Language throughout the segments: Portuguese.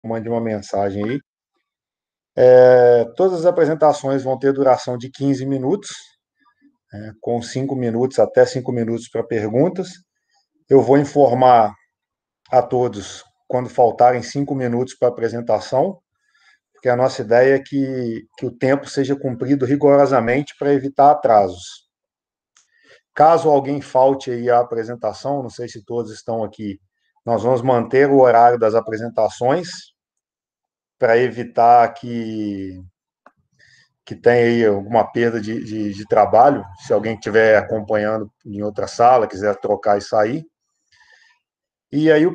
mande uma mensagem aí. Todas as apresentações vão ter duração de 15 minutos, com 5 minutos, até 5 minutos para perguntas. Eu vou informar a todos quando faltarem 5 minutos para a apresentação, porque a nossa ideia é que o tempo seja cumprido rigorosamente para evitar atrasos. Caso alguém falte aí à apresentação, não sei se todos estão aqui, nós vamos manter o horário das apresentações para evitar que tenha aí alguma perda de trabalho, se alguém estiver acompanhando em outra sala, quiser trocar e sair. E aí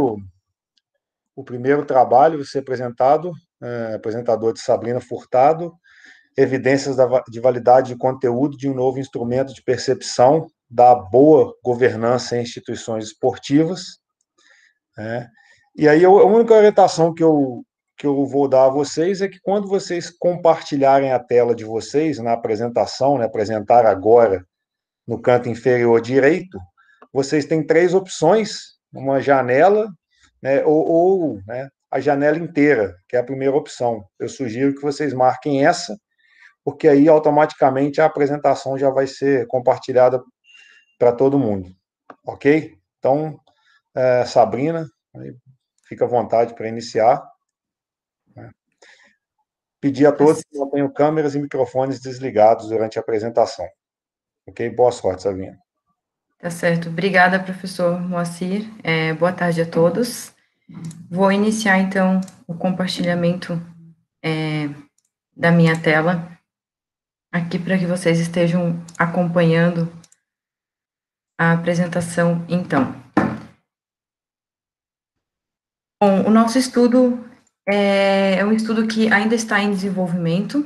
o primeiro trabalho vai ser apresentado, apresentador de Sabrina Furtado, evidências de validade de conteúdo de um novo instrumento de percepção da boa governança em instituições esportivas. Né? E aí a única orientação que eu vou dar a vocês é que quando vocês compartilharem a tela de vocês na apresentação, né, apresentar agora no canto inferior direito, vocês têm 3 opções, uma janela, né, ou né, a janela inteira, que é a primeira opção. Eu sugiro que vocês marquem essa, porque aí automaticamente a apresentação já vai ser compartilhada para todo mundo, ok? Então, Sabrina, fica à vontade para iniciar. Né? Pedir a Tá, todos que mantenham câmeras e microfones desligados durante a apresentação. Ok? Boa sorte, Sabrina. tá certo. Obrigada, professor Moacir. Boa tarde a todos. Vou iniciar, então, o compartilhamento da minha tela, aqui para que vocês estejam acompanhando a apresentação, então. Bom, o nosso estudo é um estudo que ainda está em desenvolvimento.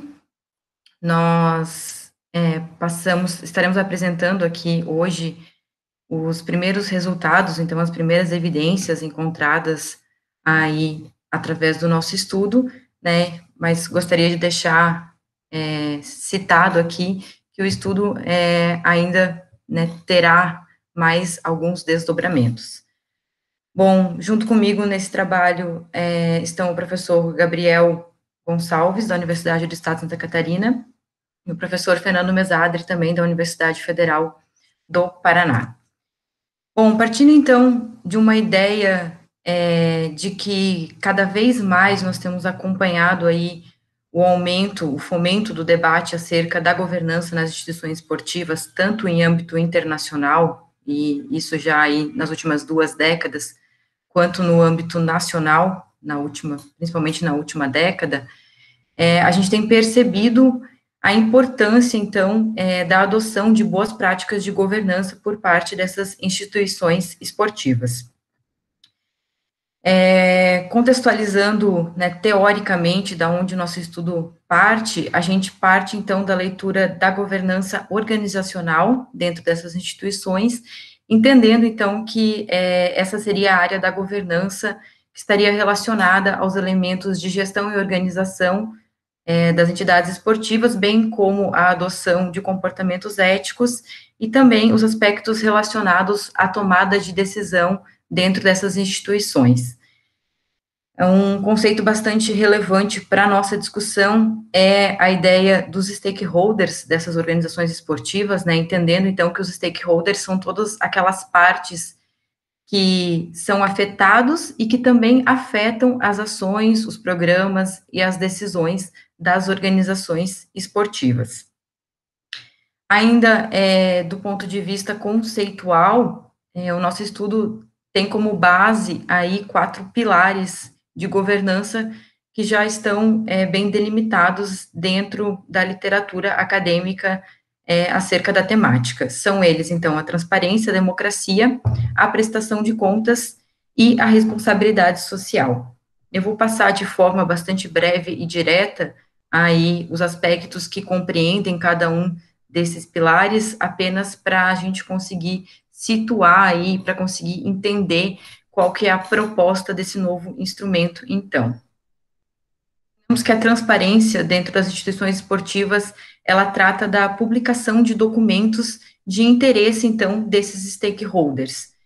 Nós estaremos apresentando aqui hoje os primeiros resultados, então, as primeiras evidências encontradas aí através do nosso estudo, né, mas gostaria de deixar citado aqui que o estudo ainda, né, terá mais alguns desdobramentos. Bom, junto comigo nesse trabalho estão o professor Gabriel Gonçalves, da Universidade do Estado de Santa Catarina, e o professor Fernando Mesadri, também da Universidade Federal do Paraná. Bom, partindo então de uma ideia de que cada vez mais nós temos acompanhado aí o aumento, o fomento do debate acerca da governança nas instituições esportivas, tanto em âmbito internacional, e isso já aí nas últimas 2 décadas, quanto no âmbito nacional, principalmente na última década, a gente tem percebido a importância, então, da adoção de boas práticas de governança por parte dessas instituições esportivas. Contextualizando, né, teoricamente, da onde o nosso estudo parte, a gente parte, então, da leitura da governança organizacional dentro dessas instituições, entendendo, então, que essa seria a área da governança que estaria relacionada aos elementos de gestão e organização das entidades esportivas, bem como a adoção de comportamentos éticos e também os aspectos relacionados à tomada de decisão dentro dessas instituições. Um conceito bastante relevante para a nossa discussão é a ideia dos stakeholders dessas organizações esportivas, né, entendendo, então, que os stakeholders são todas aquelas partes que são afetados e que também afetam as ações, os programas e as decisões das organizações esportivas. Ainda do ponto de vista conceitual, o nosso estudo tem como base aí 4 pilares de governança que já estão bem delimitados dentro da literatura acadêmica acerca da temática. São eles, então, a transparência, a democracia, a prestação de contas e a responsabilidade social. Eu vou passar de forma bastante breve e direta aí os aspectos que compreendem cada um desses pilares, apenas para a gente conseguir situar aí, para conseguir entender qual que é a proposta desse novo instrumento, então. Vemos que a transparência dentro das instituições esportivas, ela trata da publicação de documentos de interesse, então, desses stakeholders.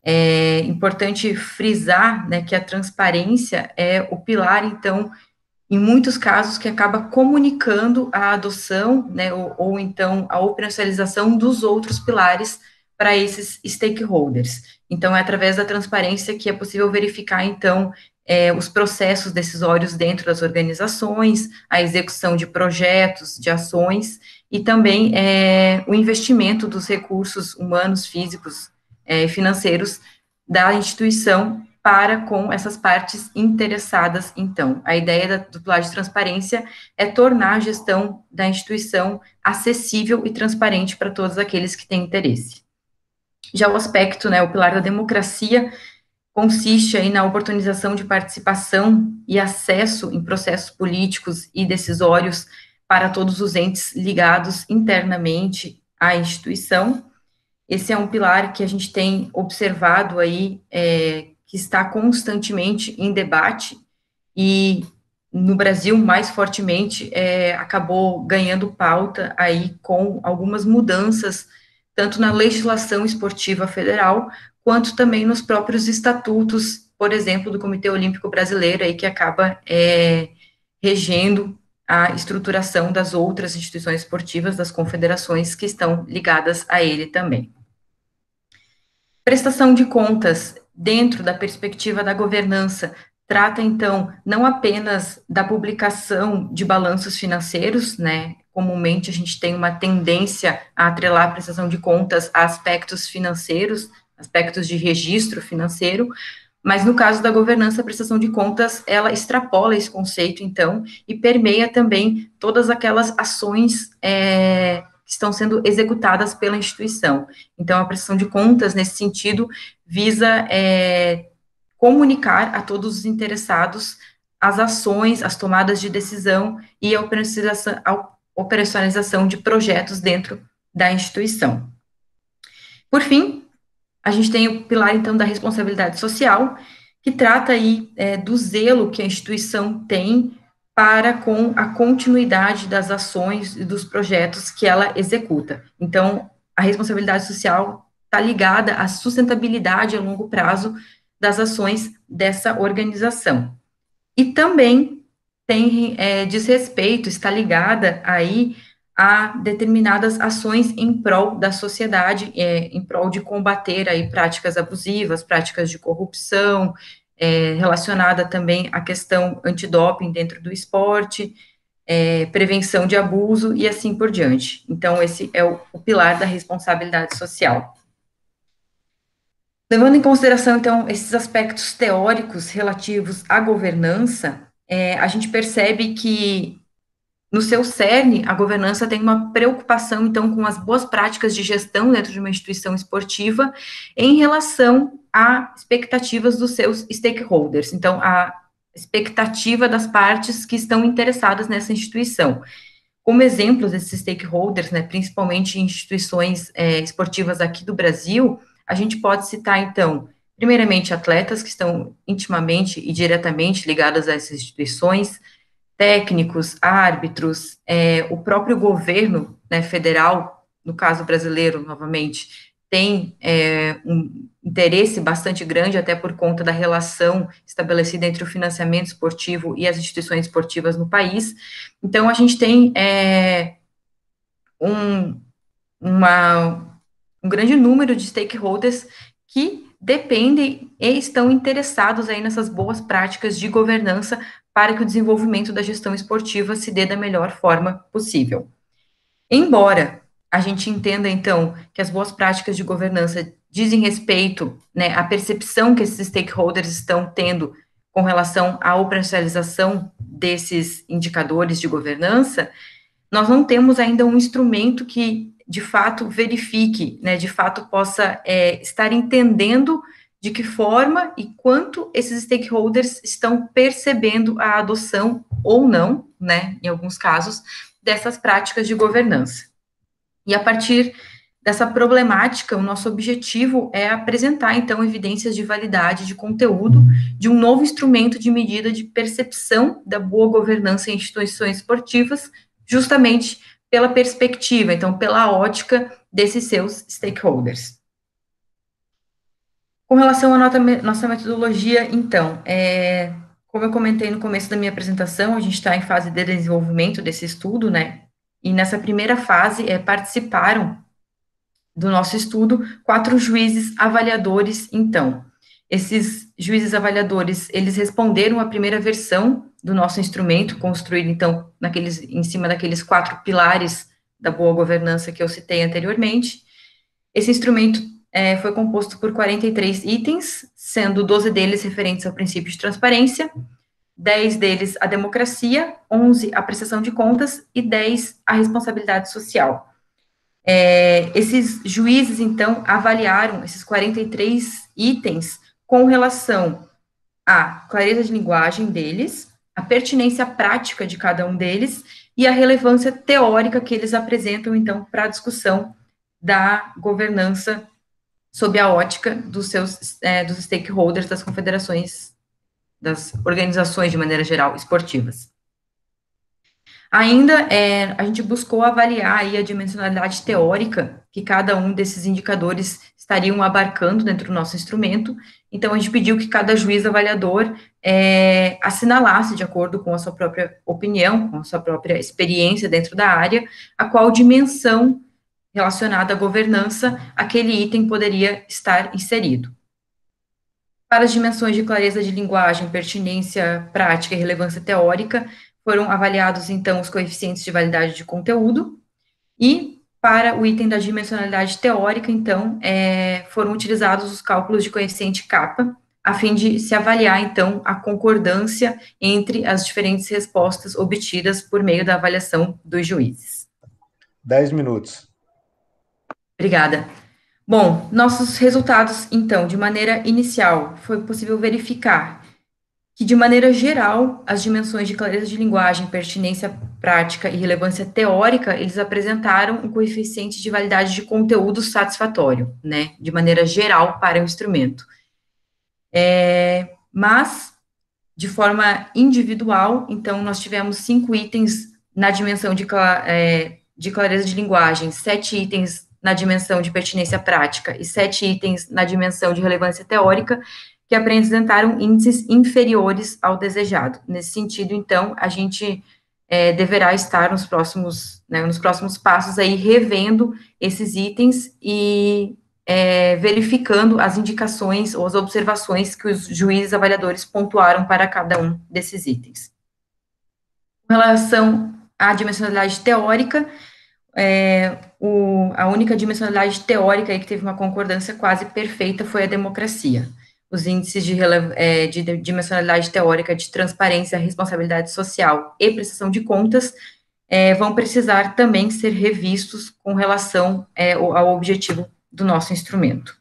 É importante frisar, né, que a transparência é o pilar, então, em muitos casos, que acaba comunicando a adoção, né, ou então a operacionalização dos outros pilares para esses stakeholders. Então, é através da transparência que é possível verificar, então, os processos decisórios dentro das organizações, a execução de projetos, de ações, e também o investimento dos recursos humanos, físicos, financeiros da instituição para com essas partes interessadas, então. A ideia do pilar de transparência é tornar a gestão da instituição acessível e transparente para todos aqueles que têm interesse. Já o aspecto, né, o pilar da democracia, consiste aí na oportunização de participação e acesso em processos políticos e decisórios para todos os entes ligados internamente à instituição. Esse é um pilar que a gente tem observado aí, que está constantemente em debate, e no Brasil, mais fortemente, acabou ganhando pauta aí com algumas mudanças, tanto na legislação esportiva federal, quanto também nos próprios estatutos, por exemplo, do Comitê Olímpico Brasileiro, aí que acaba regendo a estruturação das outras instituições esportivas, das confederações que estão ligadas a ele também. Prestação de contas, dentro da perspectiva da governança, trata, então, não apenas da publicação de balanços financeiros, né? Comumente a gente tem uma tendência a atrelar a prestação de contas a aspectos financeiros, aspectos de registro financeiro, mas no caso da governança, a prestação de contas, ela extrapola esse conceito, então, e permeia também todas aquelas ações que estão sendo executadas pela instituição. Então, a prestação de contas, nesse sentido, visa comunicar a todos os interessados as ações, as tomadas de decisão e a operacionalização de projetos dentro da instituição. Por fim, a gente tem o pilar, então, da responsabilidade social, que trata aí do zelo que a instituição tem para com a continuidade das ações e dos projetos que ela executa. Então, a responsabilidade social está ligada à sustentabilidade a longo prazo das ações dessa organização. E também tem desrespeito, está ligada aí a determinadas ações em prol da sociedade, em prol de combater aí práticas abusivas, práticas de corrupção, relacionada também à questão antidoping dentro do esporte, prevenção de abuso e assim por diante. Então, esse é o pilar da responsabilidade social. Levando em consideração, então, esses aspectos teóricos relativos à governança, a gente percebe que, no seu cerne, a governança tem uma preocupação, então, com as boas práticas de gestão dentro de uma instituição esportiva em relação a expectativas dos seus stakeholders. Então, a expectativa das partes que estão interessadas nessa instituição. Como exemplos desses stakeholders, né, principalmente em instituições esportivas aqui do Brasil, a gente pode citar, então, primeiramente, atletas que estão intimamente e diretamente ligados a essas instituições, técnicos, árbitros, o próprio governo, né, federal, no caso brasileiro, novamente, tem um interesse bastante grande, até por conta da relação estabelecida entre o financiamento esportivo e as instituições esportivas no país. Então, a gente tem um, um grande número de stakeholders que dependem e estão interessados aí nessas boas práticas de governança para que o desenvolvimento da gestão esportiva se dê da melhor forma possível. Embora a gente entenda, então, que as boas práticas de governança dizem respeito, né, à percepção que esses stakeholders estão tendo com relação à operacionalização desses indicadores de governança, nós não temos ainda um instrumento que, de fato, verifique, né, de fato possa estar entendendo de que forma e quanto esses stakeholders estão percebendo a adoção ou não, né, em alguns casos, dessas práticas de governança. E a partir dessa problemática, o nosso objetivo é apresentar, então, evidências de validade de conteúdo de um novo instrumento de medida de percepção da boa governança em instituições esportivas, justamente pela perspectiva, então, pela ótica desses seus stakeholders. Com relação à nossa metodologia, então, como eu comentei no começo da minha apresentação, a gente está em fase de desenvolvimento desse estudo, né? E nessa primeira fase, participaram do nosso estudo 4 juízes avaliadores, então. Esses juízes avaliadores, eles responderam à primeira versão do nosso instrumento, construído, então, em cima daqueles 4 pilares da boa governança que eu citei anteriormente. Esse instrumento foi composto por 43 itens, sendo 12 deles referentes ao princípio de transparência, 10 deles à democracia, 11 à prestação de contas e 10 à responsabilidade social. Esses juízes, então, avaliaram esses 43 itens com relação à clareza de linguagem deles, a pertinência prática de cada um deles e a relevância teórica que eles apresentam, então, para a discussão da governança sob a ótica dos dos stakeholders, das confederações, das organizações, de maneira geral, esportivas. Ainda, a gente buscou avaliar aí a dimensionalidade teórica que cada um desses indicadores estariam abarcando dentro do nosso instrumento. Então, a gente pediu que cada juiz avaliador assinalasse, de acordo com a sua própria opinião, com a sua própria experiência dentro da área, a qual dimensão relacionada à governança aquele item poderia estar inserido. Para as dimensões de clareza de linguagem, pertinência prática e relevância teórica, foram avaliados, então, os coeficientes de validade de conteúdo, e para o item da dimensionalidade teórica, então, foram utilizados os cálculos de coeficiente kappa, a fim de se avaliar, então, a concordância entre as diferentes respostas obtidas por meio da avaliação dos juízes. 10 minutos. Obrigada. Bom, nossos resultados, então, de maneira inicial, foi possível verificar que, de maneira geral, as dimensões de clareza de linguagem, pertinência prática e relevância teórica, eles apresentaram um coeficiente de validade de conteúdo satisfatório, né, de maneira geral para o instrumento. Mas, de forma individual, então, nós tivemos 5 itens na dimensão de clareza de linguagem, 7 itens na dimensão de pertinência prática e 7 itens na dimensão de relevância teórica, que apresentaram índices inferiores ao desejado. Nesse sentido, então, a gente deverá estar nos próximos passos aí, revendo esses itens e verificando as indicações ou as observações que os juízes avaliadores pontuaram para cada um desses itens. Com relação à dimensionalidade teórica, a única dimensionalidade teórica aí que teve uma concordância quase perfeita foi a democracia. Os índices de dimensionalidade teórica de transparência, responsabilidade social e prestação de contas vão precisar também ser revistos com relação ao objetivo do nosso instrumento.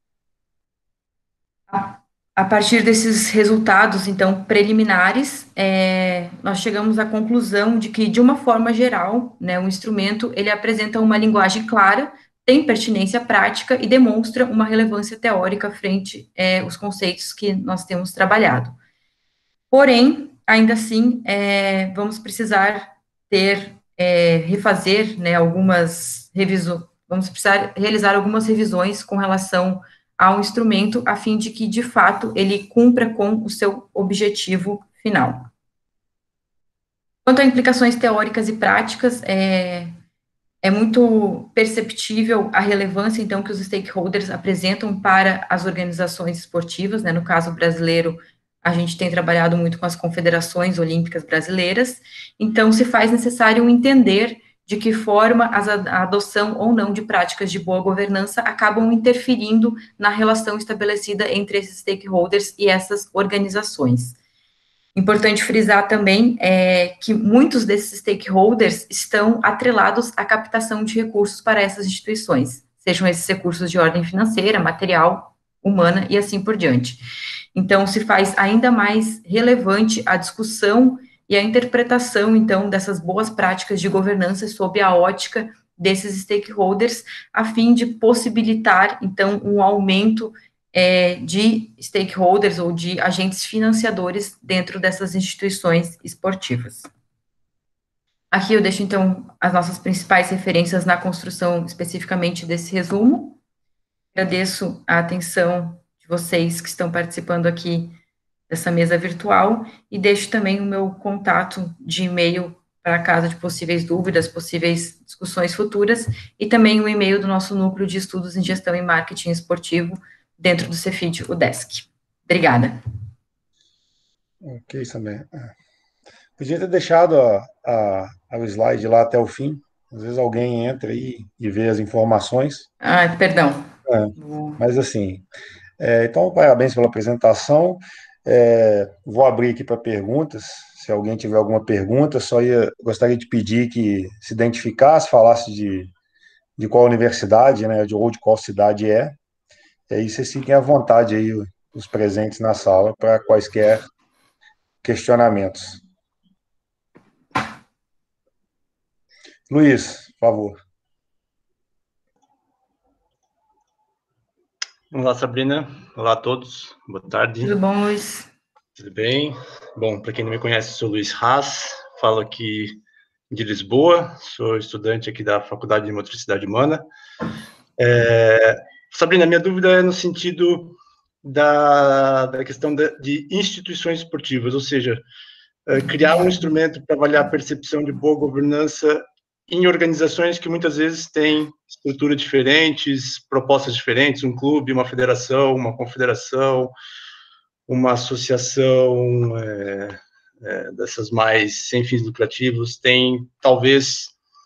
A partir desses resultados, então, preliminares, nós chegamos à conclusão de que, de uma forma geral, né, o instrumento, ele apresenta uma linguagem clara, tem pertinência prática e demonstra uma relevância teórica frente aos conceitos que nós temos trabalhado. Porém, ainda assim, vamos precisar refazer, né, vamos precisar realizar algumas revisões com relação ao instrumento, a fim de que, de fato, ele cumpra com o seu objetivo final. Quanto a implicações teóricas e práticas, é muito perceptível a relevância, então, que os stakeholders apresentam para as organizações esportivas, né? No caso brasileiro, a gente tem trabalhado muito com as confederações olímpicas brasileiras, então se faz necessário entender de que forma a adoção ou não de práticas de boa governança acabam interferindo na relação estabelecida entre esses stakeholders e essas organizações. Importante frisar também que muitos desses stakeholders estão atrelados à captação de recursos para essas instituições, sejam esses recursos de ordem financeira, material, humana e assim por diante. Então, se faz ainda mais relevante a discussão e a interpretação, então, dessas boas práticas de governança sob a ótica desses stakeholders, a fim de possibilitar, então, um aumento de stakeholders ou de agentes financiadores dentro dessas instituições esportivas. Aqui eu deixo, então, as nossas principais referências na construção especificamente desse resumo. Agradeço a atenção de vocês que estão participando aqui dessa mesa virtual, e deixo também o meu contato de e-mail para caso de possíveis dúvidas, possíveis discussões futuras, e também o e-mail do nosso núcleo de estudos em gestão e marketing esportivo dentro do Cefid UDESC. Obrigada. Ok, Samir. Podia ter deixado o slide lá até o fim. Às vezes alguém entra aí e vê as informações. Ah, perdão. É, mas assim, então parabéns pela apresentação. Vou abrir aqui para perguntas. Se alguém tiver alguma pergunta, gostaria de pedir que se identificasse, falasse de qual universidade, né, ou de qual cidade é. E aí vocês fiquem à vontade aí, os presentes na sala, para quaisquer questionamentos. Luiz, por favor. Olá, Sabrina. Olá a todos. Boa tarde. Tudo bom, Luiz? Tudo bem? Bom, para quem não me conhece, sou Luiz Haas, falo aqui de Lisboa, sou estudante aqui da Faculdade de Motricidade Humana. Sabrina, minha dúvida é no sentido da questão de instituições esportivas, ou seja, criar um instrumento para avaliar a percepção de boa governança em organizações que muitas vezes têm estruturas diferentes, propostas diferentes, um clube, uma federação, uma confederação, uma associação dessas mais sem fins lucrativos, tem talvez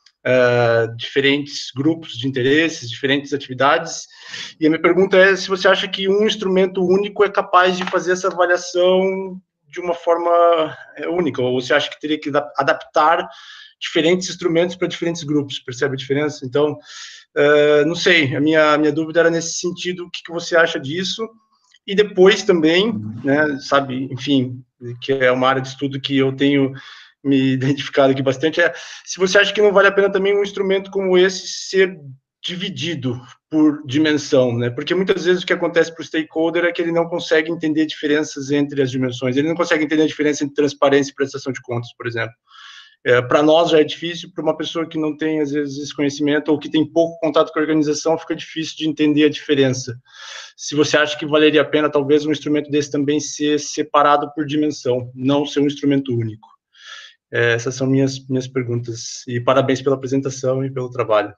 diferentes grupos de interesses, diferentes atividades, e a minha pergunta é se você acha que um instrumento único é capaz de fazer essa avaliação de uma forma única, ou você acha que teria que adaptar diferentes instrumentos para diferentes grupos, percebe a diferença? Então, não sei, a minha dúvida era nesse sentido, o que você acha disso? E depois também, né, sabe, enfim, que é uma área de estudo que eu tenho me identificado aqui bastante, se você acha que não vale a pena também um instrumento como esse ser dividido por dimensão, né? Porque muitas vezes o que acontece para o stakeholder é que ele não consegue entender diferenças entre as dimensões, ele não consegue entender a diferença entre transparência e prestação de contas, por exemplo. Para nós já é difícil, para uma pessoa que não tem, às vezes, esse conhecimento ou que tem pouco contato com a organização, fica difícil de entender a diferença. Se você acha que valeria a pena, talvez, um instrumento desse também ser separado por dimensão, não ser um instrumento único. Essas são minhas perguntas. E parabéns pela apresentação e pelo trabalho.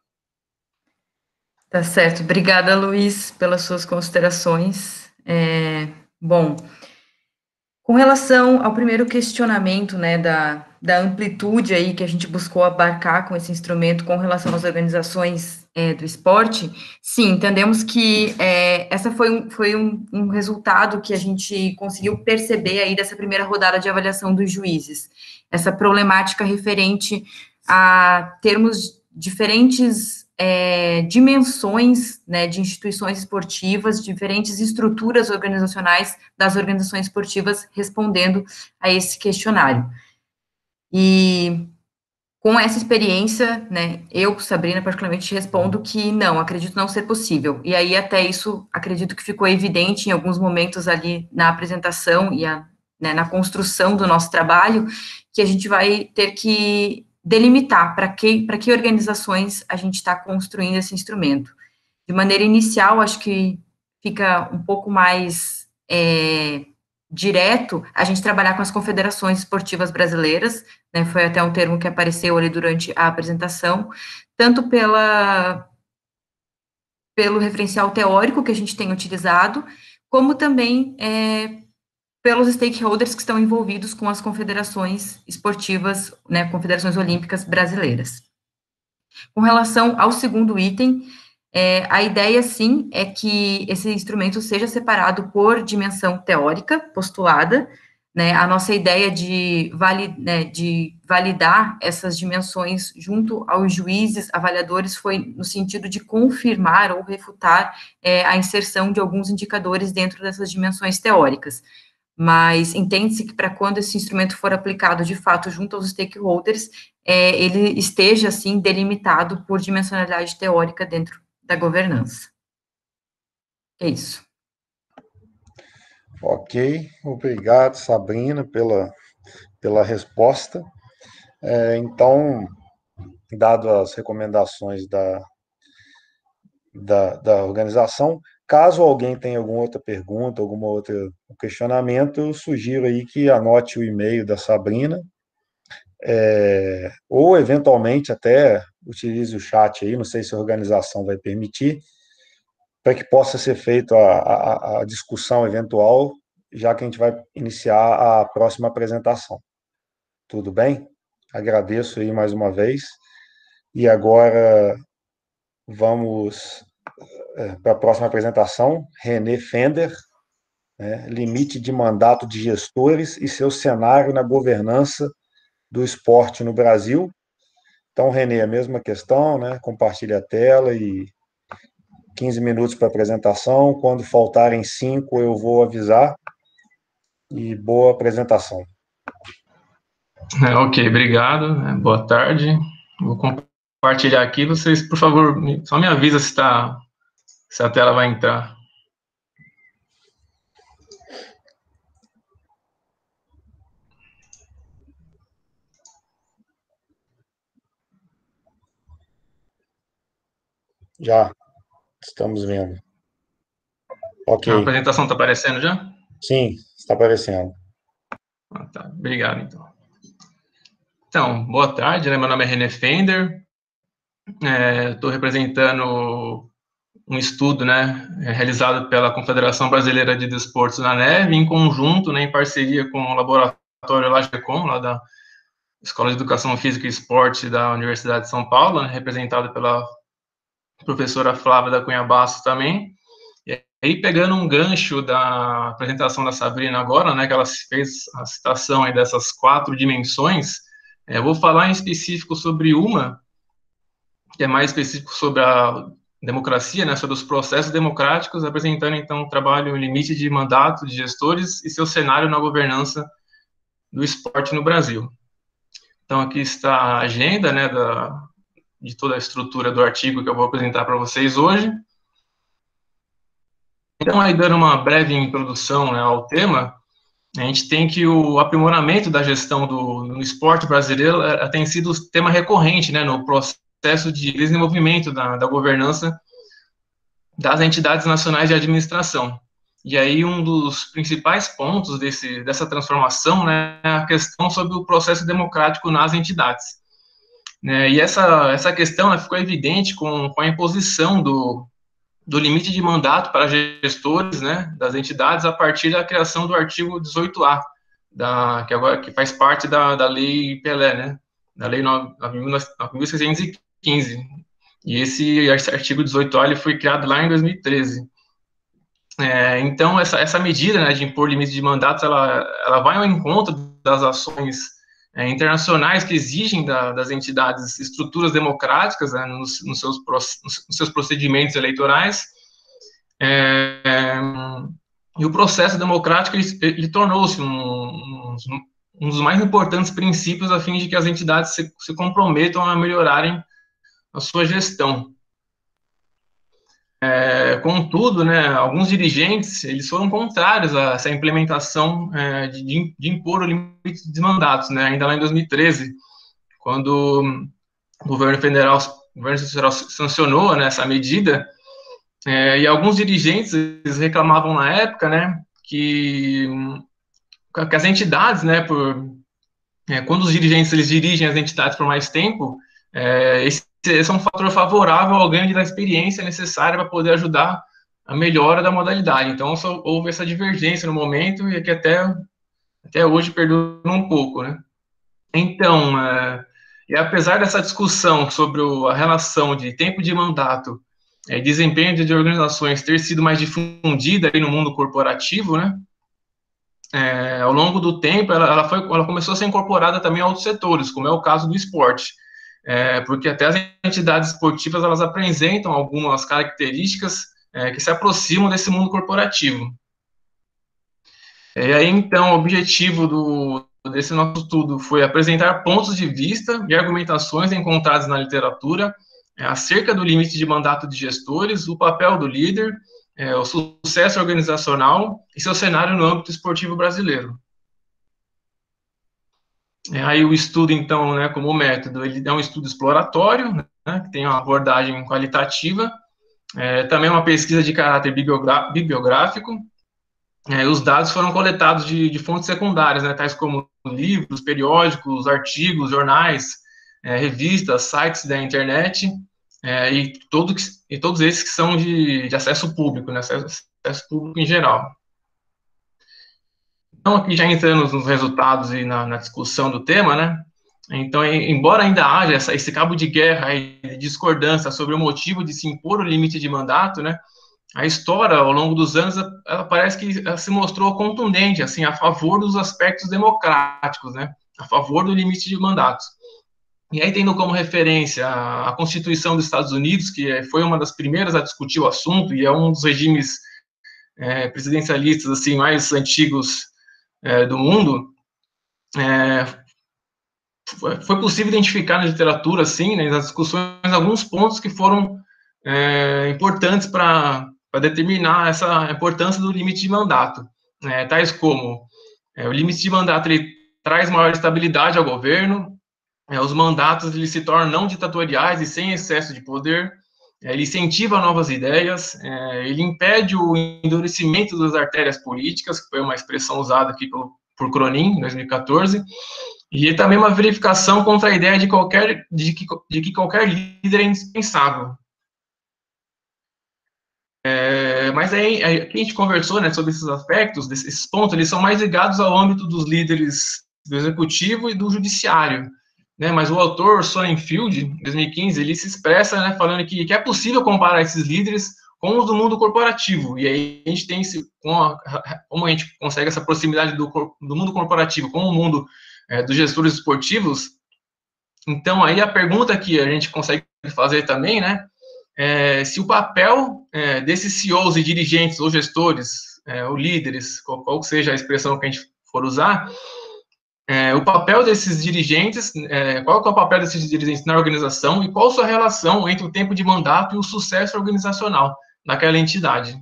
Tá certo. Obrigada, Luiz, pelas suas considerações. Bom, com relação ao primeiro questionamento, né, da amplitude aí que a gente buscou abarcar com esse instrumento com relação às organizações do esporte, sim, entendemos que essa foi um resultado que a gente conseguiu perceber aí dessa primeira rodada de avaliação dos juízes, essa problemática referente a termos diferentes dimensões, né, de instituições esportivas, diferentes estruturas organizacionais das organizações esportivas respondendo a esse questionário. E com essa experiência, né, eu, Sabrina, particularmente respondo que não, acredito não ser possível. E aí até isso, acredito que ficou evidente em alguns momentos ali na apresentação e né, na construção do nosso trabalho, que a gente vai ter que delimitar para que organizações a gente está construindo esse instrumento. De maneira inicial, acho que fica um pouco mais direto a gente trabalhar com as confederações esportivas brasileiras, né, foi até um termo que apareceu ali durante a apresentação, tanto pelo referencial teórico que a gente tem utilizado, como também pelos stakeholders que estão envolvidos com as confederações esportivas, né, confederações olímpicas brasileiras. Com relação ao segundo item, a ideia, sim, é que esse instrumento seja separado por dimensão teórica postulada, né, a nossa ideia de validar essas dimensões junto aos juízes avaliadores foi no sentido de confirmar ou refutar a inserção de alguns indicadores dentro dessas dimensões teóricas. Mas entende-se que para quando esse instrumento for aplicado de fato junto aos stakeholders, ele esteja, assim, delimitado por dimensionalidade teórica dentro da governança. É isso. Ok, obrigado, Sabrina, pela resposta. Então, dado as recomendações da organização, caso alguém tenha alguma outra pergunta, alguma outra questionamento, eu sugiro aí que anote o e-mail da Sabrina, ou eventualmente até utilize o chat aí, não sei se a organização vai permitir, para que possa ser feita a discussão eventual, já que a gente vai iniciar a próxima apresentação. Tudo bem? Agradeço aí mais uma vez. E agora vamos para a próxima apresentação, René Fender, né, limite de mandato de gestores e seu cenário na governança do esporte no Brasil. Então, René, a mesma questão, né? Compartilha a tela e 15 minutos para apresentação. Quando faltarem 5, eu vou avisar. E boa apresentação. Ok, obrigado. Boa tarde. Vou compartilhar aqui. Vocês, por favor, só me avisa se a tela vai entrar. Já, estamos vendo. Ok. A apresentação está aparecendo já? Sim, está aparecendo. Tá. Obrigado, então. Então, boa tarde, né? Meu nome é René Fender. Estou representando um estudo, né, realizado pela Confederação Brasileira de Desportos na Neve, em conjunto, né, em parceria com o Laboratório LAGECOM, lá da Escola de Educação Física e Esporte da Universidade de São Paulo, né, representado pela professora Flávia da Cunha Bastos também. E aí, pegando um gancho da apresentação da Sabrina agora, né, que ela fez a citação aí dessas 4 dimensões, eu vou falar em específico sobre uma, que é mais específico sobre a democracia, né, sobre os processos democráticos, apresentando, então, o trabalho limite de mandato de gestores e seu cenário na governança do esporte no Brasil. Então, aqui está a agenda, né, de toda a estrutura do artigo que eu vou apresentar para vocês hoje. Então, aí, dando uma breve introdução, né, ao tema, a gente tem que o aprimoramento da gestão do esporte brasileiro tem sido tema recorrente, né, no processo de desenvolvimento da governança das entidades nacionais de administração. E aí um dos principais pontos dessa transformação, né, é a questão sobre o processo democrático nas entidades. E essa questão, né, ficou evidente com a imposição do limite de mandato para gestores, né, das entidades a partir da criação do artigo 18A, que faz parte da Lei Pelé, né, da Lei 9.615. E esse artigo 18A ele foi criado lá em 2013. Então, essa medida, né, de impor limite de mandatos, ela vai ao encontro das ações internacionais que exigem das entidades estruturas democráticas, né, nos seus procedimentos eleitorais. E o processo democrático ele tornou-se um dos mais importantes princípios a fim de que as entidades se comprometam a melhorarem a sua gestão. Contudo, né, alguns dirigentes eles foram contrários a essa implementação de impor o limite de mandatos, né, ainda lá em 2013, quando o governo federal sancionou, né, essa medida, e alguns dirigentes eles reclamavam na época, né, que as entidades, né, quando os dirigentes eles dirigem as entidades por mais tempo, esse é um fator favorável ao ganho da experiência necessária para poder ajudar a melhora da modalidade. Então, houve essa divergência no momento e que até hoje perdura um pouco, né? Então, e apesar dessa discussão sobre a relação de tempo de mandato e desempenho de organizações ter sido mais difundida aí no mundo corporativo, né? Ao longo do tempo, ela começou a ser incorporada também a outros setores, como é o caso do esporte. Porque até as entidades esportivas elas apresentam algumas características que se aproximam desse mundo corporativo. E aí, então, o objetivo desse nosso estudo foi apresentar pontos de vista e argumentações encontradas na literatura acerca do limite de mandato de gestores, o papel do líder, o sucesso organizacional e seu cenário no âmbito esportivo brasileiro. Aí o estudo, então, né, como método, ele é um estudo exploratório, né, que tem uma abordagem qualitativa, também uma pesquisa de caráter bibliográfico. Os dados foram coletados de fontes secundárias, né, tais como livros, periódicos, artigos, jornais, revistas, sites da internet, e todos esses que são de acesso público, né, acesso público em geral. Então, aqui já entrando nos resultados e na discussão do tema, né, então, embora ainda haja esse cabo de guerra e de discordância sobre o motivo de se impor o limite de mandato, né, a história, ao longo dos anos, ela parece que ela se mostrou contundente, assim, a favor dos aspectos democráticos, né, a favor do limite de mandatos. E aí, tendo como referência a Constituição dos Estados Unidos, que foi uma das primeiras a discutir o assunto, e é um dos regimes presidencialistas, assim, mais antigos do mundo, foi possível identificar na literatura, assim, né, nas discussões, alguns pontos que foram importantes para determinar essa importância do limite de mandato, tais como o limite de mandato ele traz maior estabilidade ao governo, os mandatos eles se tornam não ditatoriais e sem excesso de poder, ele incentiva novas ideias, ele impede o endurecimento das artérias políticas, que foi uma expressão usada aqui por Cronin, em 2014, e também uma verificação contra a ideia de que qualquer líder é indispensável. Mas aí aqui a gente conversou, né, sobre esses aspectos, esses pontos, eles são mais ligados ao âmbito dos líderes do executivo e do judiciário, né, mas o autor Sonnenfeld, em 2015, ele se expressa, né, falando que é possível comparar esses líderes com os do mundo corporativo, e aí a gente tem como a gente consegue essa proximidade do mundo corporativo com o mundo dos gestores esportivos. Então aí a pergunta que a gente consegue fazer também, né, se o papel desses CEOs e dirigentes ou gestores, ou líderes, qual que seja a expressão que a gente for usar, o papel desses dirigentes, qual que é o papel desses dirigentes na organização e qual a sua relação entre o tempo de mandato e o sucesso organizacional daquela entidade.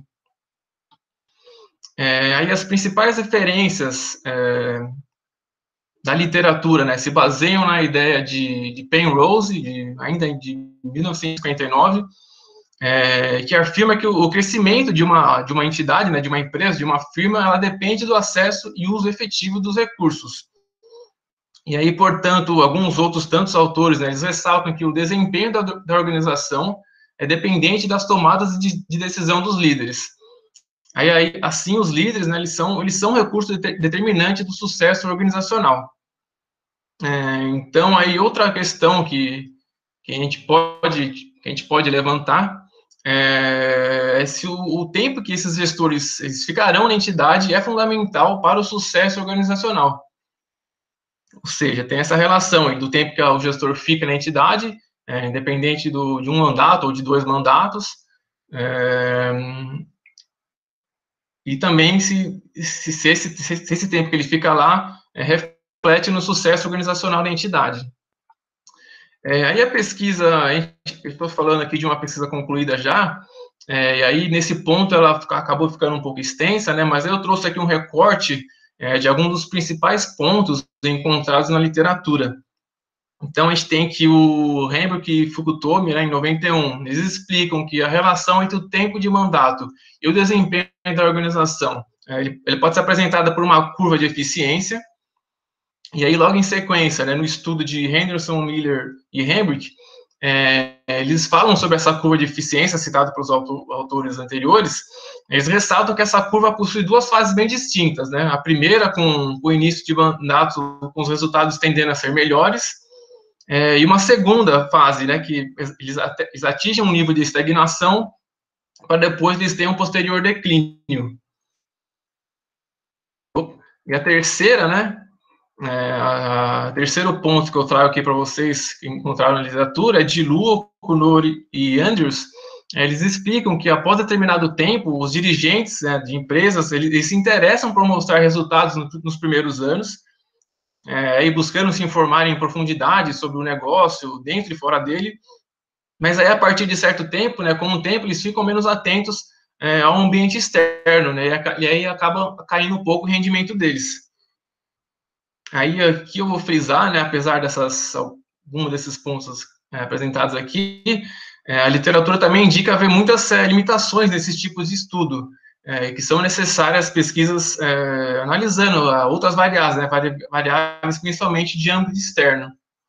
Aí as principais referências da literatura, né, se baseiam na ideia de Penrose, ainda de 1959, que afirma que o crescimento de uma entidade, né, de uma empresa, de uma firma, ela depende do acesso e uso efetivo dos recursos. E aí, portanto, alguns outros tantos autores, né, eles ressaltam que o desempenho da organização é dependente das tomadas de decisão dos líderes. Aí, assim, os líderes, né, eles são um recurso determinante do sucesso organizacional. Então, aí outra questão que a gente pode levantar é se o tempo que esses gestores eles ficarão na entidade é fundamental para o sucesso organizacional. Ou seja, tem essa relação aí do tempo que o gestor fica na entidade, independente de um mandato ou de 2 mandatos, e também se esse tempo que ele fica lá reflete no sucesso organizacional da entidade. Aí a pesquisa, eu estou falando aqui de uma pesquisa concluída já, e aí nesse ponto ela acabou ficando um pouco extensa, né, mas eu trouxe aqui um recorte de alguns dos principais pontos encontrados na literatura. Então, a gente tem que o Hembrook e Fukutomi, né, em 91, eles explicam que a relação entre o tempo de mandato e o desempenho da organização, ele pode ser apresentada por uma curva de eficiência, e aí, logo em sequência, né, no estudo de Henderson, Miller e Hembrook, eles falam sobre essa curva de eficiência citada pelos autores anteriores. Eles ressaltam que essa curva possui 2 fases bem distintas, né? A primeira com o início de mandato, com os resultados tendendo a ser melhores, e uma segunda fase, né, que eles atingem um nível de estagnação para depois eles terem um posterior declínio. E a terceira, né, terceiro ponto que eu trago aqui para vocês que encontraram na literatura é de Luo, Kunori e Andrews. Eles explicam que após determinado tempo, os dirigentes, né, de empresas, eles se interessam por mostrar resultados nos primeiros anos, e buscando se informar em profundidade sobre o negócio, dentro e fora dele, mas aí a partir de certo tempo, né, com o tempo, eles ficam menos atentos ao ambiente externo, né, e aí acaba caindo um pouco o rendimento deles. Aí aqui eu vou frisar, né, apesar alguns desses pontos apresentados aqui, A literatura também indica haver muitas limitações nesses tipos de estudo, que são necessárias pesquisas analisando outras variáveis, né, variáveis principalmente de âmbito externo.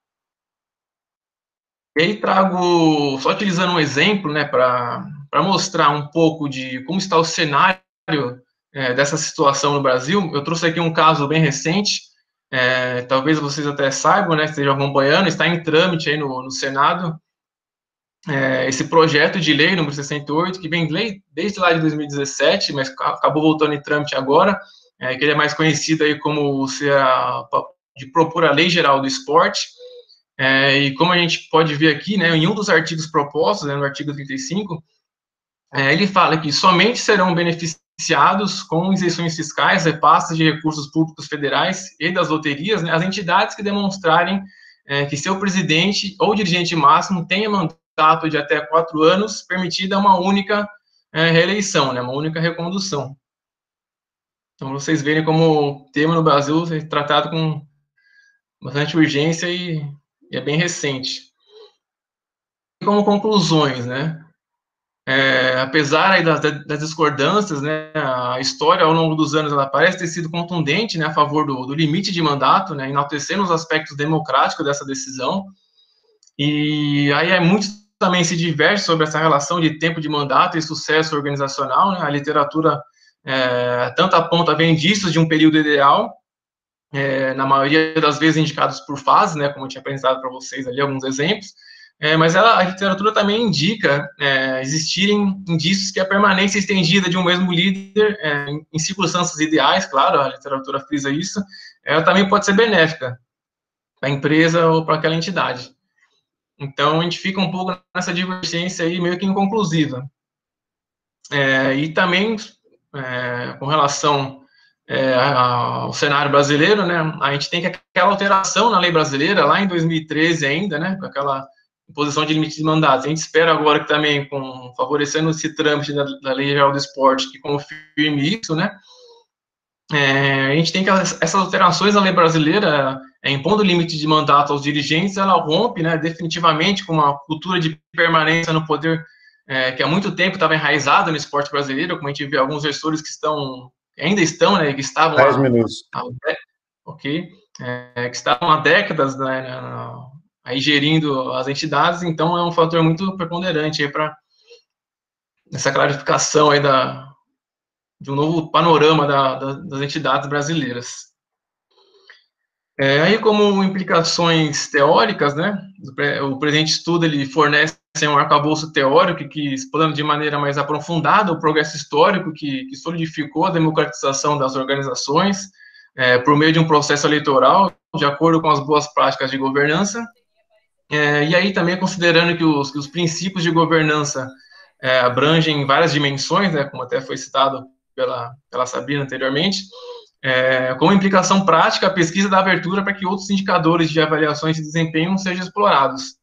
E aí trago, só utilizando um exemplo, né, para mostrar um pouco de como está o cenário dessa situação no Brasil. Eu trouxe aqui um caso bem recente, talvez vocês até saibam, né, estejam acompanhando, está em trâmite aí no Senado, esse projeto de lei número 68, que vem desde lá de 2017, mas acabou voltando em trâmite agora, que ele é mais conhecido aí como de propor a Lei Geral do Esporte. E como a gente pode ver aqui, né, em um dos artigos propostos, né, no artigo 35, ele fala que somente serão beneficiados com isenções fiscais, repasses de recursos públicos federais e das loterias, né, as entidades que demonstrarem que seu presidente ou dirigente máximo tenha mandato de até 4 anos, permitida uma única reeleição, né, uma única recondução. Então, vocês verem como o tema no Brasil é tratado com bastante urgência e é bem recente. Como conclusões, né? Apesar aí das discordâncias, né, a história ao longo dos anos ela parece ter sido contundente, né, a favor do limite de mandato, né, enaltecendo os aspectos democráticos dessa decisão. E aí muito também se diverge sobre essa relação de tempo de mandato e sucesso organizacional, né? A literatura tanto aponta indícios de um período ideal, na maioria das vezes indicados por fases, né, como eu tinha apresentado para vocês ali alguns exemplos, mas a literatura também indica existirem indícios que a permanência estendida de um mesmo líder, em circunstâncias ideais, claro, a literatura frisa isso, ela também pode ser benéfica para a empresa ou para aquela entidade. Então, a gente fica um pouco nessa divergência aí, meio que inconclusiva. E também, com relação ao cenário brasileiro, né, a gente tem aquela alteração na lei brasileira, lá em 2013 ainda, né, com aquela imposição de limite de mandatos. A gente espera agora que também, favorecendo esse trâmite da Lei Geral do Esporte, que confirme isso, né, a gente tem que essas alterações na lei brasileira, impondo limite de mandato aos dirigentes, ela rompe, né, definitivamente com uma cultura de permanência no poder que há muito tempo estava enraizada no esporte brasileiro, como a gente vê alguns gestores que ainda estão, né, que estavam 10 minutos. que estavam há décadas, né, aí gerindo as entidades, então é um fator muito preponderante aí para essa clarificação aí de um novo panorama das entidades brasileiras. Aí, como implicações teóricas, né, o presente estudo ele fornece um arcabouço teórico que explana de maneira mais aprofundada o progresso histórico que solidificou a democratização das organizações por meio de um processo eleitoral, de acordo com as boas práticas de governança, e aí também considerando que os princípios de governança abrangem várias dimensões, né, como até foi citado pela Sabrina anteriormente, como implicação prática, a pesquisa dá abertura para que outros indicadores de avaliações de desempenho sejam explorados.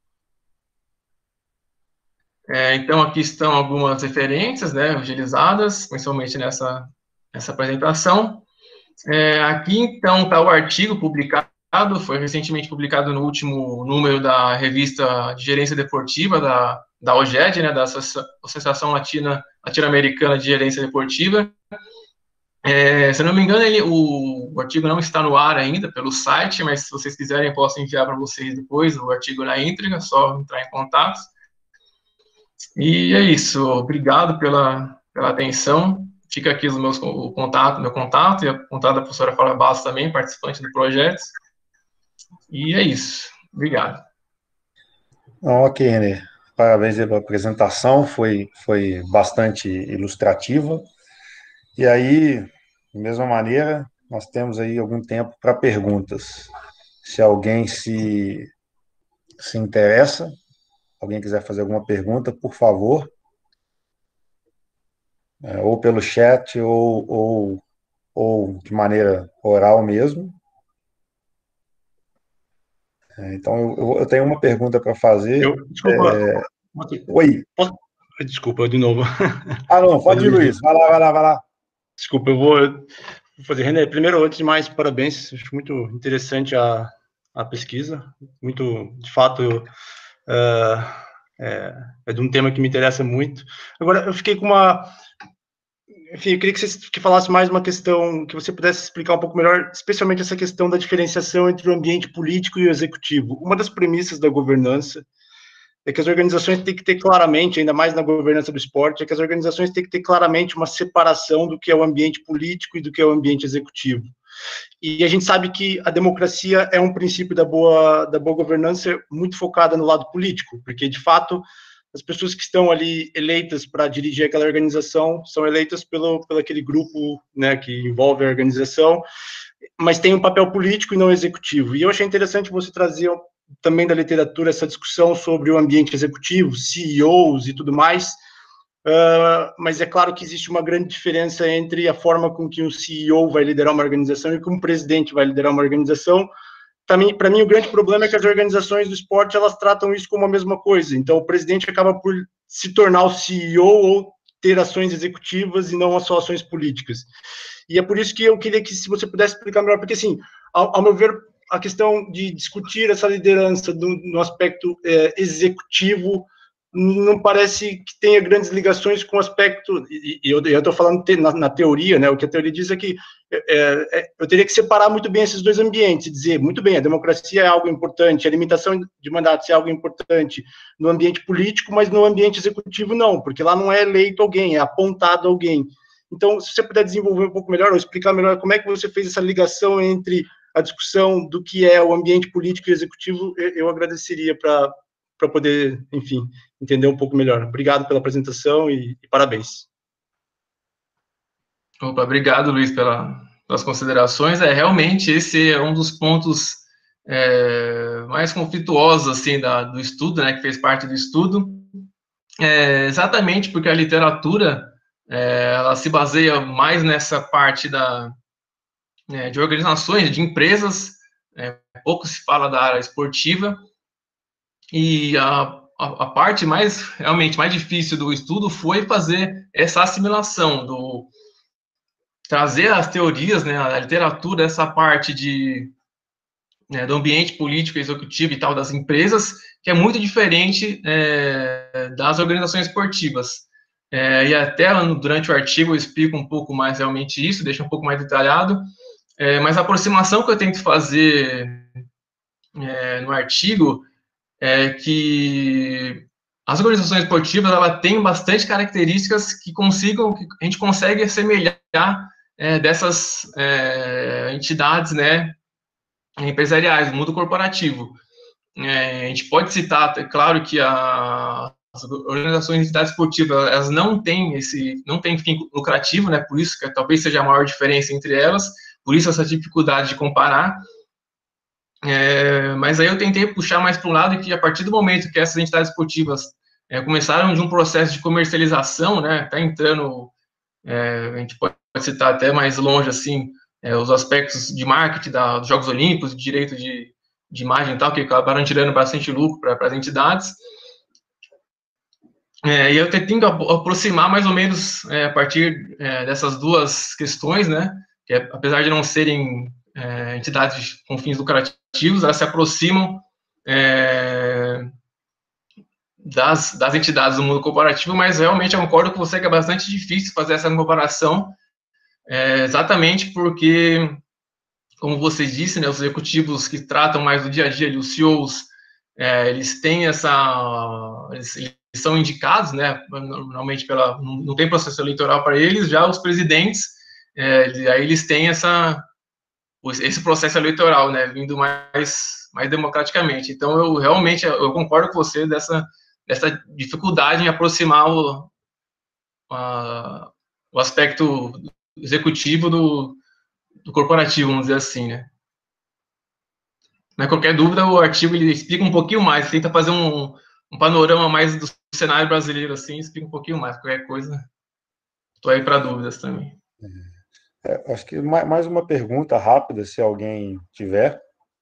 Então, aqui estão algumas referências, né, utilizadas, principalmente nessa apresentação. Aqui, então, está o artigo publicado, foi recentemente publicado no último número da revista de gerência deportiva da OGED, né, da Associação Latino-Americana de Gerência Deportiva. Se eu não me engano, o artigo não está no ar ainda pelo site, mas se vocês quiserem, eu posso enviar para vocês depois o artigo na íntegra, só entrar em contato. E é isso, obrigado pela atenção. Fica aqui meu contato, e o contato da professora Fala Bastos também, participante do projeto. E é isso, obrigado. Ok, Renê. Parabéns pela apresentação, foi bastante ilustrativa. E aí, da mesma maneira, nós temos aí algum tempo para perguntas. Se alguém se interessa, alguém quiser fazer alguma pergunta, por favor, ou pelo chat ou de maneira oral mesmo. Então, eu tenho uma pergunta para fazer. Desculpa. Oi. Desculpa, de novo. Não, pode ir, Luiz. Vai lá. Desculpa, eu vou fazer. René, primeiro, antes de mais, parabéns. Acho muito interessante a pesquisa. Muito, de fato, é de um tema que me interessa muito. Agora, eu fiquei com uma... Enfim, eu queria que falasse mais uma questão, que você pudesse explicar um pouco melhor, especialmente essa questão da diferenciação entre o ambiente político e o executivo. Uma das premissas da governança é que as organizações têm que ter claramente, ainda mais na governança do esporte, é que as organizações têm que ter claramente uma separação do que é o ambiente político e do que é o ambiente executivo. E a gente sabe que a democracia é um princípio da boa governança muito focada no lado político, porque, de fato, as pessoas que estão ali eleitas para dirigir aquela organização são eleitas pelo aquele grupo, né, que envolve a organização, mas tem um papel político e não executivo. E eu achei interessante você trazer também da literatura essa discussão sobre o ambiente executivo, CEOs e tudo mais, mas é claro que existe uma grande diferença entre a forma com que um CEO vai liderar uma organização e como um presidente vai liderar uma organização. Também, para mim, o grande problema é que as organizações do esporte, elas tratam isso como a mesma coisa. Então, o presidente acaba por se tornar o CEO ou ter ações executivas e não só ações políticas. E é por isso que eu queria que, se você pudesse explicar melhor, porque, assim, ao meu ver, a questão de discutir essa liderança no aspecto executivo não parece que tenha grandes ligações com o aspecto, e eu estou falando na teoria, né, o que a teoria diz é que eu teria que separar muito bem esses dois ambientes, e dizer, muito bem, a democracia é algo importante, a limitação de mandatos é algo importante no ambiente político, mas no ambiente executivo não, porque lá não é eleito alguém, é apontado alguém. Então, se você puder desenvolver um pouco melhor, ou explicar melhor como é que você fez essa ligação entre a discussão do que é o ambiente político e executivo, eu agradeceria para poder, enfim, entender um pouco melhor. Obrigado pela apresentação e parabéns. Opa, obrigado, Luiz, pelas considerações. Realmente, esse é um dos pontos mais conflituosos, assim, do estudo, né, que fez parte do estudo, exatamente porque a literatura, ela se baseia mais nessa parte de organizações, de empresas, pouco se fala da área esportiva, e a parte realmente mais difícil do estudo foi fazer essa assimilação, trazer as teorias, né, a literatura, essa parte do ambiente político, executivo e tal das empresas, que é muito diferente das organizações esportivas. E até durante o artigo eu explico um pouco mais realmente isso, deixo um pouco mais detalhado, mas a aproximação que eu tento fazer no artigo é que as organizações esportivas, ela tem bastante características que a gente consegue assemelhar dessas entidades, né, empresariais, do mundo corporativo. A gente pode citar, é claro que as organizações de entidades esportivas, elas não têm fim lucrativo, né, por isso que talvez seja a maior diferença entre elas, por isso essa dificuldade de comparar. Mas aí eu tentei puxar mais para um lado que a partir do momento que essas entidades esportivas começaram de um processo de comercialização, né, tá entrando, a gente pode citar até mais longe, assim, os aspectos de marketing dos Jogos Olímpicos, direito de imagem e tal, que acabaram tirando bastante lucro para as entidades. E eu tento aproximar mais ou menos a partir dessas duas questões, né, que apesar de não serem entidades com fins lucrativos, elas se aproximam das entidades do mundo corporativo, mas realmente eu concordo com você que é bastante difícil fazer essa comparação, exatamente porque, como você disse, né, os executivos que tratam mais do dia a dia, os CEOs, eles têm eles são indicados, né, normalmente não tem processo eleitoral para eles, já os presidentes, aí eles têm esse processo eleitoral, né, vindo mais democraticamente. Então, eu realmente concordo com você dessa dificuldade em aproximar o aspecto executivo do corporativo, vamos dizer assim, né. Mas qualquer dúvida, o artigo ele explica um pouquinho mais, tenta fazer um panorama mais do cenário brasileiro, assim, explica um pouquinho mais, qualquer coisa, estou aí para dúvidas também. Acho que mais uma pergunta rápida, se alguém tiver.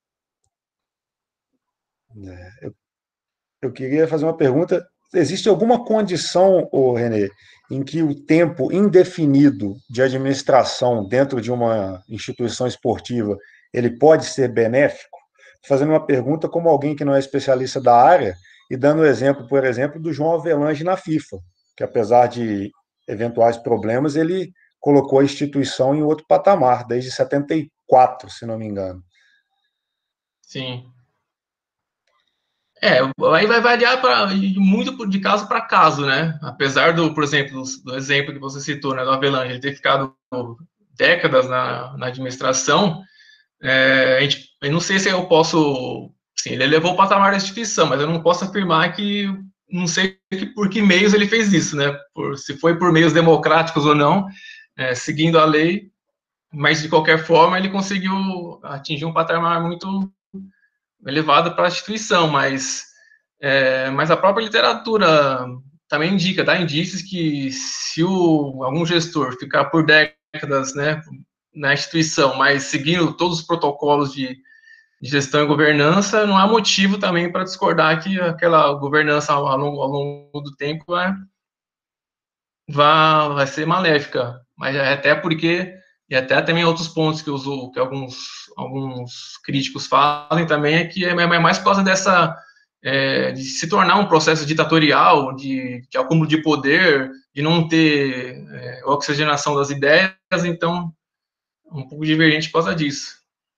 Eu queria fazer uma pergunta. Existe alguma condição, René, em que o tempo indefinido de administração dentro de uma instituição esportiva ele pode ser benéfico? fazendo uma pergunta como alguém que não é especialista da área e dando o exemplo, por exemplo, do João Avelange na FIFA, que apesar de eventuais problemas, ele colocou a instituição em outro patamar, desde 74, se não me engano. Sim. Aí vai variar muito de caso para caso, né? Apesar do, por exemplo, do exemplo que você citou, né, do Avelange, ele ter ficado décadas na administração, eu não sei se eu posso, sim, ele elevou o patamar da instituição, mas eu não posso afirmar que, não sei por que meios ele fez isso, né? Se foi por meios democráticos ou não, seguindo a lei, mas de qualquer forma ele conseguiu atingir um patamar muito elevado para a instituição, mas a própria literatura também dá indícios que se algum gestor ficar por décadas, né, na instituição, mas seguindo todos os protocolos de gestão e governança, não há motivo também para discordar que aquela governança ao longo do tempo vai ser maléfica, mas até porque, e até também outros pontos que alguns críticos falam também, é que é mais por causa de se tornar um processo ditatorial, de acúmulo de poder, de não ter oxigenação das ideias, então, um pouco divergente por causa disso.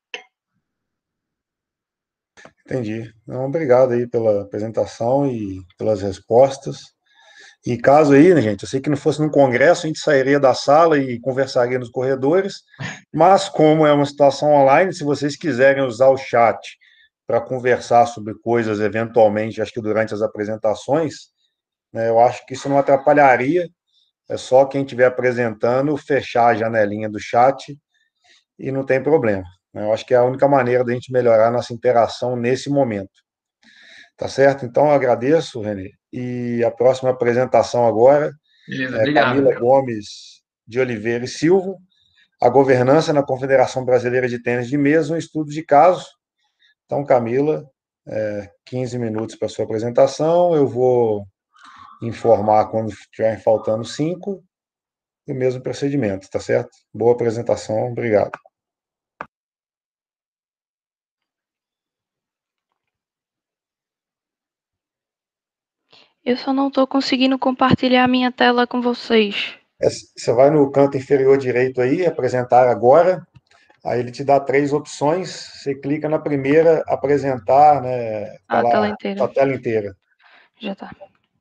Entendi. Então, obrigado aí pela apresentação e pelas respostas. E caso aí, né, gente, eu sei que não fosse num congresso, a gente sairia da sala e conversaria nos corredores, mas como é uma situação online, se vocês quiserem usar o chat para conversar sobre coisas, eventualmente, acho que durante as apresentações, né, eu acho que isso não atrapalharia, é só quem estiver apresentando fechar a janelinha do chat e não tem problema, né? Eu acho que é a única maneira da gente melhorar a nossa interação nesse momento. Tá certo? Então, eu agradeço, Renê. E a próxima apresentação agora Beleza, é obrigado. Camila Gomes de Oliveira e Silva, a governança na Confederação Brasileira de Tênis de Mesa, um estudo de caso. Então, Camila, 15 minutos para a sua apresentação. Eu vou informar quando estiver faltando 5, e o mesmo procedimento, tá certo? Boa apresentação, obrigado. Eu só não estou conseguindo compartilhar a minha tela com vocês. Você vai no canto inferior direito aí, apresentar agora. Aí ele te dá 3 opções. Você clica na primeira, apresentar, né? Tá A tela lá inteira. a tela inteira. Já tá.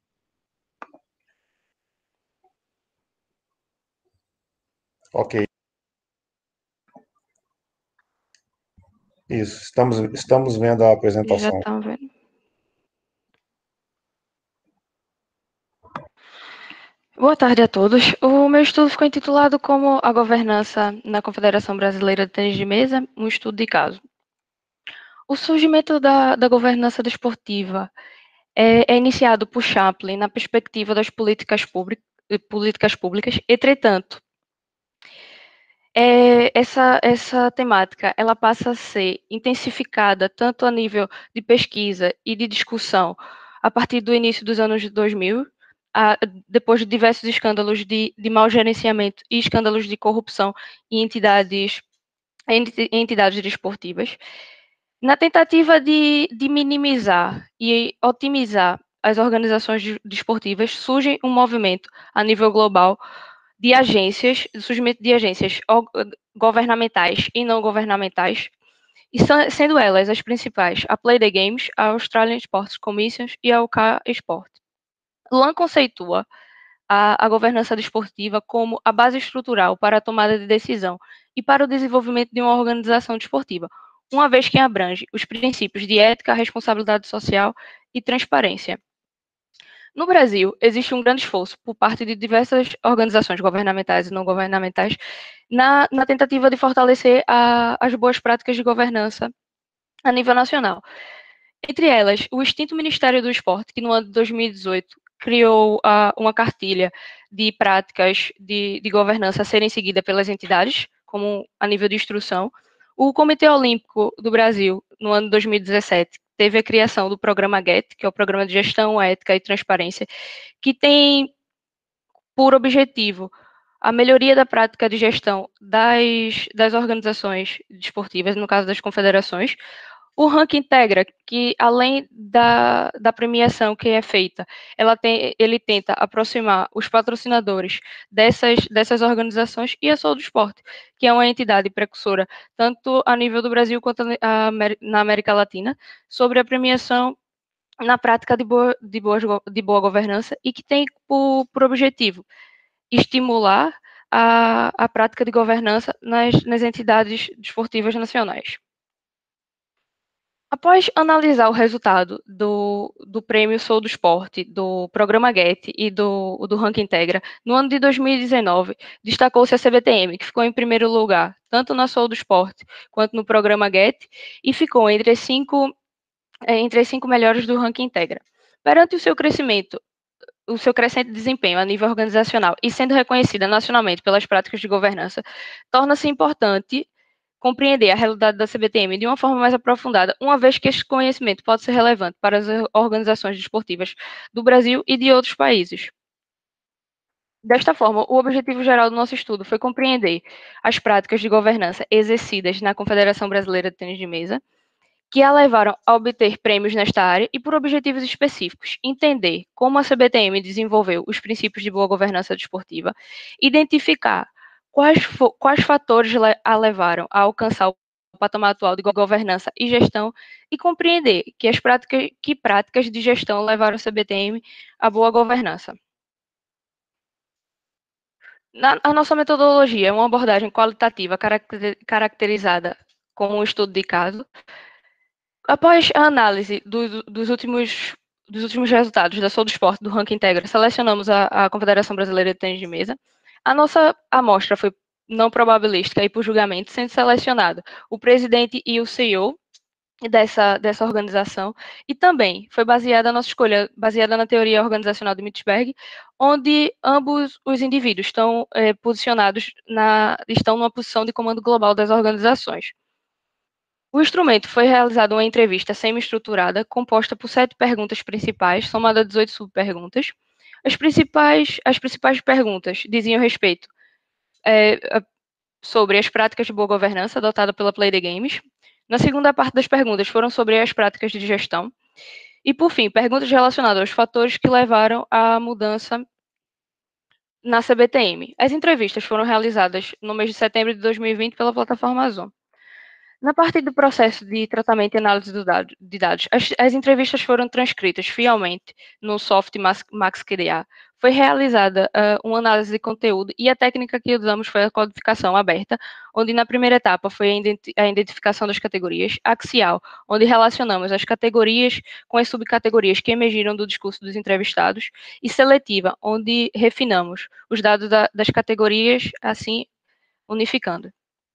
Ok. Isso, estamos vendo a Já apresentação. estão vendo. Boa tarde a todos. O meu estudo ficou intitulado como A Governança na Confederação Brasileira de Tênis de Mesa, um estudo de caso. O surgimento da governança desportiva é iniciado por Chaplin na perspectiva das políticas públicas. Entretanto, essa temática ela passa a ser intensificada tanto a nível de pesquisa e de discussão a partir do início dos anos 2000, depois de diversos escândalos de mau gerenciamento e escândalos de corrupção em entidades desportivas, na tentativa de minimizar e otimizar as organizações desportivas, surge um movimento a nível global de agências, surgimento de agências governamentais e não governamentais, e sendo elas as principais, a Play the Games, a Australian Sports Commission e a UK Sport. Luan conceitua a governança desportiva como a base estrutural para a tomada de decisão e para o desenvolvimento de uma organização desportiva, uma vez que abrange os princípios de ética, responsabilidade social e transparência. No Brasil, existe um grande esforço por parte de diversas organizações governamentais e não governamentais na tentativa de fortalecer as boas práticas de governança a nível nacional. Entre elas, o extinto Ministério do Esporte, que no ano de 2018 criou uma cartilha de práticas de governança a serem seguidas pelas entidades, como a nível de instrução. O Comitê Olímpico do Brasil, no ano de 2017, teve a criação do programa GET, que é o Programa de Gestão, Ética e Transparência, que tem por objetivo a melhoria da prática de gestão das organizações desportivas, no caso das confederações, O ranking integra que, além da premiação que é feita, ele tenta aproximar os patrocinadores dessas organizações e a Sou do Esporte, que é uma entidade precursora, tanto a nível do Brasil quanto na América Latina, sobre a premiação na prática de boa governança e que tem por objetivo estimular a prática de governança nas entidades desportivas nacionais. Após analisar o resultado do Prêmio Sou do Esporte, do Programa GET e do Ranking Integra, no ano de 2019, destacou-se a CBTM, que ficou em primeiro lugar, tanto na Sou do Esporte quanto no Programa GET, e ficou entre as cinco melhores do Ranking Integra. Perante o seu crescimento, o seu crescente desempenho a nível organizacional e sendo reconhecida nacionalmente pelas práticas de governança, torna-se importante compreender a realidade da CBTM de uma forma mais aprofundada, uma vez que este conhecimento pode ser relevante para as organizações desportivas do Brasil e de outros países. Desta forma, o objetivo geral do nosso estudo foi compreender as práticas de governança exercidas na Confederação Brasileira de Tênis de Mesa, que a levaram a obter prêmios nesta área e por objetivos específicos, entender como a CBTM desenvolveu os princípios de boa governança desportiva, identificar quais fatores a levaram a alcançar o patamar atual de governança e gestão e compreender que práticas de gestão levaram a CBTM à boa governança. A nossa metodologia é uma abordagem qualitativa caracterizada com um estudo de caso. Após a análise dos últimos resultados da Sou do Esporte do Ranking Integra, selecionamos a Confederação Brasileira de Tênis de Mesa. A nossa amostra foi não probabilística e por julgamento, sendo selecionado o presidente e o CEO dessa organização, e também foi baseada a nossa escolha, baseada na teoria organizacional de Mittberg, onde ambos os indivíduos estão estão numa posição de comando global das organizações. O instrumento foi realizado uma entrevista semi-estruturada, composta por 7 perguntas principais, somada a 18 subperguntas. As principais perguntas diziam respeito sobre as práticas de boa governança adotada pela Play the Games. Na segunda parte das perguntas foram sobre as práticas de gestão. E, por fim, perguntas relacionadas aos fatores que levaram à mudança na CBTM. As entrevistas foram realizadas no mês de setembro de 2020 pela plataforma Zoom. Na parte do processo de tratamento e análise de dados, as entrevistas foram transcritas fielmente no software MaxQDA. Foi realizada uma análise de conteúdo e a técnica que usamos foi a codificação aberta, onde na primeira etapa foi a identificação das categorias, axial, onde relacionamos as categorias com as subcategorias que emergiram do discurso dos entrevistados, e seletiva, onde refinamos os dados das categorias, assim unificando.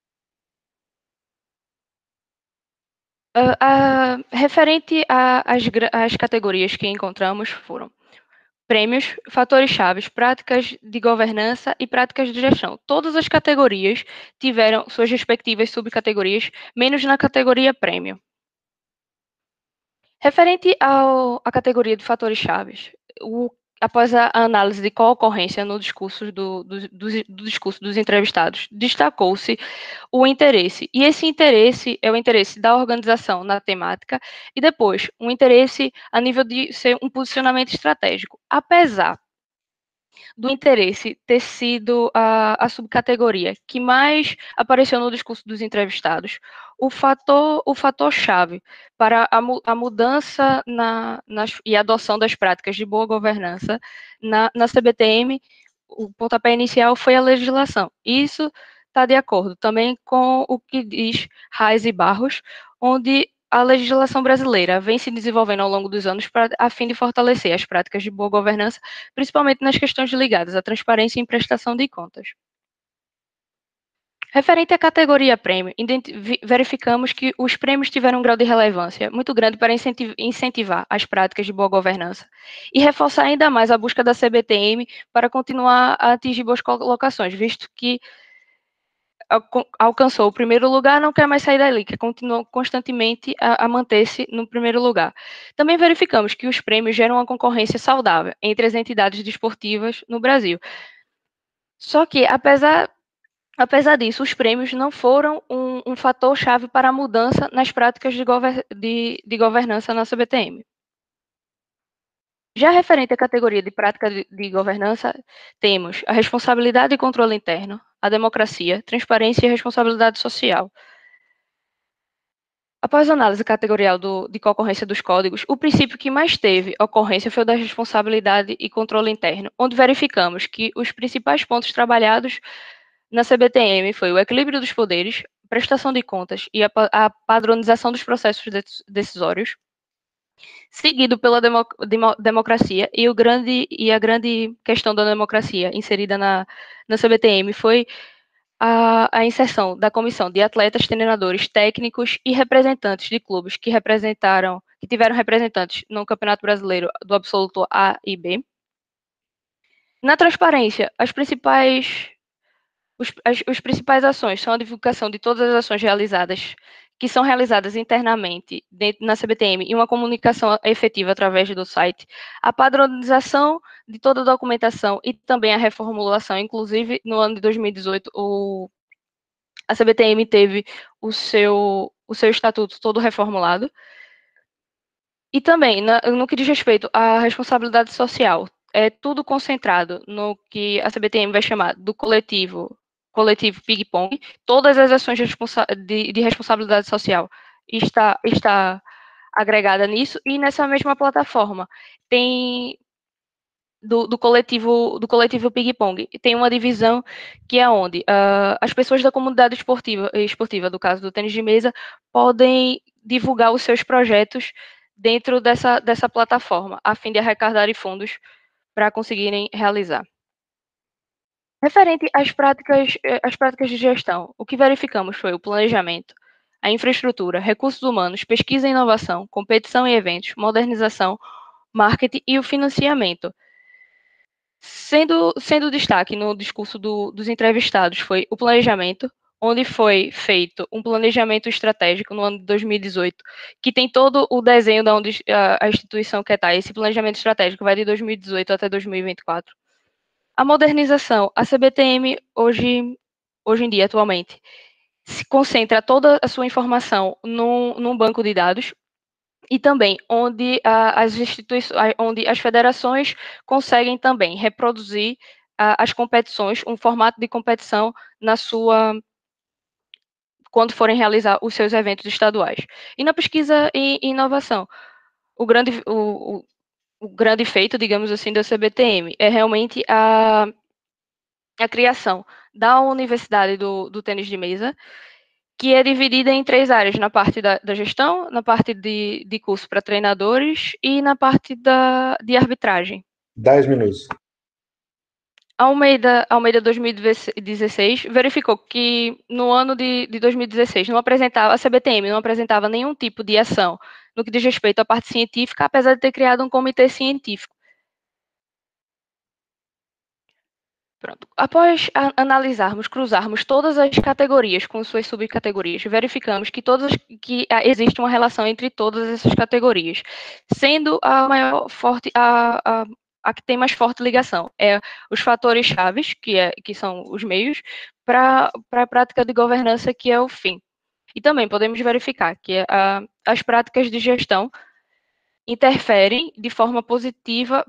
Referente às categorias que encontramos foram prêmios, fatores chaves, práticas de governança e práticas de gestão. Todas as categorias tiveram suas respectivas subcategorias, menos na categoria prêmio. Referente à categoria de fatores chaves, após a análise de co-ocorrência no discurso do discurso dos entrevistados, destacou-se o interesse. E esse interesse é o interesse da organização na temática e depois um interesse a nível de ser um posicionamento estratégico. Apesar do interesse ter sido a subcategoria que mais apareceu no discurso dos entrevistados, o fator chave para a mudança e a adoção das práticas de boa governança na CBTM, o pontapé inicial foi a legislação. Isso está de acordo também com o que diz Reis e Barros, onde a legislação brasileira vem se desenvolvendo ao longo dos anos a fim de fortalecer as práticas de boa governança, principalmente nas questões ligadas à transparência e prestação de contas. Referente à categoria prêmio, verificamos que os prêmios tiveram um grau de relevância muito grande para incentivar as práticas de boa governança e reforçar ainda mais a busca da CBTM para continuar a atingir boas colocações, visto que alcançou o primeiro lugar, não quer mais sair dali, que continua constantemente a manter-se no primeiro lugar. Também verificamos que os prêmios geram uma concorrência saudável entre as entidades desportivas no Brasil. Só que, apesar Apesar disso, os prêmios não foram um fator-chave para a mudança nas práticas de governança na CBTM. Já referente à categoria de prática de governança, temos a responsabilidade e controle interno, a democracia, transparência e responsabilidade social. Após a análise categorial de concorrência dos códigos, o princípio que mais teve ocorrência foi o da responsabilidade e controle interno, onde verificamos que os principais pontos trabalhados na CBTM foi o equilíbrio dos poderes, prestação de contas e a padronização dos processos decisórios, seguido pela democracia, e a grande questão da democracia inserida na CBTM foi a inserção da comissão de atletas, treinadores, técnicos e representantes de clubes que tiveram representantes no Campeonato Brasileiro do Absoluto A e B. Na transparência, as principais ações são a divulgação de todas as ações que são realizadas internamente na CBTM e uma comunicação efetiva através do site, a padronização de toda a documentação e também a reformulação. Inclusive, no ano de 2018, a CBTM teve o seu estatuto todo reformulado. E também, no que diz respeito à responsabilidade social, é tudo concentrado no que a CBTM vai chamar do coletivo ping-pong. Todas as ações de responsabilidade social está agregada nisso, e nessa mesma plataforma tem do coletivo ping-pong tem uma divisão que é onde as pessoas da comunidade esportiva, do caso do tênis de mesa, podem divulgar os seus projetos dentro dessa plataforma, a fim de arrecadar fundos para conseguirem realizar. Referente às práticas de gestão, o que verificamos foi o planejamento, a infraestrutura, recursos humanos, pesquisa e inovação, competição e eventos, modernização, marketing e o financiamento. Sendo destaque no discurso dos entrevistados foi o planejamento, onde foi feito um planejamento estratégico no ano de 2018, que tem todo o desenho de onde a instituição quer estar. Esse planejamento estratégico vai de 2018 até 2024. A modernização, a CBTM hoje em dia, atualmente, se concentra toda a sua informação num banco de dados, e também onde onde as federações conseguem também reproduzir as competições, um formato de competição quando forem realizar os seus eventos estaduais. E na pesquisa e inovação, o grande feito, digamos assim, da CBTM é realmente a criação da Universidade do Tênis de Mesa, que é dividida em 3 áreas: na parte da gestão, na parte de curso para treinadores e na parte de arbitragem. 10 minutos. Almeida 2016 verificou que no ano de 2016 a CBTM não apresentava nenhum tipo de ação no que diz respeito à parte científica, apesar de ter criado um comitê científico. Pronto. Após analisarmos, cruzarmos todas as categorias com suas subcategorias, verificamos que existe uma relação entre todas essas categorias, sendo a que tem mais forte ligação é os fatores chaves, que são os meios, para a prática de governança, que é o fim. E também podemos verificar que as práticas de gestão interferem de forma positiva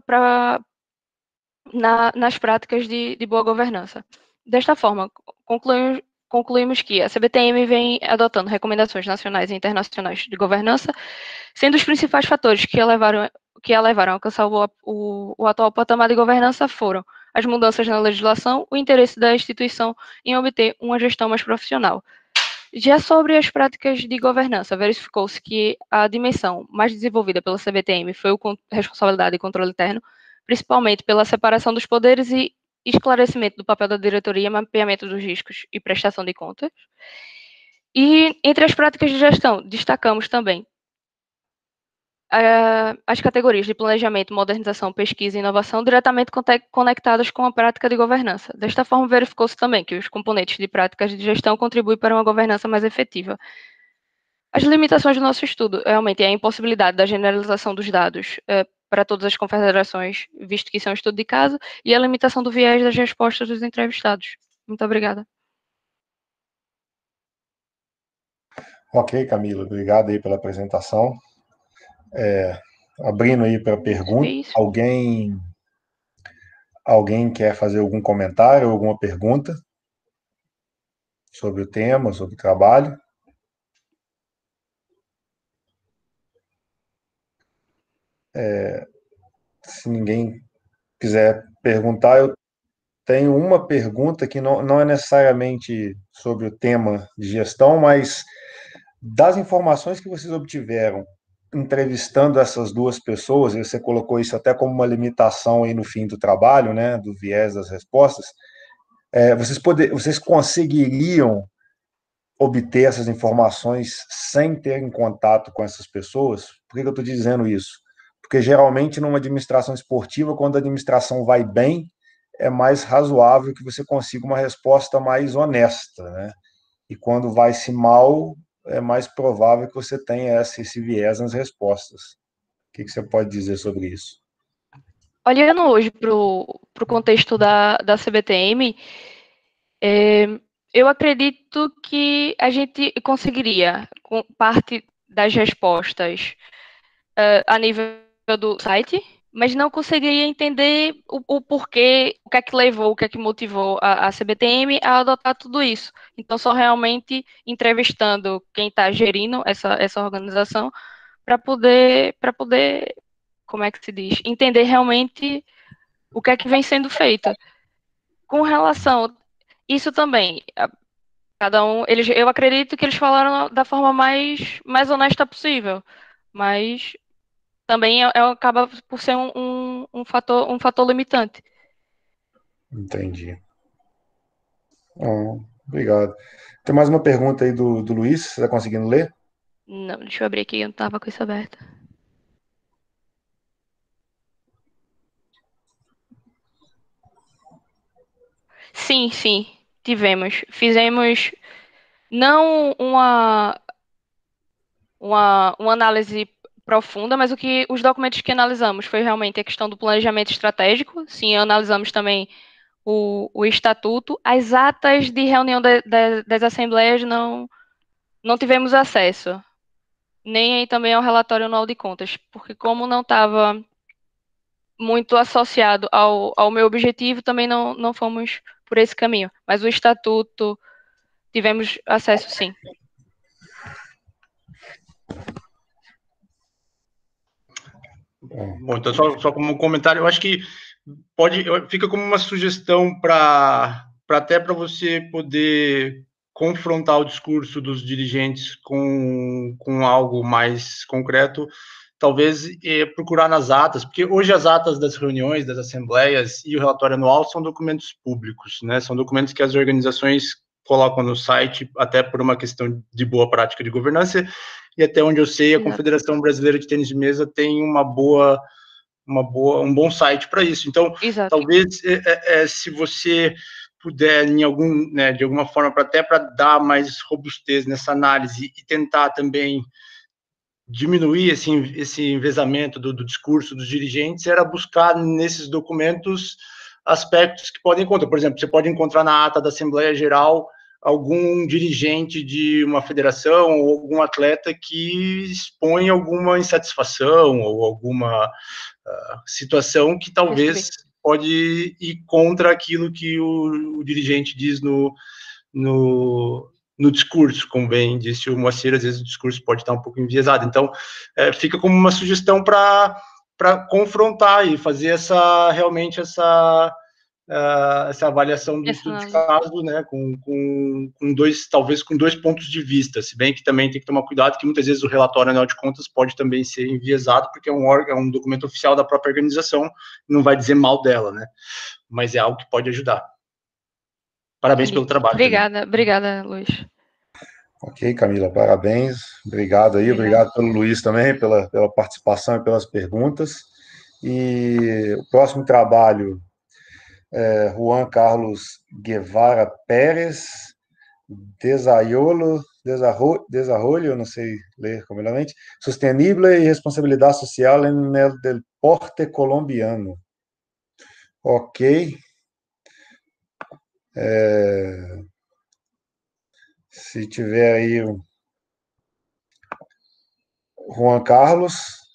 nas práticas de boa governança. Desta forma, concluímos que a CBTM vem adotando recomendações nacionais e internacionais de governança, sendo os principais fatores que a levaram a alcançar o atual patamar de governança foram as mudanças na legislação, o interesse da instituição em obter uma gestão mais profissional. Já sobre as práticas de governança, verificou-se que a dimensão mais desenvolvida pela CBTM foi o responsabilidade e controle interno, principalmente pela separação dos poderes e esclarecimento do papel da diretoria, mapeamento dos riscos e prestação de contas. E entre as práticas de gestão, destacamos também as categorias de planejamento, modernização, pesquisa e inovação diretamente conectadas com a prática de governança. Desta forma, verificou-se também que os componentes de práticas de gestão contribuem para uma governança mais efetiva. As limitações do nosso estudo realmente é a impossibilidade da generalização dos dados para todas as confederações, visto que isso é um estudo de caso, e a limitação do viés das respostas dos entrevistados. Muito obrigada. Ok, Camila, obrigado aí pela apresentação. Abrindo aí para pergunta, Difícil. alguém quer fazer algum comentário, alguma pergunta sobre o tema, sobre o trabalho? Se ninguém quiser perguntar, eu tenho uma pergunta que não é necessariamente sobre o tema de gestão, mas das informações que vocês obtiveram entrevistando essas duas pessoas, e você colocou isso até como uma limitação aí no fim do trabalho, né, do viés das respostas, vocês conseguiriam obter essas informações sem ter em contato com essas pessoas? Por que eu estou dizendo isso? Porque geralmente numa administração esportiva, quando a administração vai bem, é mais razoável que você consiga uma resposta mais honesta, né? E quando vai-se mal, é mais provável que você tenha esse viés nas respostas. O que você pode dizer sobre isso? Olhando hoje para o contexto da CBTM, eu acredito que a gente conseguiria, com parte das respostas, a nível do site, mas não conseguiria entender o porquê, o que é que levou, o que é que motivou a CBTM a adotar tudo isso. Então, só realmente entrevistando quem está gerindo essa organização para poder, como é que se diz, entender realmente o que é que vem sendo feito. Com relação, isso também, cada um, eu acredito que eles falaram da forma mais honesta possível, mas também acaba por ser um fator limitante. Entendi. Obrigado. Tem mais uma pergunta aí do Luiz, você está conseguindo ler? Não, deixa eu abrir aqui, eu não estava com isso aberto. Sim, sim, tivemos. Fizemos não uma análise profunda, mas os documentos que analisamos foi realmente a questão do planejamento estratégico. Sim, analisamos também o estatuto. As atas de reunião das assembleias não tivemos acesso, nem também ao relatório anual de contas, porque como não estava muito associado ao meu objetivo, também não fomos por esse caminho. Mas o estatuto tivemos acesso, sim. Bom, então só como um comentário, eu acho que fica como uma sugestão até para você poder confrontar o discurso dos dirigentes com algo mais concreto, talvez procurar nas atas, porque hoje as atas das reuniões, das assembleias e o relatório anual são documentos públicos, né? São documentos que as organizações colocam no site, até por uma questão de boa prática de governança, e até onde eu sei, a Confederação Brasileira de Tênis de Mesa tem um bom site para isso. Então, Exato. talvez, se você puder, de alguma forma, até para dar mais robustez nessa análise e tentar também diminuir esse envezamento do discurso dos dirigentes, era buscar nesses documentos aspectos que podem encontrar. Por exemplo, você pode encontrar na ata da Assembleia Geral algum dirigente de uma federação ou algum atleta que expõe alguma insatisfação ou alguma situação que talvez pode ir contra aquilo que o dirigente diz no discurso, como bem disse o Moacir, às vezes o discurso pode estar um pouco enviesado. Então, fica como uma sugestão para confrontar e fazer realmente essa avaliação do estudo de caso, né, talvez com dois pontos de vista, se bem que também tem que tomar cuidado que muitas vezes o relatório anual de contas pode também ser enviesado, porque é um documento oficial da própria organização, não vai dizer mal dela, né, mas é algo que pode ajudar. Parabéns pelo trabalho. Obrigada, Luiz. Ok, Camila, parabéns. Obrigado aí, obrigado pelo Luiz também, pela participação e pelas perguntas. E o próximo trabalho é Juan Carlos Guevara Pérez, Desarrollo, não sei ler completamente, Sostenible e Responsabilidade Social en el Deporte Colombiano. Ok. Se tiver aí Juan Carlos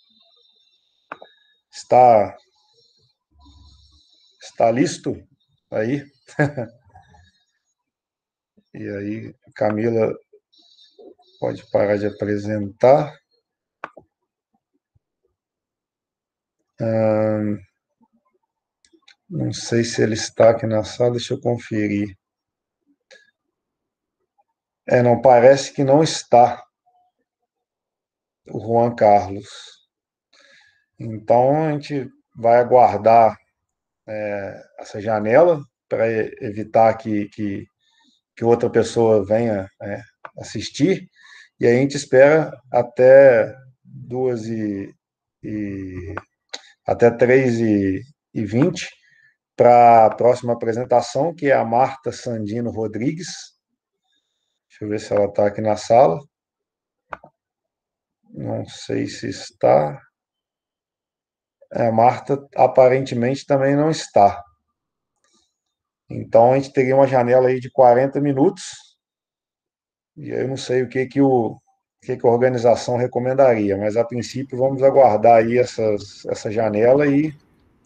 está listo aí? E aí, Camila pode parar de apresentar. Não sei se ele está aqui na sala, deixa eu conferir. Não, parece que não está o Juan Carlos. Então, a gente vai aguardar essa janela para evitar que outra pessoa venha assistir, e aí a gente espera até 3h20 para a próxima apresentação, que é a Marta Sandino Rodrigues. Deixa eu ver se ela está aqui na sala. Não sei se está. A Marta aparentemente também não está. Então, a gente teria uma janela aí de 40 minutos, e eu não sei o que a organização recomendaria, mas a princípio vamos aguardar aí essa janela e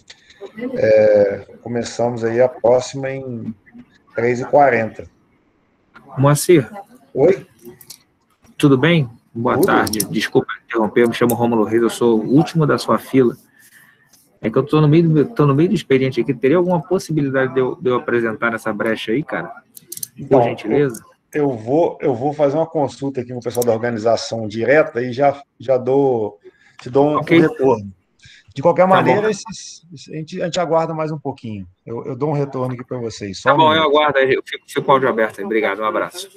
começamos aí a próxima em 3h40. Moacir. Oi? Tudo bem? Boa Tudo? tarde. Desculpa interromper, eu me chamo Rômulo Reis, eu sou o último da sua fila. É que eu tô no meio do expediente aqui. Teria alguma possibilidade de eu apresentar nessa brecha aí, cara? Então, por gentileza? Eu vou fazer uma consulta aqui com o pessoal da organização direta e te dou um retorno. De qualquer maneira, a gente aguarda mais um pouquinho. Eu dou um retorno aqui para vocês. Só tá bom, eu aguardo. Eu fico com o áudio aberto aí. Obrigado, um abraço.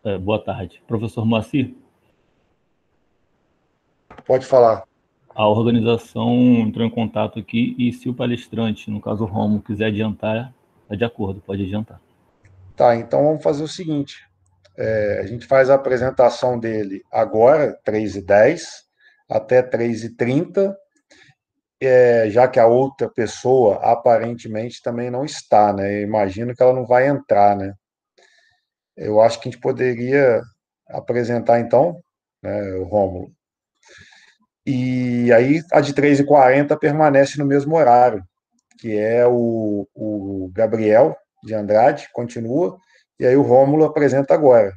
Boa tarde. Professor Moacir? Pode falar. A organização entrou em contato aqui e se o palestrante, no caso o Romo, quiser adiantar, é de acordo, pode adiantar. Tá, então vamos fazer o seguinte. A gente faz a apresentação dele agora, 3h10, até 3h30, já que a outra pessoa aparentemente também não está, né? Eu imagino que ela não vai entrar, né? Eu acho que a gente poderia apresentar, então, né, o Rômulo. E aí a de 3h40 permanece no mesmo horário, que é o Gabriel de Andrade, continua, e aí o Rômulo apresenta agora.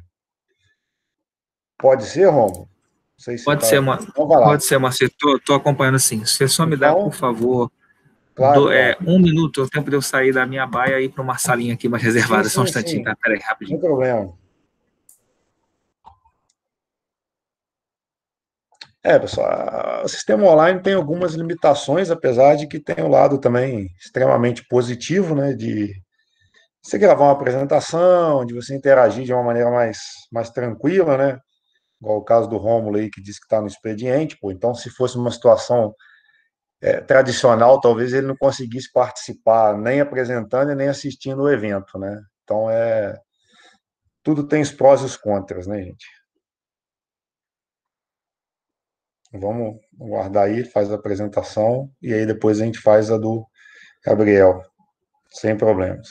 Pode ser, Rômulo? Não sei se Pode tá... ser, então, vai lá. Pode ser, Marcelo. Estou acompanhando sim. Você só me dá, por favor, claro. 1 minuto, o tempo de eu sair da minha baia e ir para uma salinha aqui mais reservada. Sim, só um instantinho, tá? Peraí, rapidinho. Sem problema. Pessoal, o sistema online tem algumas limitações, apesar de que tem um lado também extremamente positivo, né, de você gravar uma apresentação, de você interagir de uma maneira mais tranquila, né, igual o caso do Rômulo aí, que disse que está no expediente, pô, então se fosse uma situação tradicional, talvez ele não conseguisse participar nem apresentando e nem assistindo o evento, né, então tudo tem os prós e os contras, né, gente. Vamos guardar aí, faz a apresentação, e aí depois a gente faz a do Gabriel, sem problemas.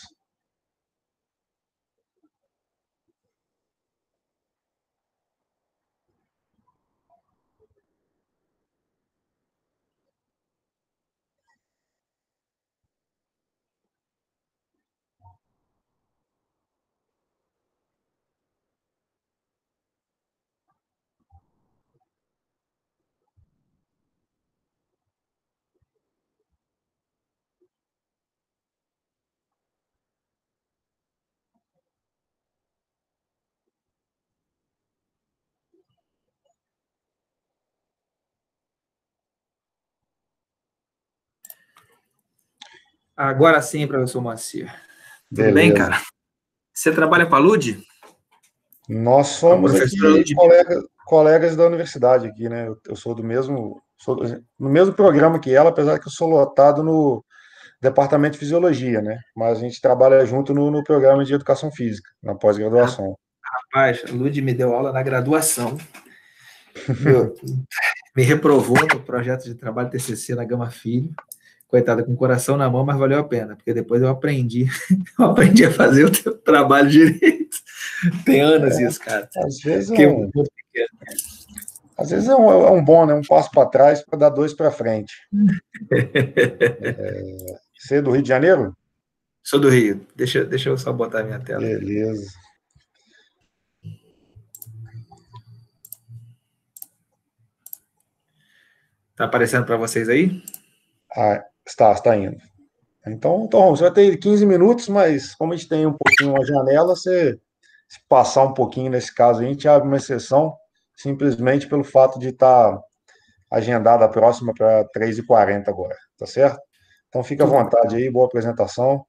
Agora sim, professor Moacir. Beleza. Tudo bem, cara? Você trabalha para a LUD? Nós somos aqui colegas da universidade aqui, né? Eu sou do mesmo programa que ela, apesar que eu sou lotado no departamento de fisiologia, né? Mas a gente trabalha junto no programa de educação física, na pós-graduação. Rapaz, a LUD me deu aula na graduação. Me reprovou no projeto de trabalho TCC na Gama Filho. Coitada, com o coração na mão, mas valeu a pena, porque depois eu aprendi a fazer o teu trabalho direito. Tem anos isso, cara. Às vezes é um bom, né? Um passo para trás para dar 2 para frente. Você é do Rio de Janeiro? Sou do Rio. Deixa eu só botar a minha tela. Beleza. Tá aparecendo para vocês aí? Está indo. Então, você vai ter 15 minutos, mas como a gente tem um pouquinho uma janela, se passar um pouquinho nesse caso, a gente abre uma exceção, simplesmente pelo fato de estar agendada a próxima para 3h40 agora, tá certo? Então, fica à vontade aí, boa apresentação.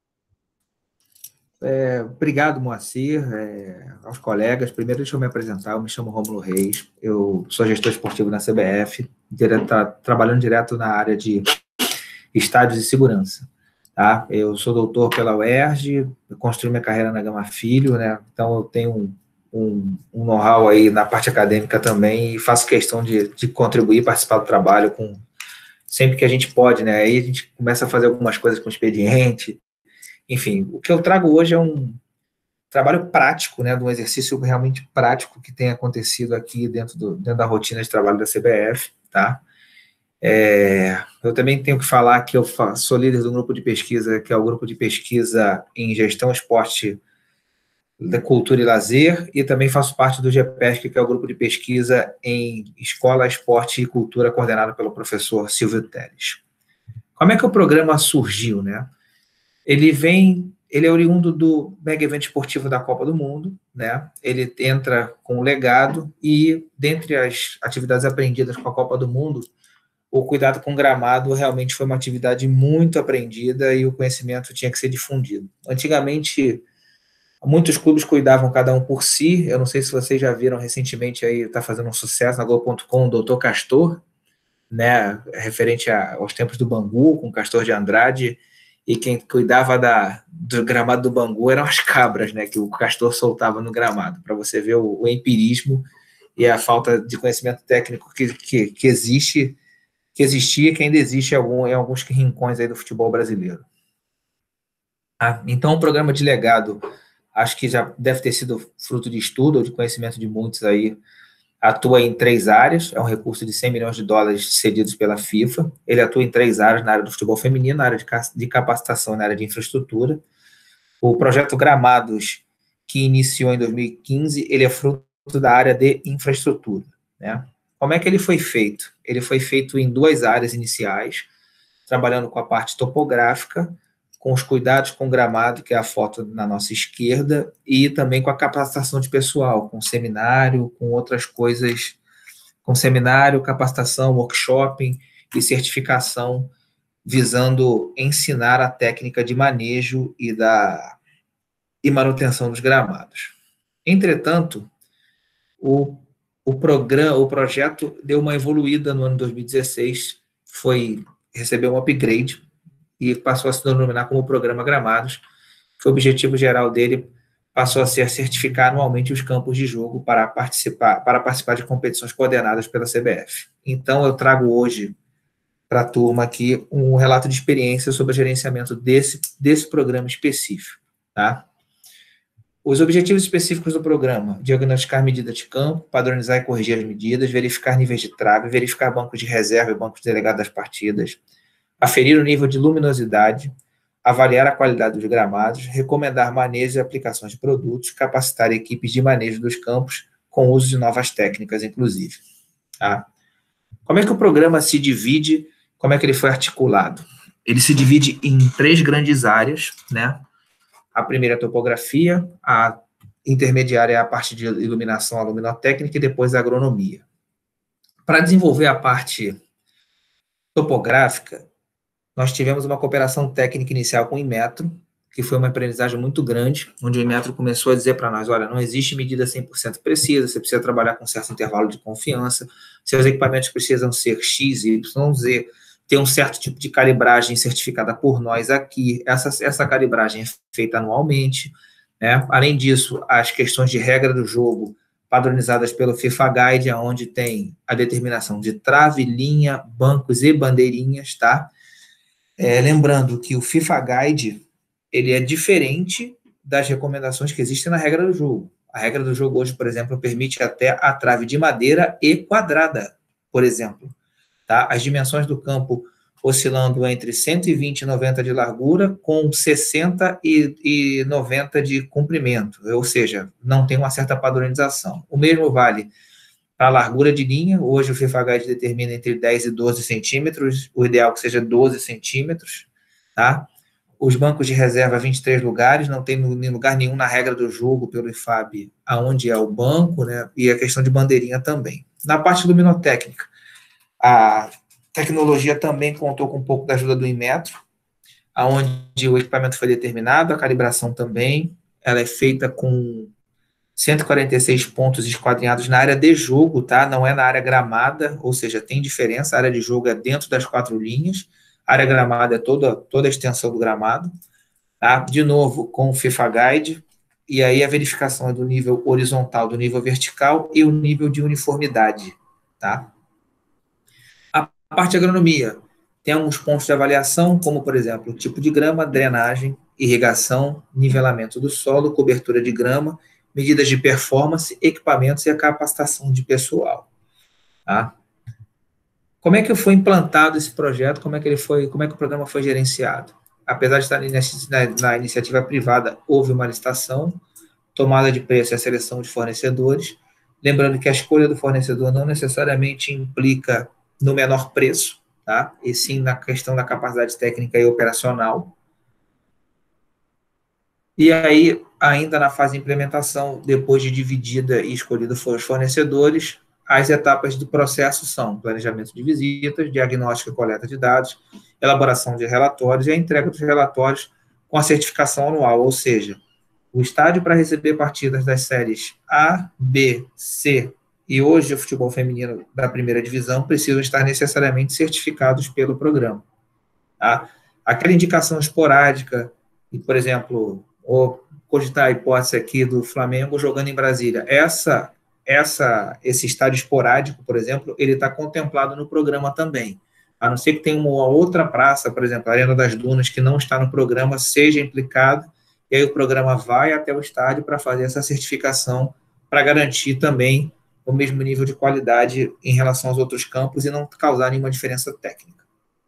Obrigado, Moacir, aos colegas. Primeiro, deixa eu me apresentar, eu me chamo Rômulo Reis, eu sou gestor esportivo na CBF, trabalhando direto na área de estádios e segurança. Tá? Eu sou doutor pela UERJ, construí minha carreira na Gama Filho, né? Então eu tenho um know-how aí na parte acadêmica também e faço questão de contribuir, participar do trabalho sempre que a gente pode, né? Aí a gente começa a fazer algumas coisas com expediente. Enfim, o que eu trago hoje é um trabalho prático, né? De um exercício realmente prático que tem acontecido aqui dentro da rotina de trabalho da CBF, tá? Eu também tenho que falar que eu sou líder do grupo de pesquisa, que é o grupo de pesquisa em gestão, esporte, da cultura e lazer, e também faço parte do GPESC, que é o grupo de pesquisa em escola, esporte e cultura, coordenado pelo professor Silvio Teles. Como é que o programa surgiu, né? Ele é oriundo do mega evento esportivo da Copa do Mundo, né? Ele entra com o legado e, dentre as atividades aprendidas com a Copa do Mundo, o cuidado com o gramado realmente foi uma atividade muito aprendida e o conhecimento tinha que ser difundido. Antigamente, Muitos clubes cuidavam cada um por si. Eu não sei se vocês já viram recentemente, aí está fazendo um sucesso na Globo.com, o Dr. Castor, né, referente aos tempos do Bangu, com Castor de Andrade, e quem cuidava do gramado do Bangu eram as cabras, né, que o Castor soltava no gramado, para você ver o empirismo e a falta de conhecimento técnico que existia, que ainda existe em alguns rincões aí do futebol brasileiro. Então, o programa de legado, acho que já deve ter sido fruto de estudo ou de conhecimento de muitos aí, atua em 3 áreas, é um recurso de 100 milhões de dólares cedidos pela FIFA. Ele atua em 3 áreas, na área do futebol feminino, na área de capacitação e na área de infraestrutura. O projeto Gramados, que iniciou em 2015, ele é fruto da área de infraestrutura, né? Como é que ele foi feito? Ele foi feito em 2 áreas iniciais, trabalhando com a parte topográfica, com os cuidados com o gramado, que é a foto na nossa esquerda, e também com a capacitação de pessoal, com seminário, com outras coisas, com seminário, capacitação, workshop e certificação, visando ensinar a técnica de manejo e manutenção dos gramados. Entretanto, o projeto deu uma evoluída no ano 2016, recebeu um upgrade, e passou a se denominar como Programa Gramados, que o objetivo geral dele passou a ser certificar anualmente os campos de jogo para participar de competições coordenadas pela CBF. Então, eu trago hoje para a turma aqui um relato de experiência sobre o gerenciamento desse programa específico. Tá? Os objetivos específicos do programa: diagnosticar medidas de campo, padronizar e corrigir as medidas, verificar níveis de trave, verificar bancos de reserva e bancos delegados das partidas, aferir o nível de luminosidade, avaliar a qualidade dos gramados, recomendar manejo e aplicações de produtos, capacitar equipes de manejo dos campos com o uso de novas técnicas, inclusive. Tá? Como é que o programa se divide? Como é que ele foi articulado? Ele se divide em 3 grandes áreas, né? A primeira é a topografia, a intermediária é a parte de iluminação, a luminotécnica, e depois a agronomia. Para desenvolver a parte topográfica, nós tivemos uma cooperação técnica inicial com o Inmetro, que foi uma aprendizagem muito grande, onde o Inmetro começou a dizer para nós: olha, não existe medida 100% precisa, você precisa trabalhar com um certo intervalo de confiança, seus equipamentos precisam ser X, Y, Z, ter um certo tipo de calibragem certificada por nós aqui, essa calibragem é feita anualmente, né? Além disso, as questões de regra do jogo, padronizadas pelo FIFA Guide, onde tem a determinação de trave, linha, bancos e bandeirinhas, tá? Lembrando que o FIFA Guide, ele é diferente das recomendações que existem na regra do jogo. A regra do jogo hoje, por exemplo, permite até a trave de madeira e quadrada, por exemplo. Tá? As dimensões do campo oscilando entre 120 e 90 de largura, com 60 e 90 de comprimento, ou seja, não tem uma certa padronização. O mesmo vale para a largura de linha. Hoje o FIFA Guide determina entre 10 e 12 centímetros, o ideal que seja 12 centímetros, tá? Os bancos de reserva, 23 lugares, não tem lugar nenhum na regra do jogo pelo IFAB aonde é o banco, né? E a questão de bandeirinha também. Na parte luminotécnica, a tecnologia também contou com um pouco da ajuda do Inmetro, aonde o equipamento foi determinado, a calibração também, ela é feita com 146 pontos esquadrinhados na área de jogo, tá? Não é na área gramada, ou seja, tem diferença. A área de jogo é dentro das 4 linhas, a área gramada é toda a extensão do gramado, tá? De novo, com o FIFA Guide, e aí a verificação é do nível horizontal, do nível vertical e o nível de uniformidade, tá? A parte de agronomia tem alguns pontos de avaliação, como, por exemplo, o tipo de grama, drenagem, irrigação, nivelamento do solo, cobertura de grama, medidas de performance, equipamentos e a capacitação de pessoal. Tá? Como é que foi implantado esse projeto? Como é que o programa foi gerenciado? Apesar de estar na iniciativa privada, houve uma licitação, tomada de preço e a seleção de fornecedores. Lembrando que a escolha do fornecedor não necessariamente implica no menor preço, tá? E sim na questão da capacidade técnica e operacional. E aí, ainda na fase de implementação, depois de dividida e escolhida foram os fornecedores, as etapas do processo são planejamento de visitas, diagnóstico e coleta de dados, elaboração de relatórios e a entrega dos relatórios com a certificação anual, ou seja, o estádio, para receber partidas das séries A, B, C e hoje o futebol feminino da primeira divisão precisam estar necessariamente certificados pelo programa. Tá? Aquela indicação esporádica, e, por exemplo, ou cogitar a hipótese aqui do Flamengo jogando em Brasília, esse estádio esporádico, por exemplo, ele está contemplado no programa também. A não ser que tenha uma outra praça, por exemplo, a Arena das Dunas, que não está no programa, seja implicado, e aí o programa vai até o estádio para fazer essa certificação, para garantir também o mesmo nível de qualidade em relação aos outros campos e não causar nenhuma diferença técnica.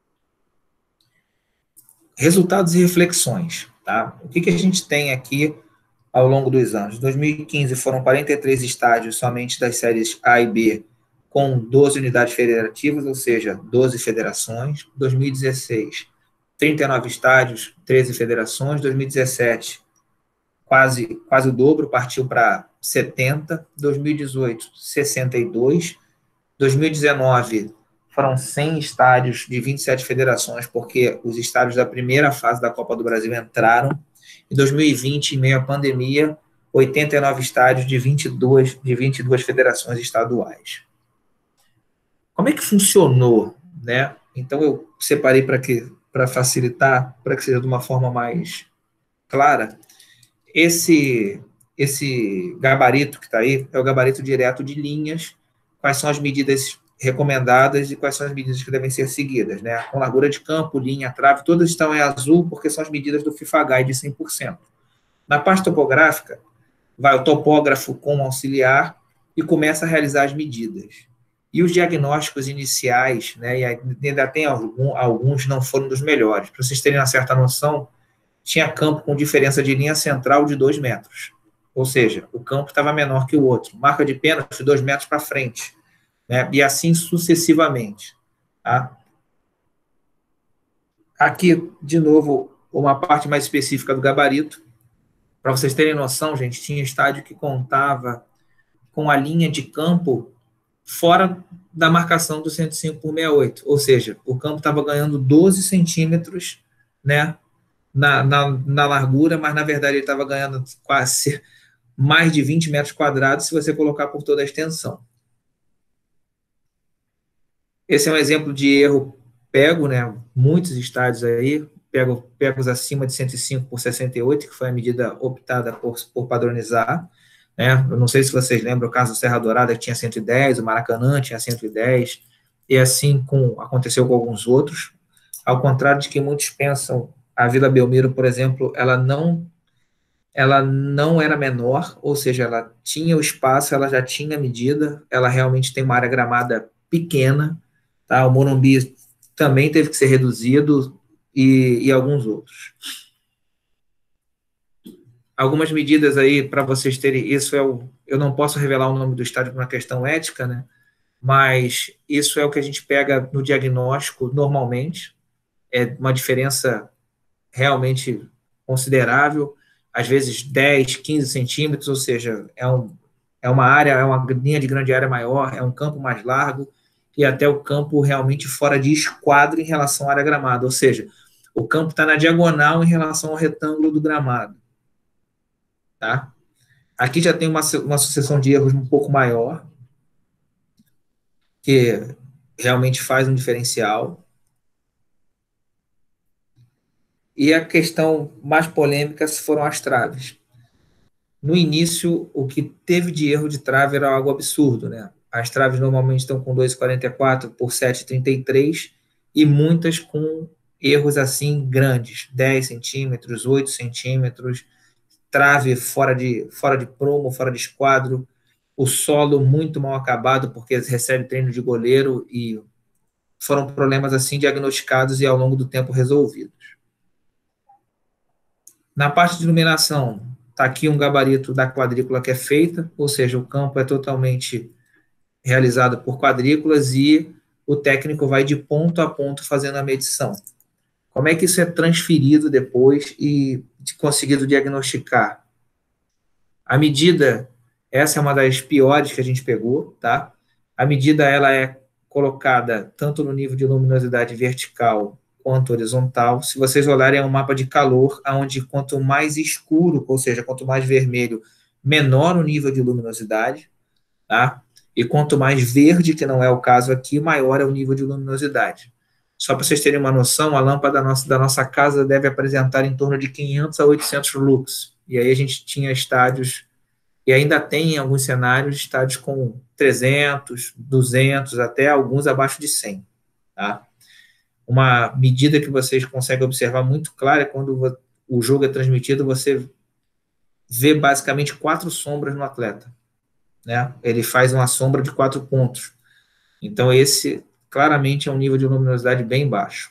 Resultados e reflexões. Tá? O que a gente tem aqui ao longo dos anos? Em 2015 foram 43 estádios somente das séries A e B, com 12 unidades federativas, ou seja, 12 federações. 2016, 39 estádios, 13 federações. 2017, quase o dobro, partiu para 70. 2018, 62. 2019, foram 100 estádios de 27 federações, porque os estádios da primeira fase da Copa do Brasil entraram. Em 2020, em meio à pandemia, 89 estádios de 22 federações estaduais. Como é que funcionou, né? Então, eu separei para facilitar, para que seja de uma forma mais clara. Esse gabarito que está aí é o gabarito direto de linhas, quais são as medidas recomendadas e quais são as medidas que devem ser seguidas, né? Com largura de campo, linha, trave, todas estão em azul porque são as medidas do FIFA Guide 100%. Na parte topográfica, vai o topógrafo com auxiliar e começa a realizar as medidas. E os diagnósticos iniciais, né, e ainda tem alguns não foram dos melhores. Para vocês terem uma certa noção, tinha campo com diferença de linha central de 2 metros. Ou seja, o campo estava menor que o outro. Marca de pênalti 2 metros para frente. Né, e assim sucessivamente. Tá? Aqui, de novo, uma parte mais específica do gabarito. Para vocês terem noção, gente, tinha estádio que contava com a linha de campo fora da marcação do 105 por 68. Ou seja, o campo estava ganhando 12 centímetros, né, na largura, mas, na verdade, ele estava ganhando quase mais de 20 metros quadrados se você colocar por toda a extensão. Esse é um exemplo de erro pego, né? Muitos estádios aí, pegos acima de 105 por 68, que foi a medida optada por padronizar. Né? Eu não sei se vocês lembram o caso do Serra Dourada, que tinha 110, o Maracanã tinha 110, e assim aconteceu com alguns outros. Ao contrário de que muitos pensam, a Vila Belmiro, por exemplo, ela não era menor, ou seja, ela tinha o espaço, ela já tinha medida, ela realmente tem uma área gramada pequena. Tá? O Morumbi também teve que ser reduzido e alguns outros. Algumas medidas aí para vocês terem, eu não posso revelar o nome do estádio por uma questão ética, né? Mas isso é o que a gente pega no diagnóstico normalmente, é uma diferença realmente considerável, às vezes 10, 15 centímetros, ou seja, é uma linha de grande área maior, é um campo mais largo, e até o campo realmente fora de esquadro em relação à área gramada, ou seja, o campo está na diagonal em relação ao retângulo do gramado. Tá? Aqui já tem uma sucessão de erros um pouco maior, que realmente faz um diferencial. E a questão mais polêmica foram as traves. No início, o que teve de erro de trave era algo absurdo, né? As traves normalmente estão com 2,44 por 7,33 e muitas com erros assim grandes, 10 centímetros, 8 centímetros, trave fora de prumo, fora de esquadro, o solo muito mal acabado porque recebe treino de goleiro e foram problemas assim diagnosticados e ao longo do tempo resolvidos. Na parte de iluminação, está aqui um gabarito da quadrícula que é feita, ou seja, o campo é totalmente realizado por quadrículas e o técnico vai de ponto a ponto fazendo a medição. Como é que isso é transferido depois e conseguido diagnosticar? A medida, essa é uma das piores que a gente pegou, tá? A medida, ela é colocada tanto no nível de luminosidade vertical quanto horizontal. Se vocês olharem, é um mapa de calor, onde quanto mais escuro, ou seja, quanto mais vermelho, menor o nível de luminosidade, tá? E quanto mais verde, que não é o caso aqui, maior é o nível de luminosidade. Só para vocês terem uma noção, a lâmpada da nossa casa deve apresentar em torno de 500 a 800 lux. E aí a gente tinha estádios, e ainda tem em alguns cenários, estádios com 300, 200, até alguns abaixo de 100. Tá? Uma medida que vocês conseguem observar muito clara é quando o jogo é transmitido, você vê basicamente 4 sombras no atleta. Né? Ele faz uma sombra de 4 pontos. Então, esse claramente é um nível de luminosidade bem baixo.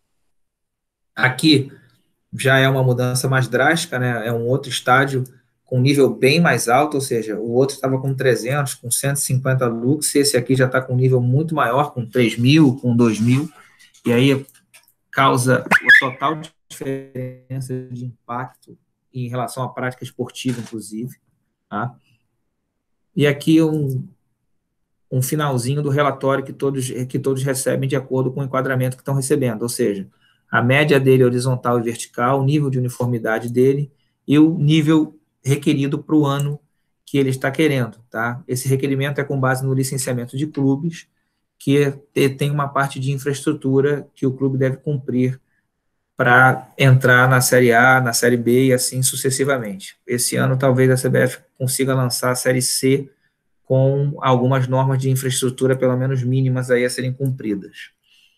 Aqui já é uma mudança mais drástica, né? É um outro estádio com nível bem mais alto, ou seja, o outro estava com 300, com 150 lux, esse aqui já está com um nível muito maior, com 3.000, com 2.000, e aí causa uma total diferença de impacto em relação à prática esportiva, inclusive. Tá? E aqui um finalzinho do relatório que todos recebem de acordo com o enquadramento que estão recebendo, ou seja, a média dele horizontal e vertical, o nível de uniformidade dele e o nível requerido para o ano que ele está querendo. Tá? Esse requerimento é com base no licenciamento de clubes, que tem uma parte de infraestrutura que o clube deve cumprir para entrar na Série A, na Série B e assim sucessivamente. Esse ano, talvez a CBF consiga lançar a Série C com algumas normas de infraestrutura, pelo menos mínimas, aí a serem cumpridas.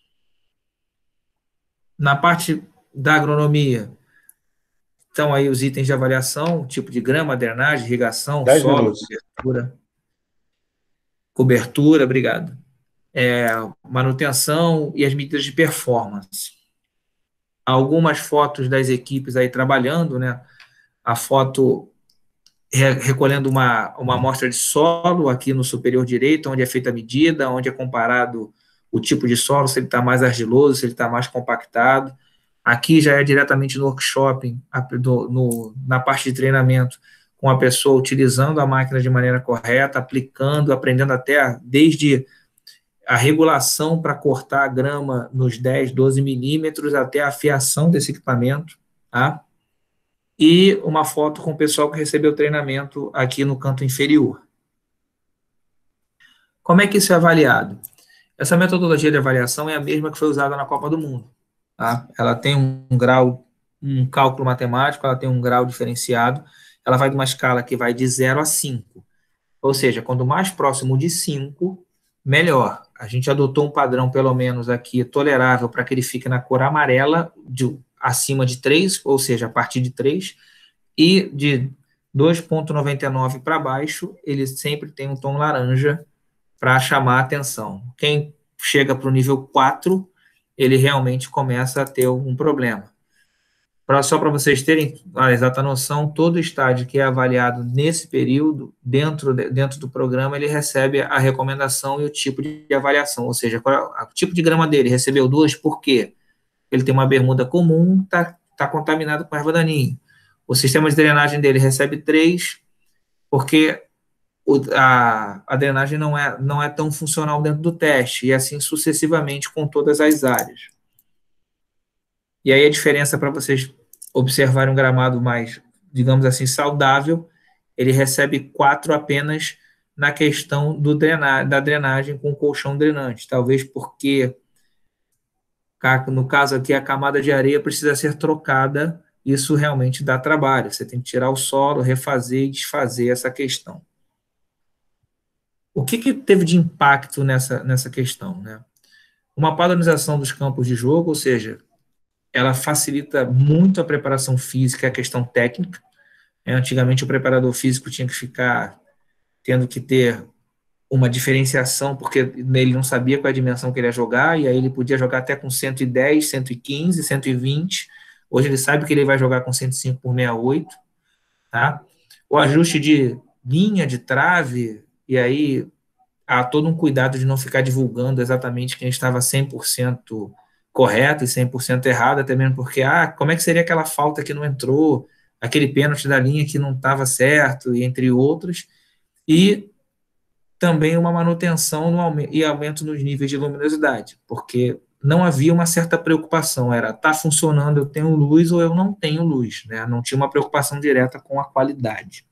Na parte da agronomia, estão aí os itens de avaliação, tipo de grama, drenagem, irrigação, 10 solo, minutos. cobertura, obrigado. Manutenção e as medidas de performance. Algumas fotos das equipes aí trabalhando, né? A foto recolhendo uma amostra de solo aqui no superior direito, onde é feita a medida, onde é comparado o tipo de solo, se ele está mais argiloso, se ele está mais compactado. Aqui já é diretamente no workshop, na parte de treinamento, com a pessoa utilizando a máquina de maneira correta, aplicando, aprendendo até desde a regulação para cortar a grama nos 10, 12 milímetros, até a afiação desse equipamento, tá? E uma foto com o pessoal que recebeu treinamento aqui no canto inferior. Como é que isso é avaliado? Essa metodologia de avaliação é a mesma que foi usada na Copa do Mundo. Tá? Ela tem um cálculo matemático, ela tem um grau diferenciado, ela vai de uma escala que vai de 0 a 5. Ou seja, quanto mais próximo de 5, melhor. A gente adotou um padrão, pelo menos aqui, tolerável para que ele fique na cor amarela, acima de 3, ou seja, a partir de 3, e de 2,99 para baixo, ele sempre tem um tom laranja para chamar a atenção. Quem chega para o nível 4, ele realmente começa a ter um problema. Só para vocês terem a exata noção, todo estádio que é avaliado nesse período, dentro do programa, ele recebe a recomendação e o tipo de avaliação, ou seja, qual é o tipo de grama dele, recebeu 2, por quê? Ele tem uma bermuda comum, está contaminado com erva daninha. O sistema de drenagem dele recebe 3, porque a drenagem não é tão funcional dentro do teste, e assim sucessivamente com todas as áreas. E aí a diferença para vocês observarem um gramado mais, digamos assim, saudável, ele recebe 4 apenas na questão da drenagem com colchão drenante, talvez porque, no caso aqui, a camada de areia precisa ser trocada, isso realmente dá trabalho, você tem que tirar o solo, refazer e desfazer essa questão. O que teve de impacto nessa questão? Né? Uma padronização dos campos de jogo, ou seja, ela facilita muito a preparação física, a questão técnica. Antigamente, o preparador físico tinha que ficar tendo que ter uma diferenciação, porque ele não sabia qual é a dimensão que ele ia jogar, e aí ele podia jogar até com 110, 115, 120. Hoje ele sabe que ele vai jogar com 105 por 68. Tá? O ajuste de linha, de trave, e aí há todo um cuidado de não ficar divulgando exatamente quem estava 100% correto e 100% errado, até mesmo porque, como é que seria aquela falta que não entrou, aquele pênalti da linha que não estava certo, e entre outros, e também uma manutenção e aumento nos níveis de luminosidade, porque não havia uma certa preocupação, era, tá funcionando, eu tenho luz ou eu não tenho luz, né? Não tinha uma preocupação direta com a qualidade.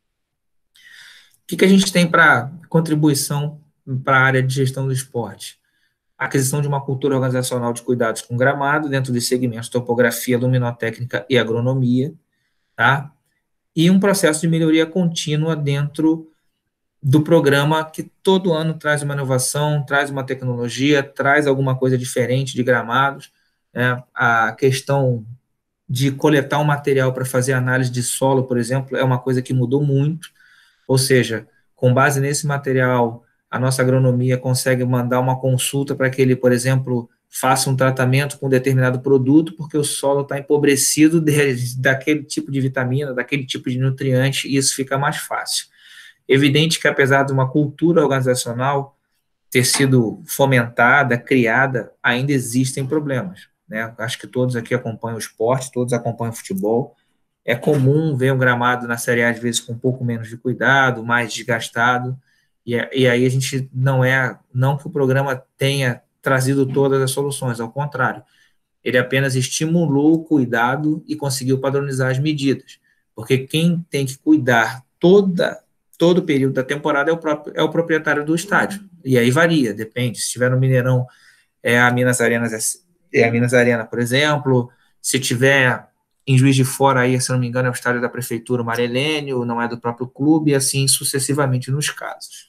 O que a gente tem para contribuição para a área de gestão do esporte? A aquisição de uma cultura organizacional de cuidados com gramado, dentro dos segmentos topografia, luminotécnica e agronomia, tá? E um processo de melhoria contínua dentro do programa que todo ano traz uma inovação, traz uma tecnologia, traz alguma coisa diferente de gramados, né? A questão de coletar um material para fazer análise de solo, por exemplo, é uma coisa que mudou muito, ou seja, com base nesse material, a nossa agronomia consegue mandar uma consulta para que ele, por exemplo, faça um tratamento com um determinado produto, porque o solo está empobrecido daquele tipo de vitamina, daquele tipo de nutriente, e isso fica mais fácil. Evidente que, apesar de uma cultura organizacional ter sido fomentada, criada, ainda existem problemas, né? Acho que todos aqui acompanham o esporte, todos acompanham o futebol. É comum ver um gramado na Série A, às vezes, com um pouco menos de cuidado, mais desgastado, e aí a gente não que o programa tenha trazido todas as soluções, ao contrário, ele apenas estimulou o cuidado e conseguiu padronizar as medidas, porque quem tem que cuidar todo o período da temporada é o proprietário do estádio, e aí varia, depende, se tiver no Mineirão, é a Minas Arena, por exemplo, se tiver em Juiz de Fora, aí, se não me engano, é o estádio da Prefeitura Marilênio, não é do próprio clube, e assim sucessivamente nos casos.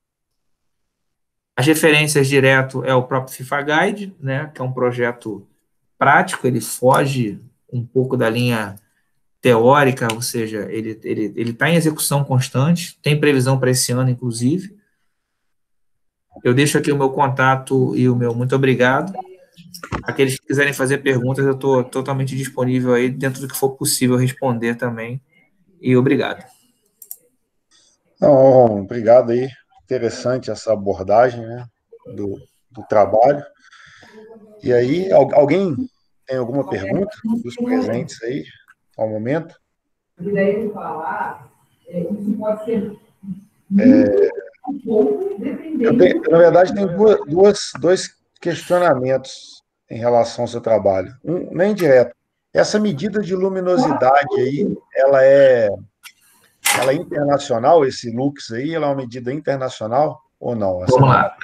As referências direto é o próprio FIFA Guide, né, que é um projeto prático, ele foge um pouco da linha teórica, ou seja, ele está em execução constante, tem previsão para esse ano, inclusive. Eu deixo aqui o meu contato e o meu muito obrigado. Aqueles que quiserem fazer perguntas, eu estou totalmente disponível aí, dentro do que for possível responder também, e obrigado. Não, obrigado aí, interessante essa abordagem, né, do trabalho. E aí, alguém tem alguma pergunta dos presentes aí, ao momento? Na verdade, tem dois questionamentos em relação ao seu trabalho. Nem direto. Essa medida de luminosidade aí, ela é internacional, esse Lux aí, ela é uma medida internacional ou não? Vamos lá.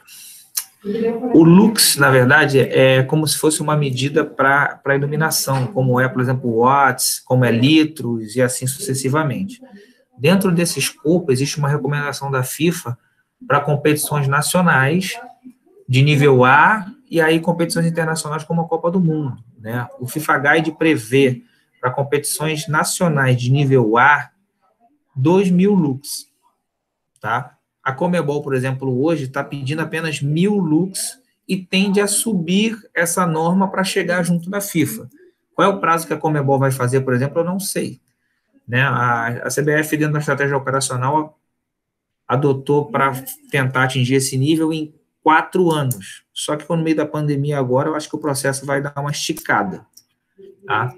O Lux, na verdade, é como se fosse uma medida para iluminação, como é, por exemplo, watts, como é litros e assim sucessivamente. Dentro desse escopo, existe uma recomendação da FIFA para competições nacionais de nível A e aí competições internacionais como a Copa do Mundo, né? O FIFA Guide prevê para competições nacionais de nível A 2.000 lux, tá? A Conmebol, por exemplo, hoje está pedindo apenas 1.000 lux e tende a subir essa norma para chegar junto da FIFA. Qual é o prazo que a Conmebol vai fazer, por exemplo? Eu não sei, né? A CBF, dentro da estratégia operacional, adotou para tentar atingir esse nível em 4 anos. Só que no meio da pandemia agora, eu acho que o processo vai dar uma esticada, tá?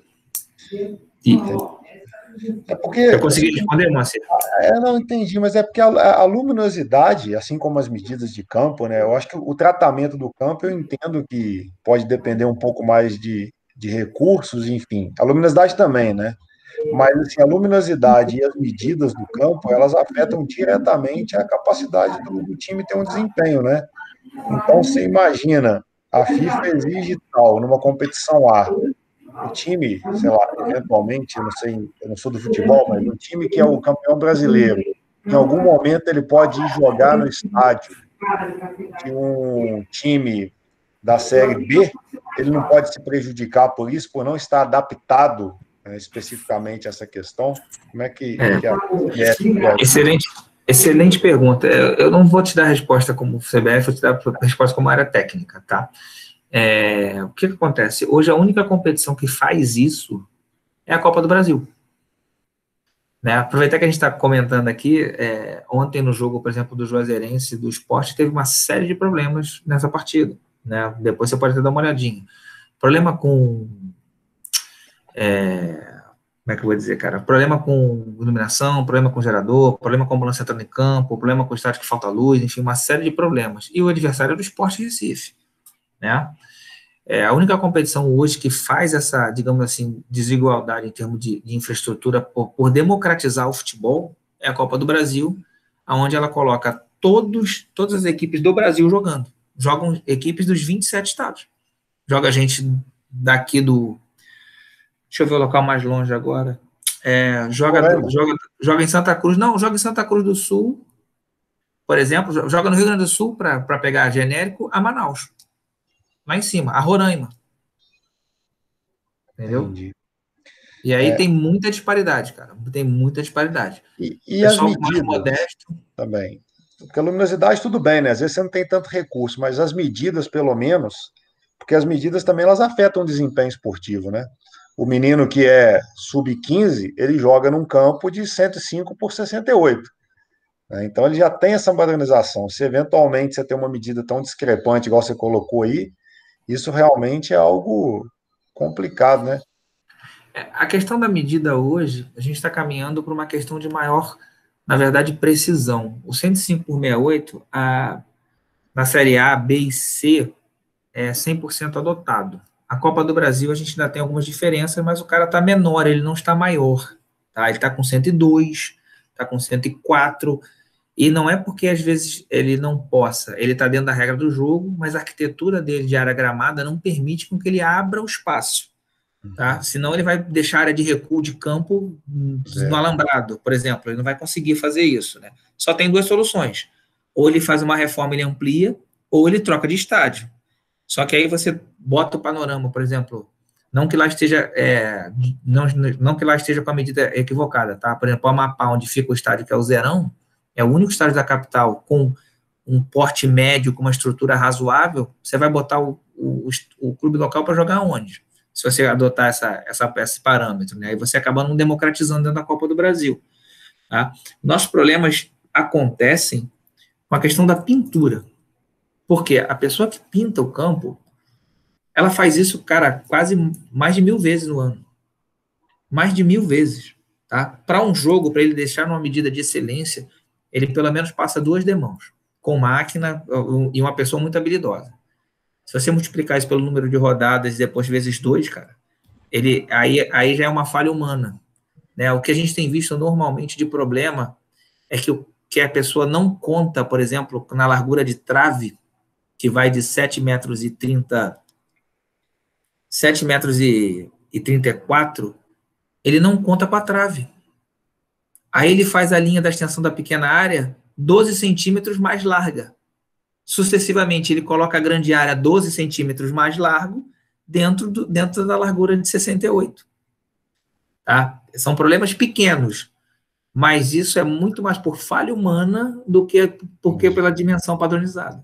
É porque, eu consegui responder, Márcio? Não entendi, mas é porque a luminosidade, assim como as medidas de campo, né? Eu acho que o tratamento do campo, eu entendo que pode depender um pouco mais de recursos, enfim. A luminosidade também, né? Mas assim, a luminosidade e as medidas do campo, elas afetam diretamente a capacidade do time ter um desempenho, né? Então, você imagina, a FIFA exige tal, numa competição A, o time, sei lá, eventualmente, eu não sei, eu não sou do futebol, mas o time que é o campeão brasileiro, em algum momento ele pode ir jogar no estádio de um time da Série B, ele não pode se prejudicar por isso, por não estar adaptado especificamente a essa questão. Como é que Excelente pergunta. Eu não vou te dar a resposta como CBF, vou te dar a resposta como área técnica, tá? O que acontece? Hoje a única competição que faz isso é a Copa do Brasil. Né? Aproveitar que a gente está comentando aqui, ontem no jogo, por exemplo, do Juazeirense, do Sport, teve uma série de problemas nessa partida. Né? Depois você pode até dar uma olhadinha. Problema com... como é que eu vou dizer, cara? Problema com iluminação, problema com gerador, problema com a ambulância entrando em campo, problema com o estádio que falta luz, enfim, uma série de problemas. E o adversário é do Sport Recife. né? A única competição hoje que faz essa, digamos assim, desigualdade em termos de infraestrutura por democratizar o futebol é a Copa do Brasil, onde ela coloca todas as equipes do Brasil jogando. Jogam equipes dos 27 estados. Joga gente daqui do... Deixa eu ver o local mais longe agora. Joga em Santa Cruz. Não, joga em Santa Cruz do Sul, por exemplo. Joga no Rio Grande do Sul, para pegar genérico, a Manaus. Lá em cima, a Roraima. Entendeu? Entendi. E aí tem muita disparidade, cara. Tem muita disparidade. E as medidas modesto também. Porque a luminosidade, tudo bem, né? Às vezes você não tem tanto recurso, mas as medidas, pelo menos, porque as medidas também elas afetam o desempenho esportivo, né? O menino que é sub-15, ele joga num campo de 105 por 68. Né? Então ele já tem essa padronização. Se eventualmente você tem uma medida tão discrepante, igual você colocou aí, isso realmente é algo complicado, né? A questão da medida hoje, a gente está caminhando para uma questão de maior, na verdade, precisão. O 105 por 68, na Série A, B e C, é 100% adotado. A Copa do Brasil, a gente ainda tem algumas diferenças, mas o cara está menor, ele não está maior. Tá? Ele está com 102, está com 104, e não é porque, às vezes, ele não possa, ele está dentro da regra do jogo, mas a arquitetura dele de área gramada não permite com que ele abra o espaço. Tá? Senão ele vai deixar a área de recuo de campo no alambrado, por exemplo. Ele não vai conseguir fazer isso. Né? Só tem duas soluções. Ou ele faz uma reforma e ele amplia, ou ele troca de estádio. Só que aí você bota o panorama, por exemplo, não que lá esteja não que lá esteja com a medida equivocada, tá? Por exemplo, o Amapá, onde fica o estádio que é o Zerão, é o único estádio da capital com um porte médio, com uma estrutura razoável. Você vai botar o clube local para jogar onde? Se você adotar esse parâmetro, né? Aí você acaba não democratizando dentro da Copa do Brasil. Tá? Nossos problemas acontecem com a questão da pintura. Porque a pessoa que pinta o campo, ela faz isso, cara, quase mais de 1000 vezes no ano. Mais de 1000 vezes. Tá? Para um jogo, para ele deixar numa medida de excelência, ele pelo menos passa 2 demãos, com máquina e uma pessoa muito habilidosa. Se você multiplicar isso pelo número de rodadas e depois vezes 2, cara, aí já é uma falha humana. Né? O que a gente tem visto normalmente de problema é que a pessoa não conta, por exemplo, na largura de trave, que vai de 7 metros e 34, ele não conta para a trave. Aí ele faz a linha da extensão da pequena área 12 centímetros mais larga. Sucessivamente, ele coloca a grande área 12 centímetros mais largo dentro da largura de 68. Tá? São problemas pequenos, mas isso é muito mais por falha humana do que pela dimensão padronizada.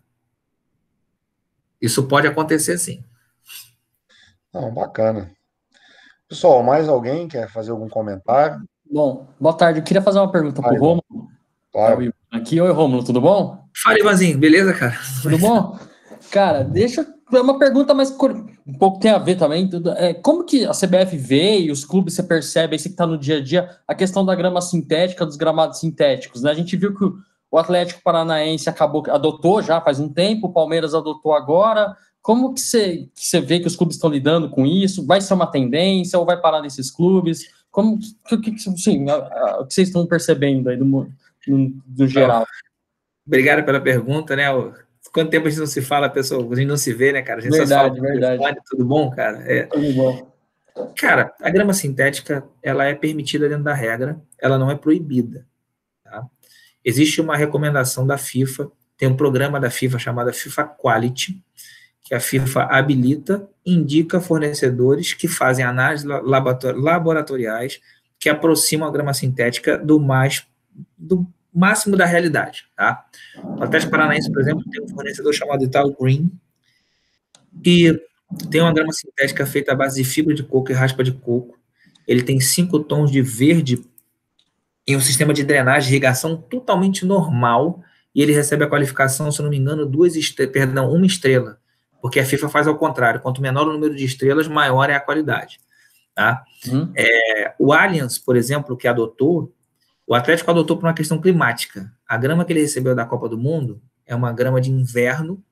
Isso pode acontecer, sim. Não, bacana. Pessoal, mais alguém quer fazer algum comentário? Bom, boa tarde. Eu queria fazer uma pergunta para o Rômulo. Claro. Aqui, oi, Rômulo, tudo bom? Fala, Ivanzinho, beleza, cara? Tudo bom? Cara, deixa eu uma pergunta, mas um pouco tem a ver também. Como que a CBF vê e os clubes, você percebe, aí você que está no dia a dia, a questão da grama sintética, dos gramados sintéticos, né? A gente viu que o Atlético Paranaense adotou já faz um tempo, o Palmeiras adotou agora. Como que você vê que os clubes estão lidando com isso? Vai ser uma tendência ou vai parar nesses clubes? O que vocês estão percebendo aí do geral? Obrigado pela pergunta, né? Quanto tempo a gente não se fala, pessoal? A gente não se vê, né, cara? A gente só fala telefone, tudo bom, cara? Tudo bom. Cara, a grama sintética, ela é permitida dentro da regra, ela não é proibida. Tá? Existe uma recomendação da FIFA, tem um programa da FIFA chamado FIFA Quality, que a FIFA habilita, indica fornecedores que fazem análises laboratoriais que aproximam a grama sintética do máximo da realidade. Tá? O Atlético Paranaense, por exemplo, tem um fornecedor chamado Ital Green, que tem uma grama sintética feita à base de fibra de coco e raspa de coco. Ele tem 5 tons de verde em um sistema de drenagem e irrigação totalmente normal, e ele recebe a qualificação, se não me engano, 1 estrela, porque a FIFA faz ao contrário, quanto menor o número de estrelas, maior é a qualidade. Tá? O Allianz, por exemplo, que adotou, o Atlético adotou por uma questão climática. A grama que ele recebeu da Copa do Mundo é uma grama de inverno,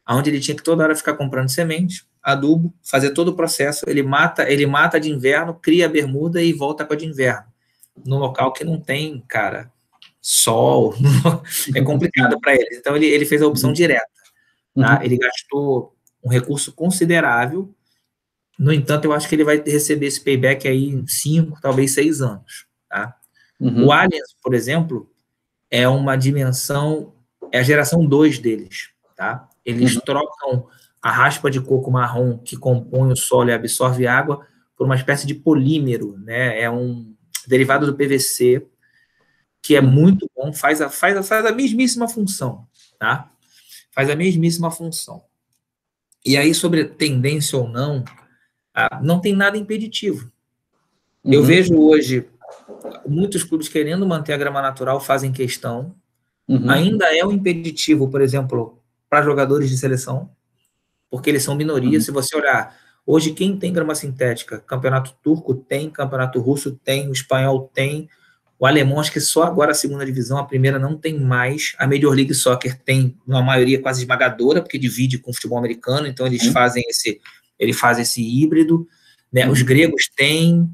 onde ele tinha que toda hora ficar comprando semente, adubo, fazer todo o processo, ele mata de inverno, cria a bermuda e volta com a de inverno, num local que não tem, cara, sol, é complicado para ele. Então, ele fez a opção direta, tá? Ele gastou um recurso considerável, no entanto, eu acho que ele vai receber esse payback aí em 5, talvez 6 anos, tá? O Allianz, por exemplo, é uma dimensão, é a geração 2 deles, tá? Eles trocam a raspa de coco marrom que compõe o solo e absorve água por uma espécie de polímero, né? É um derivado do PVC, que é muito bom, faz a mesmíssima função, tá? Faz a mesmíssima função. E aí, sobre tendência ou não, não tem nada impeditivo. Eu vejo hoje muitos clubes querendo manter a grama natural, fazem questão. Ainda é um impeditivo, por exemplo, para jogadores de seleção, porque eles são minoria. Se você olhar, hoje quem tem grama sintética? Campeonato turco tem, campeonato russo tem, o espanhol tem, o alemão acho que só agora a segunda divisão, a primeira não tem mais, a Major League Soccer tem uma maioria quase esmagadora, porque divide com o futebol americano, então eles fazem esse híbrido, né? Os gregos têm,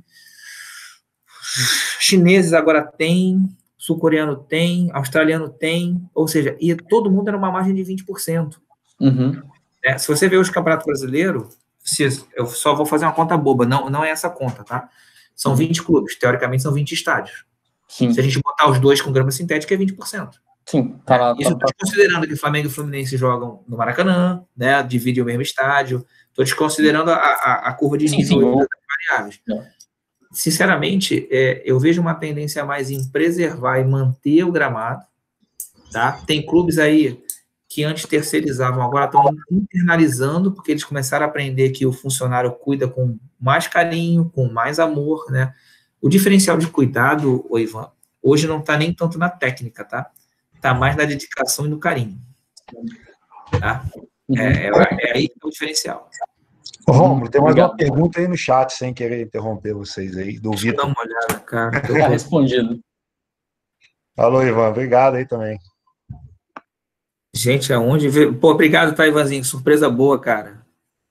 chineses agora têm, sul-coreano tem, australiano tem, ou seja, e todo mundo era uma margem de 20%. Se você ver os campeonatos brasileiros, eu só vou fazer uma conta boba, não é essa conta, tá? São 20 clubes, teoricamente são 20 estádios. Sim. Se a gente botar os dois com grama sintética, é 20%. Sim. Isso eu estou desconsiderando que Flamengo e Fluminense jogam no Maracanã, né? Dividem o mesmo estádio. Estou desconsiderando a curva de nível das variáveis. Sinceramente, eu vejo uma tendência mais em preservar e manter o gramado, tá? Tem clubes aí que antes terceirizavam, agora estão internalizando, porque eles começaram a aprender que o funcionário cuida com mais carinho, com mais amor, né? O diferencial de cuidado, Ivan, hoje não está nem tanto na técnica, tá? Está mais na dedicação e no carinho. Tá? É aí que é o diferencial. Rômulo, tem mais uma pergunta aí no chat, sem querer interromper vocês aí, do Vitor. Dá uma olhada, cara. Tá respondido. Falou, Ivan. Obrigado aí também. Gente, aonde... Pô, obrigado, tá, Ivanzinho? Surpresa boa, cara.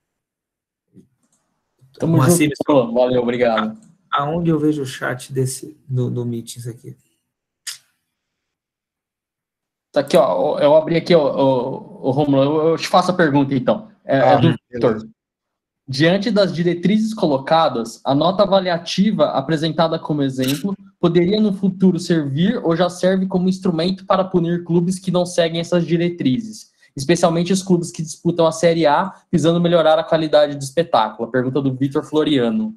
Tamo junto. Valeu, obrigado. Aonde eu vejo o chat do Meetings aqui? Tá aqui, ó. Eu abri aqui, o Rômulo. Eu te faço a pergunta, então. É do Vitor. Diante das diretrizes colocadas, a nota avaliativa apresentada como exemplo poderia no futuro servir ou já serve como instrumento para punir clubes que não seguem essas diretrizes, especialmente os clubes que disputam a Série A, visando melhorar a qualidade do espetáculo? A pergunta do Vitor Floriano.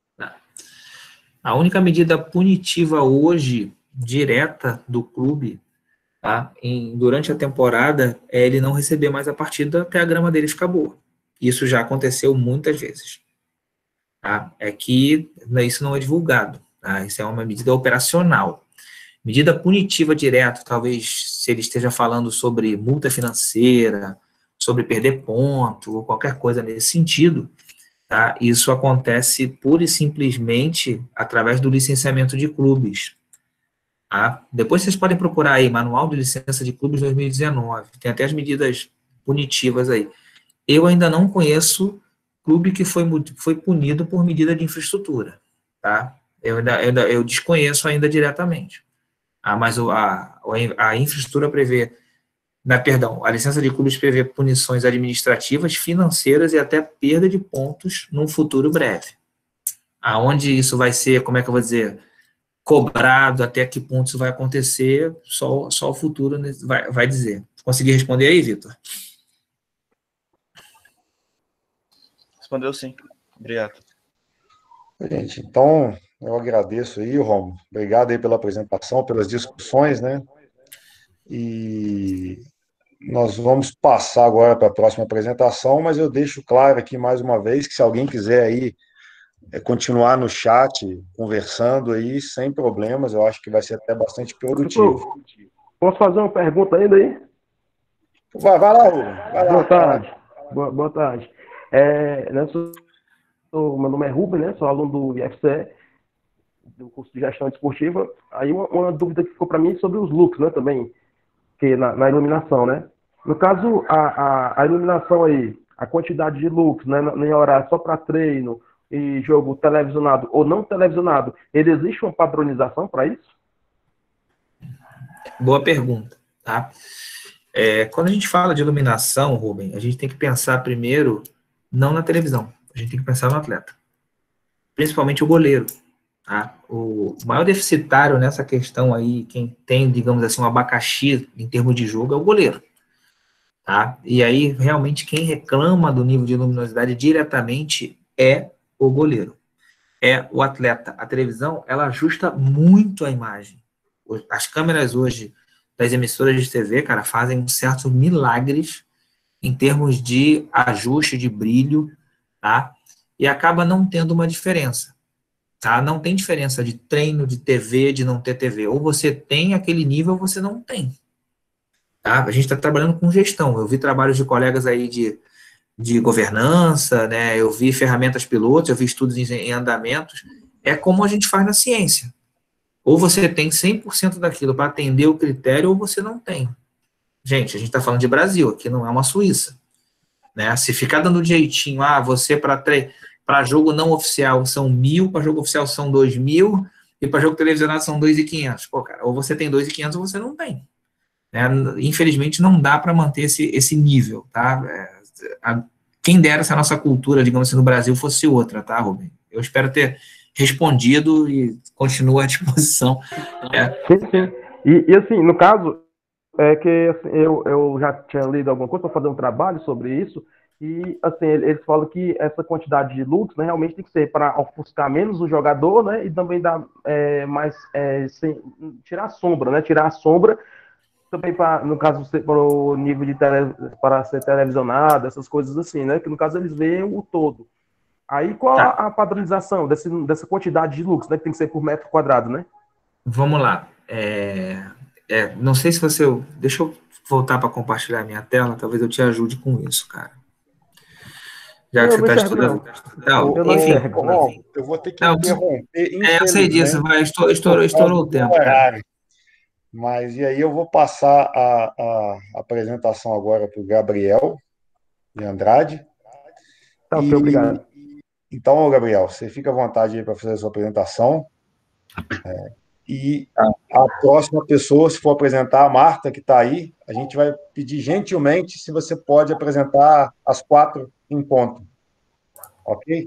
A única medida punitiva hoje, direta do clube, tá, durante a temporada, é ele não receber mais a partida até a grama dele ficar boa. Isso já aconteceu muitas vezes. Tá? É que isso não é divulgado. Tá? Isso é uma medida operacional. Medida punitiva direta, talvez se ele esteja falando sobre multa financeira, sobre perder ponto, ou qualquer coisa nesse sentido, tá? Isso acontece pura e simplesmente através do licenciamento de clubes. Tá? Depois vocês podem procurar aí, Manual de Licença de Clubes 2019. Tem até as medidas punitivas aí. Eu ainda não conheço clube que foi punido por medida de infraestrutura, tá? Eu desconheço ainda diretamente. Mas a infraestrutura prevê, a licença de clubes prevê punições administrativas, financeiras e até perda de pontos num futuro breve. Aonde isso vai ser, como é que eu vou dizer, cobrado, até que ponto isso vai acontecer, só o futuro vai dizer. Consegui responder aí, Vitor? Respondeu sim. Obrigado. Gente, então, eu agradeço aí, Rômulo. Obrigado aí pela apresentação, pelas discussões, né? E nós vamos passar agora para a próxima apresentação, mas eu deixo claro aqui mais uma vez que se alguém quiser aí continuar no chat, conversando aí, sem problemas, eu acho que vai ser até bastante produtivo. Posso fazer uma pergunta ainda aí? Vai lá, Rômulo. Boa tarde. Boa tarde. Meu nome é Rubem, né? Sou aluno do IFCE, do curso de gestão esportiva. Aí uma dúvida que ficou para mim sobre os looks, né? Também, que na iluminação, né? No caso, a iluminação aí, a quantidade de lux, né, em horário só para treino e jogo televisionado ou não televisionado, existe uma padronização para isso? Boa pergunta, tá? Quando a gente fala de iluminação, Rubem, a gente tem que pensar primeiro não na televisão, a gente tem que pensar no atleta, principalmente o goleiro, tá? O maior deficitário nessa questão aí, quem tem, digamos assim, um abacaxi em termos de jogo é o goleiro, tá? E aí, realmente, quem reclama do nível de luminosidade diretamente é o goleiro, é o atleta. A televisão, ela ajusta muito a imagem. As câmeras hoje das emissoras de TV, cara, fazem certos milagres em termos de ajuste de brilho, tá? E acaba não tendo uma diferença, tá? Não tem diferença de treino, de TV, de não ter TV. Ou você tem aquele nível ou você não tem. Tá? A gente está trabalhando com gestão. Eu vi trabalhos de colegas aí de governança, né? Eu vi ferramentas pilotos, eu vi estudos em andamentos. É como a gente faz na ciência. Ou você tem 100% daquilo para atender o critério, ou você não tem. Gente, a gente está falando de Brasil, aqui não é uma Suíça. Né? Se ficar dando jeitinho, você para jogo não oficial são 1.000, para jogo oficial são 2.000, e para jogo televisionado são 2.500. Pô, cara, ou você tem 2.500 ou você não tem. Né? Infelizmente, não dá para manter esse nível, tá? Quem dera se a nossa cultura, digamos assim, no Brasil fosse outra, tá, Rubem? Eu espero ter respondido e continuo à disposição. Sim. E assim, no caso, que assim, eu já tinha lido alguma coisa para fazer um trabalho sobre isso, e assim, eles falam que essa quantidade de lux, né, realmente tem que ser para ofuscar menos o jogador, né, e também dar mais, tirar a sombra, né, também no caso, para o nível para ser televisionado, essas coisas assim, né, que no caso eles veem o todo. Aí qual a padronização dessa quantidade de lux, né, que tem que ser por metro quadrado, né? Vamos lá. Não sei se você... Deixa eu voltar para compartilhar minha tela, talvez eu te ajude com isso, cara. Já que você está estudando... Enfim, eu vou ter que interromper, eu sei disso, estourou o tempo. Mas, e aí eu vou passar a apresentação agora para o Gabriel de Andrade. Tá, ok, obrigado. Então, Gabriel, você fica à vontade aí para fazer a sua apresentação. E a próxima pessoa, se for apresentar, a Marta, que está aí, a gente vai pedir gentilmente se você pode apresentar as 4 em ponto. Ok?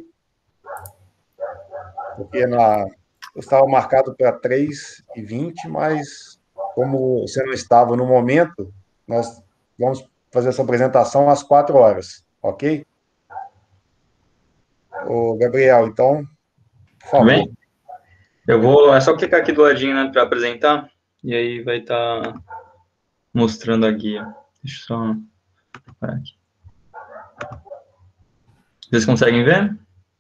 Porque eu estava marcado para 3h20, mas como você não estava no momento, nós vamos fazer essa apresentação às 4 horas. Ok? Ô, Gabriel, então, por favor. Bem, é só clicar aqui do ladinho, né, para apresentar, e aí vai estar mostrando a guia. Deixa eu só parar aqui. Vocês conseguem ver?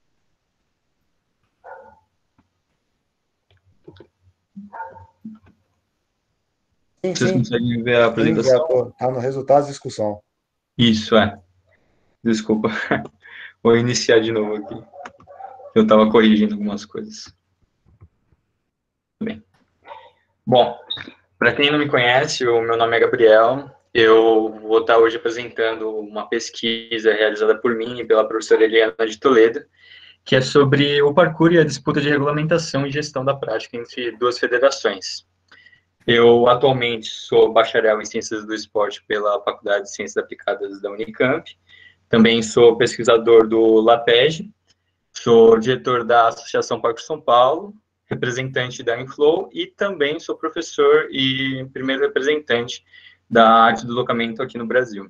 Sim. Vocês conseguem ver a apresentação? Está no resultado da discussão. Isso, Desculpa. Vou iniciar de novo aqui. Eu estava corrigindo algumas coisas. Bem. Bom, para quem não me conhece, o meu nome é Gabriel. Eu vou estar hoje apresentando uma pesquisa realizada por mim e pela professora Eliana de Toledo, que é sobre o parkour e a disputa de regulamentação e gestão da prática entre 2 federações. Eu, atualmente, sou bacharel em Ciências do Esporte pela Faculdade de Ciências Aplicadas da Unicamp. Também sou pesquisador do LAPEG, sou diretor da Associação Parkour São Paulo, representante da Inflow e também sou professor e primeiro representante da arte do deslocamento aqui no Brasil.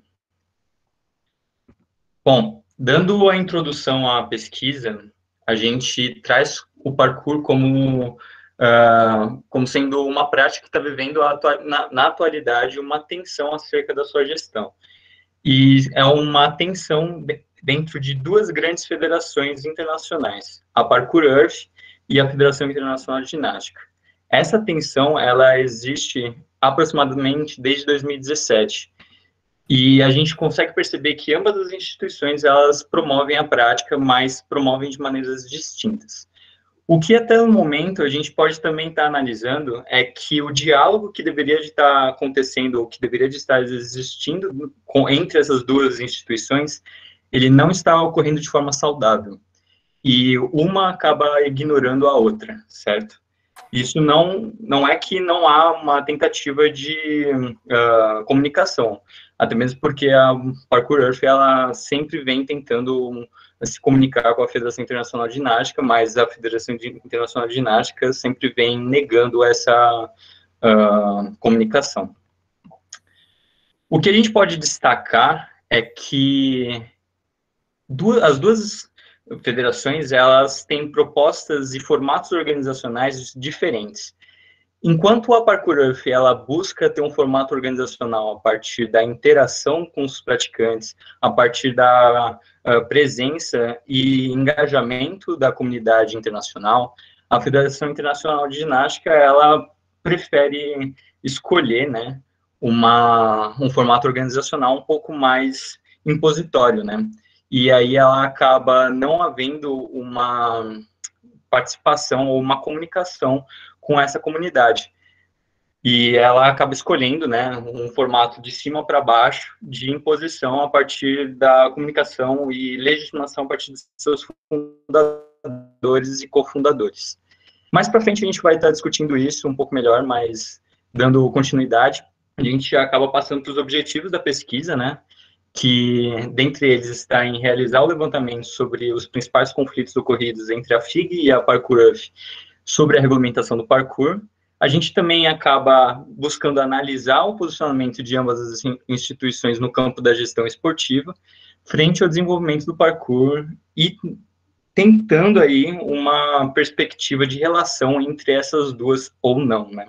Bom, dando a introdução à pesquisa, a gente traz o parkour como sendo uma prática que está vivendo na atualidade uma tensão acerca da sua gestão. E é uma tensão dentro de 2 grandes federações internacionais, a Parkour Earth e a Federação Internacional de Ginástica. Essa tensão, ela existe aproximadamente desde 2017. E a gente consegue perceber que ambas as instituições, elas promovem a prática, mas promovem de maneiras distintas. O que até o momento a gente pode também estar analisando é que o diálogo que deveria de estar acontecendo, ou que deveria de estar existindo entre essas duas instituições, ele não está ocorrendo de forma saudável. E uma acaba ignorando a outra, certo? Isso não é que não há uma tentativa de comunicação, até mesmo porque a Parkour Earth, ela sempre vem tentando se comunicar com a Federação Internacional de Ginástica, mas a Federação Internacional de Ginástica sempre vem negando essa comunicação. O que a gente pode destacar é que as duas federações, elas têm propostas e formatos organizacionais diferentes. Enquanto a Parkour Earth, ela busca ter um formato organizacional a partir da interação com os praticantes, a partir da presença e engajamento da comunidade internacional, a Federação Internacional de Ginástica, ela prefere escolher, né, um formato organizacional um pouco mais impositório, né? E aí ela acaba não havendo uma participação ou uma comunicação com essa comunidade. E ela acaba escolhendo, né, um formato de cima para baixo, de imposição a partir da comunicação e legitimação a partir de seus fundadores e cofundadores. Mais para frente a gente vai estar discutindo isso um pouco melhor, mas dando continuidade, a gente acaba passando para os objetivos da pesquisa, né, que dentre eles está em realizar o levantamento sobre os principais conflitos ocorridos entre a FIG e a Parkour Earth sobre a regulamentação do parkour. A gente também acaba buscando analisar o posicionamento de ambas as instituições no campo da gestão esportiva, frente ao desenvolvimento do parkour e tentando aí uma perspectiva de relação entre essas duas ou não, né?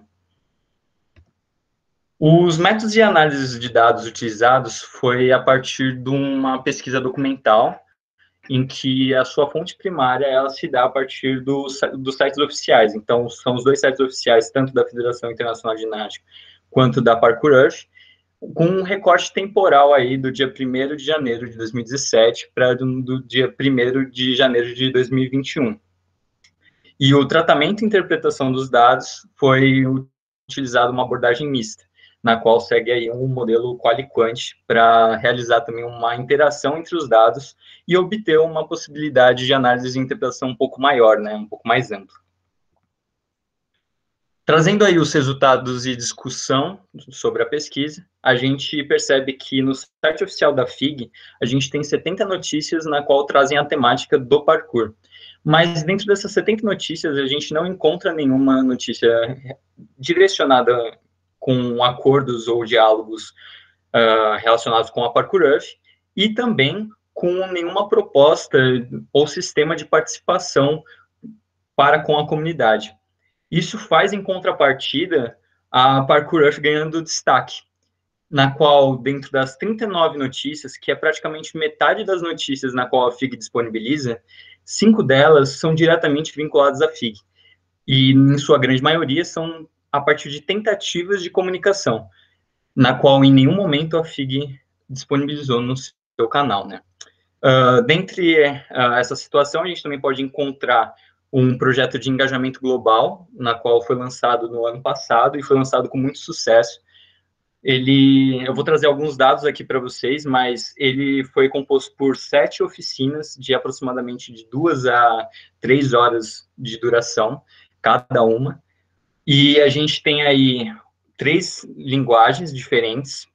Os métodos de análise de dados utilizados foi a partir de uma pesquisa documental, em que a sua fonte primária ela se dá a partir dos sites oficiais. Então, são os dois sites oficiais, tanto da Federação Internacional de Ginástica quanto da Parkour Earth, com um recorte temporal aí do dia 1º de janeiro de 2017 para do dia 1º de janeiro de 2021. E o tratamento e interpretação dos dados foi utilizado uma abordagem mista, na qual segue aí um modelo quali-quant para realizar também uma interação entre os dados e obter uma possibilidade de análise e interpretação um pouco maior, né, um pouco mais ampla. Trazendo aí os resultados e discussão sobre a pesquisa, a gente percebe que no site oficial da FIG, a gente tem 70 notícias na qual trazem a temática do parkour. Mas dentro dessas 70 notícias, a gente não encontra nenhuma notícia direcionada com acordos ou diálogos relacionados com a Parkour Earth, e também com nenhuma proposta ou sistema de participação para com a comunidade. Isso faz, em contrapartida, a Parkour Earth ganhando destaque, na qual, dentro das 39 notícias, que é praticamente metade das notícias na qual a FIG disponibiliza, 5 delas são diretamente vinculadas à FIG, e, em sua grande maioria, são a partir de tentativas de comunicação, na qual em nenhum momento a FIG disponibilizou no seu canal, né? Dentre essa situação, a gente também pode encontrar um projeto de engajamento global, na qual foi lançado no ano passado e foi lançado com muito sucesso. Eu vou trazer alguns dados aqui para vocês, mas ele foi composto por 7 oficinas de aproximadamente de 2 a 3 horas de duração, cada uma. E a gente tem aí 3 linguagens diferentes,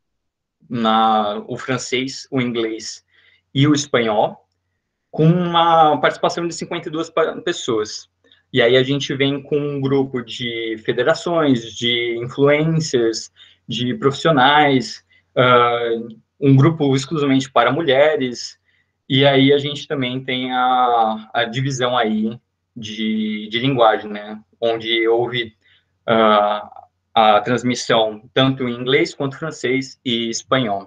o francês, o inglês e o espanhol, com uma participação de 52 pessoas. E aí a gente vem com um grupo de federações, de influencers, de profissionais, um grupo exclusivamente para mulheres, e aí a gente também tem a divisão aí de linguagem, né, onde houve a transmissão tanto em inglês quanto francês e espanhol.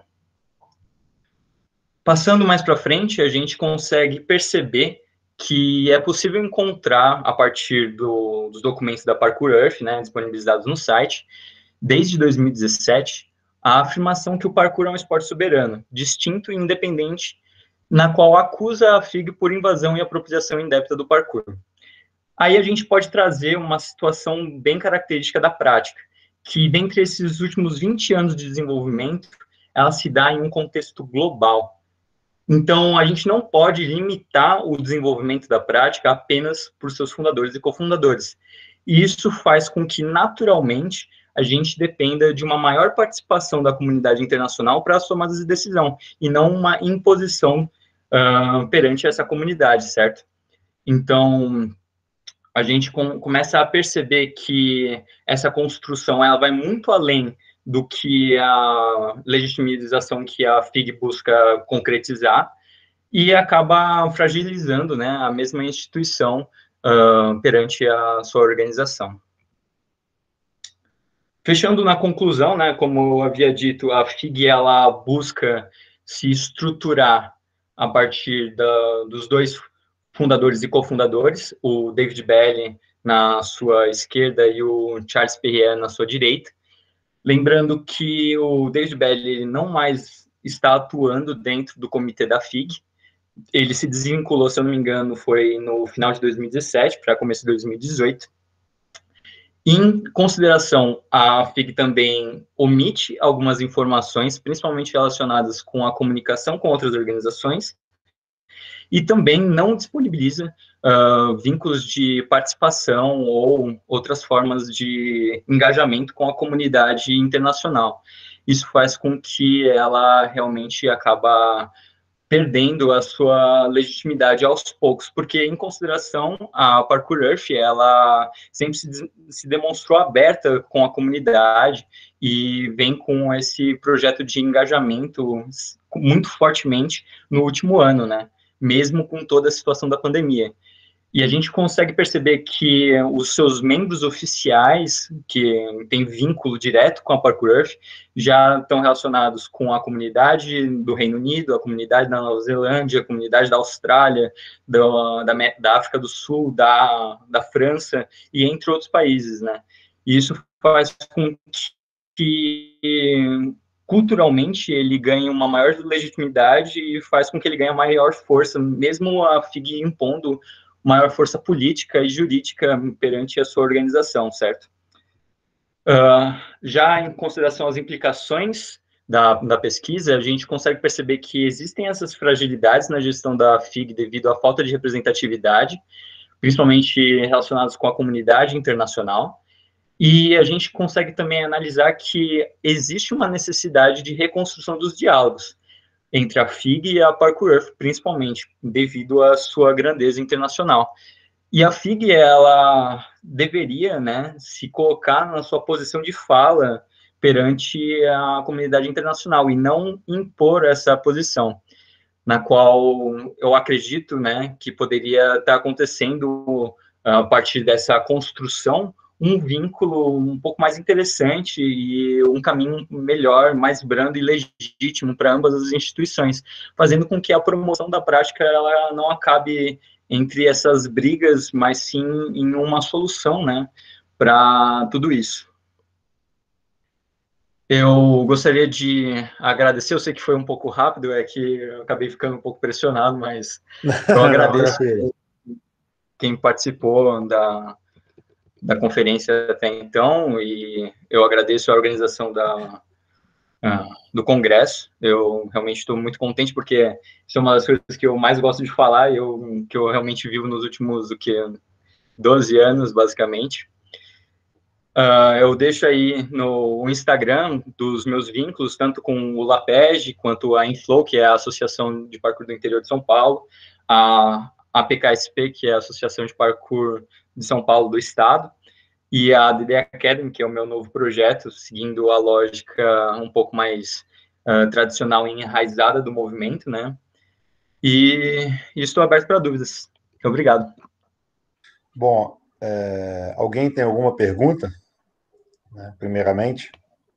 Passando mais para frente, a gente consegue perceber que é possível encontrar, a partir dos documentos da Parkour Earth, né, disponibilizados no site, desde 2017, a afirmação que o parkour é um esporte soberano, distinto e independente, na qual acusa a FIG por invasão e apropriação indébita do parkour. Aí a gente pode trazer uma situação bem característica da prática, que dentre esses últimos 20 anos de desenvolvimento, ela se dá em um contexto global. Então, a gente não pode limitar o desenvolvimento da prática apenas por seus fundadores e cofundadores. E isso faz com que, naturalmente, a gente dependa de uma maior participação da comunidade internacional para as tomadas de decisão, e não uma imposição perante essa comunidade, certo? Então, a gente começa a perceber que essa construção ela vai muito além do que a legitimização que a FIG busca concretizar e acaba fragilizando, né, a mesma instituição perante a sua organização. Fechando na conclusão, né, como eu havia dito, a FIG ela busca se estruturar a partir dos dois fundadores e cofundadores, o David Belling na sua esquerda e o Charles Perrier na sua direita. Lembrando que o David Belling não mais está atuando dentro do comitê da FIG, ele se desvinculou, se eu não me engano, foi no final de 2017 para começo de 2018. Em consideração, a FIG também omite algumas informações, principalmente relacionadas com a comunicação com outras organizações, e também não disponibiliza vínculos de participação ou outras formas de engajamento com a comunidade internacional. Isso faz com que ela realmente acaba perdendo a sua legitimidade aos poucos, porque, em consideração, a Parkour Earth, ela sempre se demonstrou aberta com a comunidade e vem com esse projeto de engajamento muito fortemente no último ano, né? Mesmo com toda a situação da pandemia. E a gente consegue perceber que os seus membros oficiais, que têm vínculo direto com a Parkour Earth, já estão relacionados com a comunidade do Reino Unido, a comunidade da Nova Zelândia, a comunidade da Austrália, da África do Sul, da França, e entre outros países, né? E isso faz com que culturalmente ele ganhe uma maior legitimidade e faz com que ele ganhe maior força, mesmo a FIG impondo maior força política e jurídica perante a sua organização, certo? Já em consideração às implicações da pesquisa, a gente consegue perceber que existem essas fragilidades na gestão da FIG devido à falta de representatividade, principalmente relacionadas com a comunidade internacional, e a gente consegue também analisar que existe uma necessidade de reconstrução dos diálogos entre a FIG e a Parkour Earth, principalmente, devido à sua grandeza internacional. E a FIG, ela deveria, né, se colocar na sua posição de fala perante a comunidade internacional e não impor essa posição, na qual eu acredito, né, que poderia estar acontecendo, a partir dessa construção, um vínculo um pouco mais interessante e um caminho melhor, mais brando e legítimo para ambas as instituições, fazendo com que a promoção da prática ela não acabe entre essas brigas, mas sim em uma solução, né, para tudo isso. Eu gostaria de agradecer, eu sei que foi um pouco rápido, é que eu acabei ficando um pouco pressionado, mas eu agradeço quem participou da conferência até então, e eu agradeço a organização do congresso. Eu realmente estou muito contente, porque isso é uma das coisas que eu mais gosto de falar, que eu realmente vivo nos últimos, 12 anos, basicamente. Eu deixo aí no Instagram dos meus vínculos, tanto com o LAPEG, quanto a Inflow, que é a Associação de Parkour do Interior de São Paulo, a PKSP, que é a Associação de Parkour de São Paulo do Estado, e a DD Academy, que é o meu novo projeto, seguindo a lógica um pouco mais tradicional e enraizada do movimento, né? E estou aberto para dúvidas. Obrigado. Bom, alguém tem alguma pergunta? Né, primeiramente.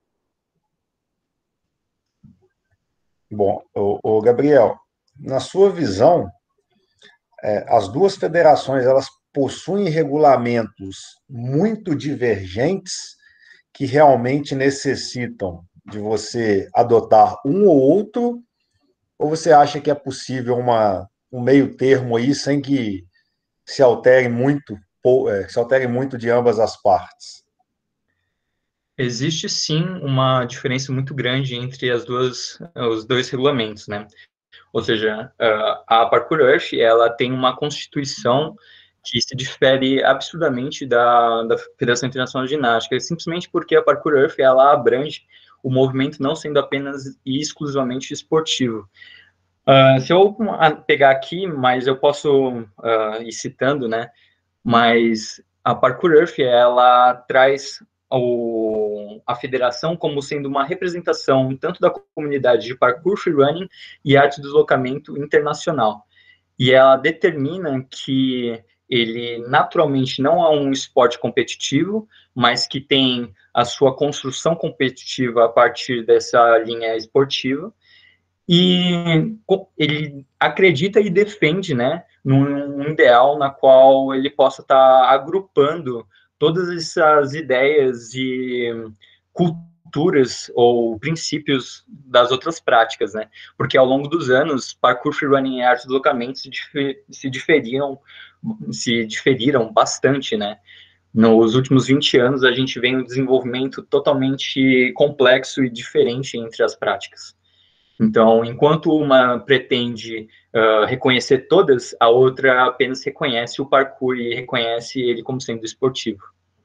Bom, o Gabriel, na sua visão, as duas federações, elas possuem regulamentos muito divergentes que realmente necessitam de você adotar um ou outro, ou você acha que é possível um meio termo aí sem que se altere muito que se altere muito de ambas as partes? Existe sim uma diferença muito grande entre os dois regulamentos, né? Ou seja, a Parkour Earth, ela tem uma constituição que se difere absurdamente da Federação Internacional de Ginástica, simplesmente porque a Parkour Earth, ela abrange o movimento não sendo apenas e exclusivamente esportivo. Se eu pegar aqui, mas eu posso ir citando, né? Mas a Parkour Earth, ela traz a federação como sendo uma representação tanto da comunidade de parkour freerunning e arte do deslocamento internacional. E ela determina que ele naturalmente não é um esporte competitivo, mas que tem a sua construção competitiva a partir dessa linha esportiva. E ele acredita e defende, né, num ideal na qual ele possa estar agrupando todas essas ideias e culturas ou princípios das outras práticas, né? Porque ao longo dos anos, parkour, freerunning e arte do deslocamento se diferiram bastante, né? Nos últimos 20 anos, a gente vê um desenvolvimento totalmente complexo e diferente entre as práticas. Então, enquanto uma pretende reconhecer todas, a outra apenas reconhece o parkour e reconhece ele como sendo esportivo.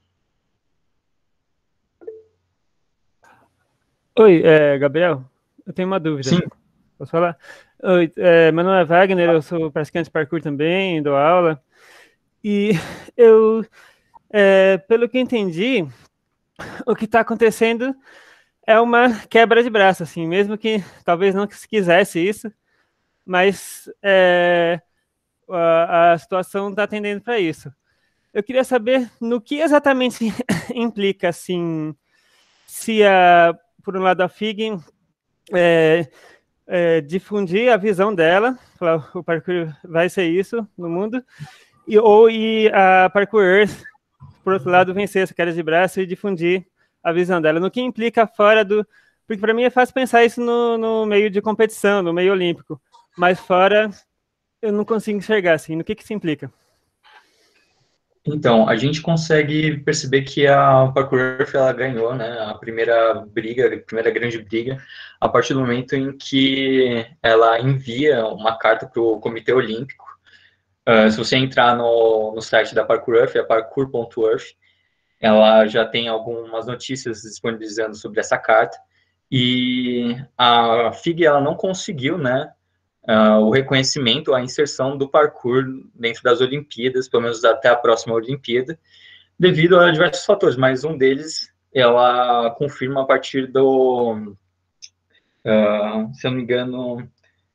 Oi, Gabriel, eu tenho uma dúvida. Sim. Posso falar? Oi, meu nome é Wagner, eu sou praticante de parkour também, dou aula. E eu, pelo que entendi, o que está acontecendo é uma quebra de braço, assim, mesmo que talvez não se quisesse isso, mas a situação está tendendo para isso. Eu queria saber no que exatamente implica, assim, se por um lado a FIG difundir a visão dela, falar o parkour vai ser isso no mundo, e a Parkour Earth, por outro lado, vencer essa queda de braço e difundir a visão dela, no que implica fora do... Porque para mim é fácil pensar isso no meio de competição, no meio olímpico, mas fora eu não consigo enxergar, assim, no que isso implica? Então, a gente consegue perceber que a Parkour Earth, ela ganhou, né, a primeira grande briga, a partir do momento em que ela envia uma carta para o Comitê Olímpico. Se você entrar no site da Parkour Earth, é parkour.earth, ela já tem algumas notícias disponibilizando sobre essa carta, e a FIG, ela não conseguiu, né, o reconhecimento, a inserção do parkour dentro das Olimpíadas, pelo menos até a próxima Olimpíada, devido a diversos fatores, mas um deles, ela confirma a partir do, se eu não me engano,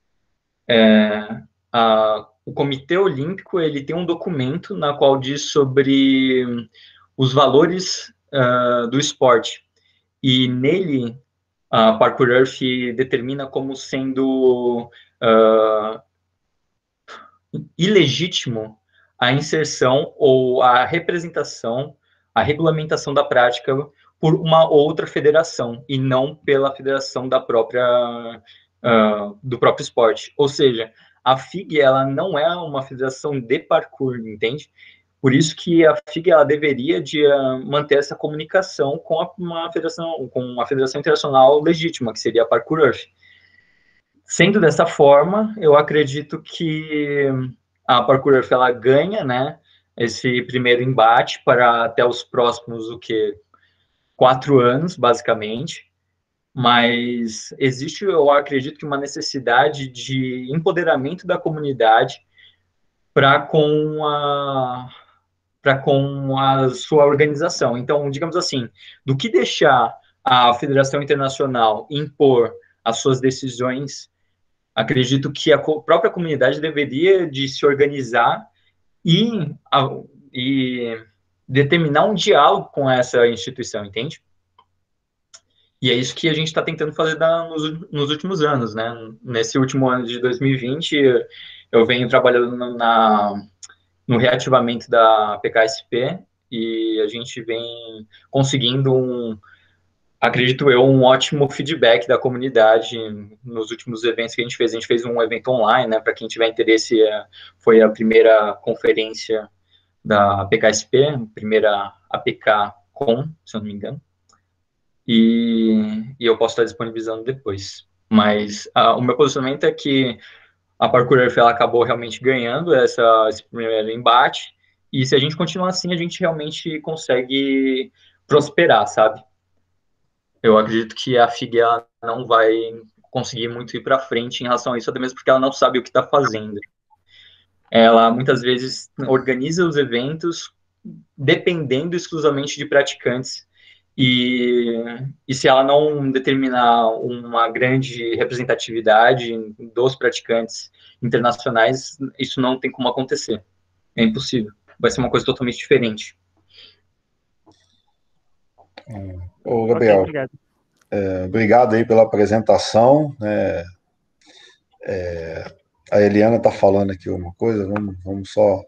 o Comitê Olímpico, ele tem um documento na qual diz sobre os valores do esporte, e nele a Parkour Earth determina como sendo ilegítimo a inserção ou a representação, a regulamentação da prática por uma outra federação, e não pela federação da do próprio esporte. Ou seja, a FIG, ela não é uma federação de parkour, entende? Por isso que a FIG, ela deveria manter essa comunicação com a federação internacional legítima, que seria a Parkour Earth. Sendo dessa forma, eu acredito que a Parkour Earth, ela ganha, né, esse primeiro embate para até os próximos, 4 anos, basicamente. Mas existe, eu acredito, que uma necessidade de empoderamento da comunidade para com a sua organização. Então, digamos assim, do que deixar a Federação Internacional impor as suas decisões, acredito que a própria comunidade deveria de se organizar e determinar um diálogo com essa instituição, entende? E é isso que a gente está tentando fazer nos últimos anos, né? Nesse último ano de 2020, eu venho trabalhando no reativamento da PKSP, e a gente vem conseguindo acredito eu, um ótimo feedback da comunidade nos últimos eventos que a gente fez. A gente fez um evento online, né? Para quem tiver interesse, foi a primeira conferência da APK-SP, primeira APK-com, se eu não me engano, e eu posso estar disponibilizando depois. Mas o meu posicionamento é que a Parkour Earth ela acabou realmente ganhando esse primeiro embate, e se a gente continuar assim, a gente realmente consegue prosperar, sabe? Eu acredito que a FIG ela não vai conseguir muito ir para frente em relação a isso, até mesmo porque ela não sabe o que está fazendo. Ela muitas vezes organiza os eventos dependendo exclusivamente de praticantes, e se ela não determinar uma grande representatividade dos praticantes internacionais, isso não tem como acontecer. É impossível. Vai ser uma coisa totalmente diferente. Ô, Gabriel, obrigado aí pela apresentação. A Eliana está falando aqui uma coisa, vamos só...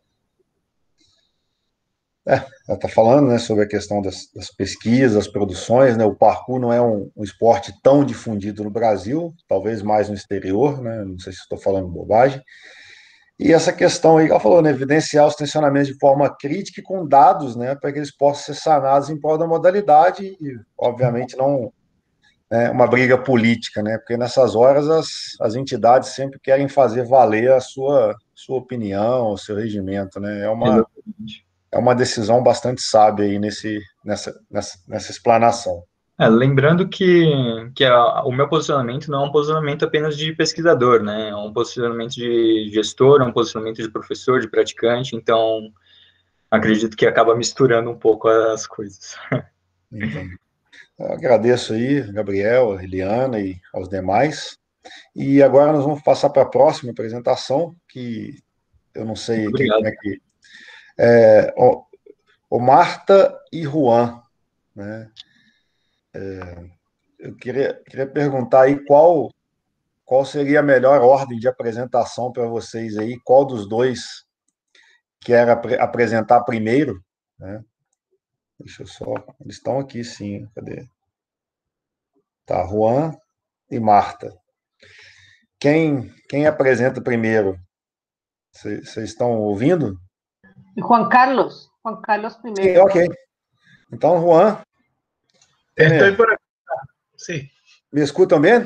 ela está falando, né, sobre a questão das pesquisas, produções, né, o parkour não é um esporte tão difundido no Brasil, talvez mais no exterior, né, não sei se estou falando bobagem, e essa questão aí, ela falou, né, evidenciar os tensionamentos de forma crítica e com dados, né, para que eles possam ser sanados em prol da modalidade, e obviamente não uma briga política, né, porque nessas horas as entidades sempre querem fazer valer a sua opinião, o seu regimento, né, é uma decisão bastante sábia aí nessa explanação. Lembrando que o meu posicionamento não é um posicionamento apenas de pesquisador, né? É um posicionamento de gestor, é um posicionamento de professor, de praticante, então acredito que acaba misturando um pouco as coisas. Entendi. Eu agradeço aí, Gabriel, a Eliana e aos demais. E agora nós vamos passar para a próxima apresentação, que eu não sei como é que... o Marta e Juan, né? Eu queria perguntar aí qual seria a melhor ordem de apresentação para vocês aí, qual dos dois quer apresentar primeiro, né? Deixa eu só... Eles estão aqui, sim. Cadê? Tá, Juan e Marta. Quem apresenta primeiro? Vocês estão ouvindo? Juan Carlos primeiro. Sim, ok. Então, Juan. Estou por aqui. Sim. ¿Me escutam bem?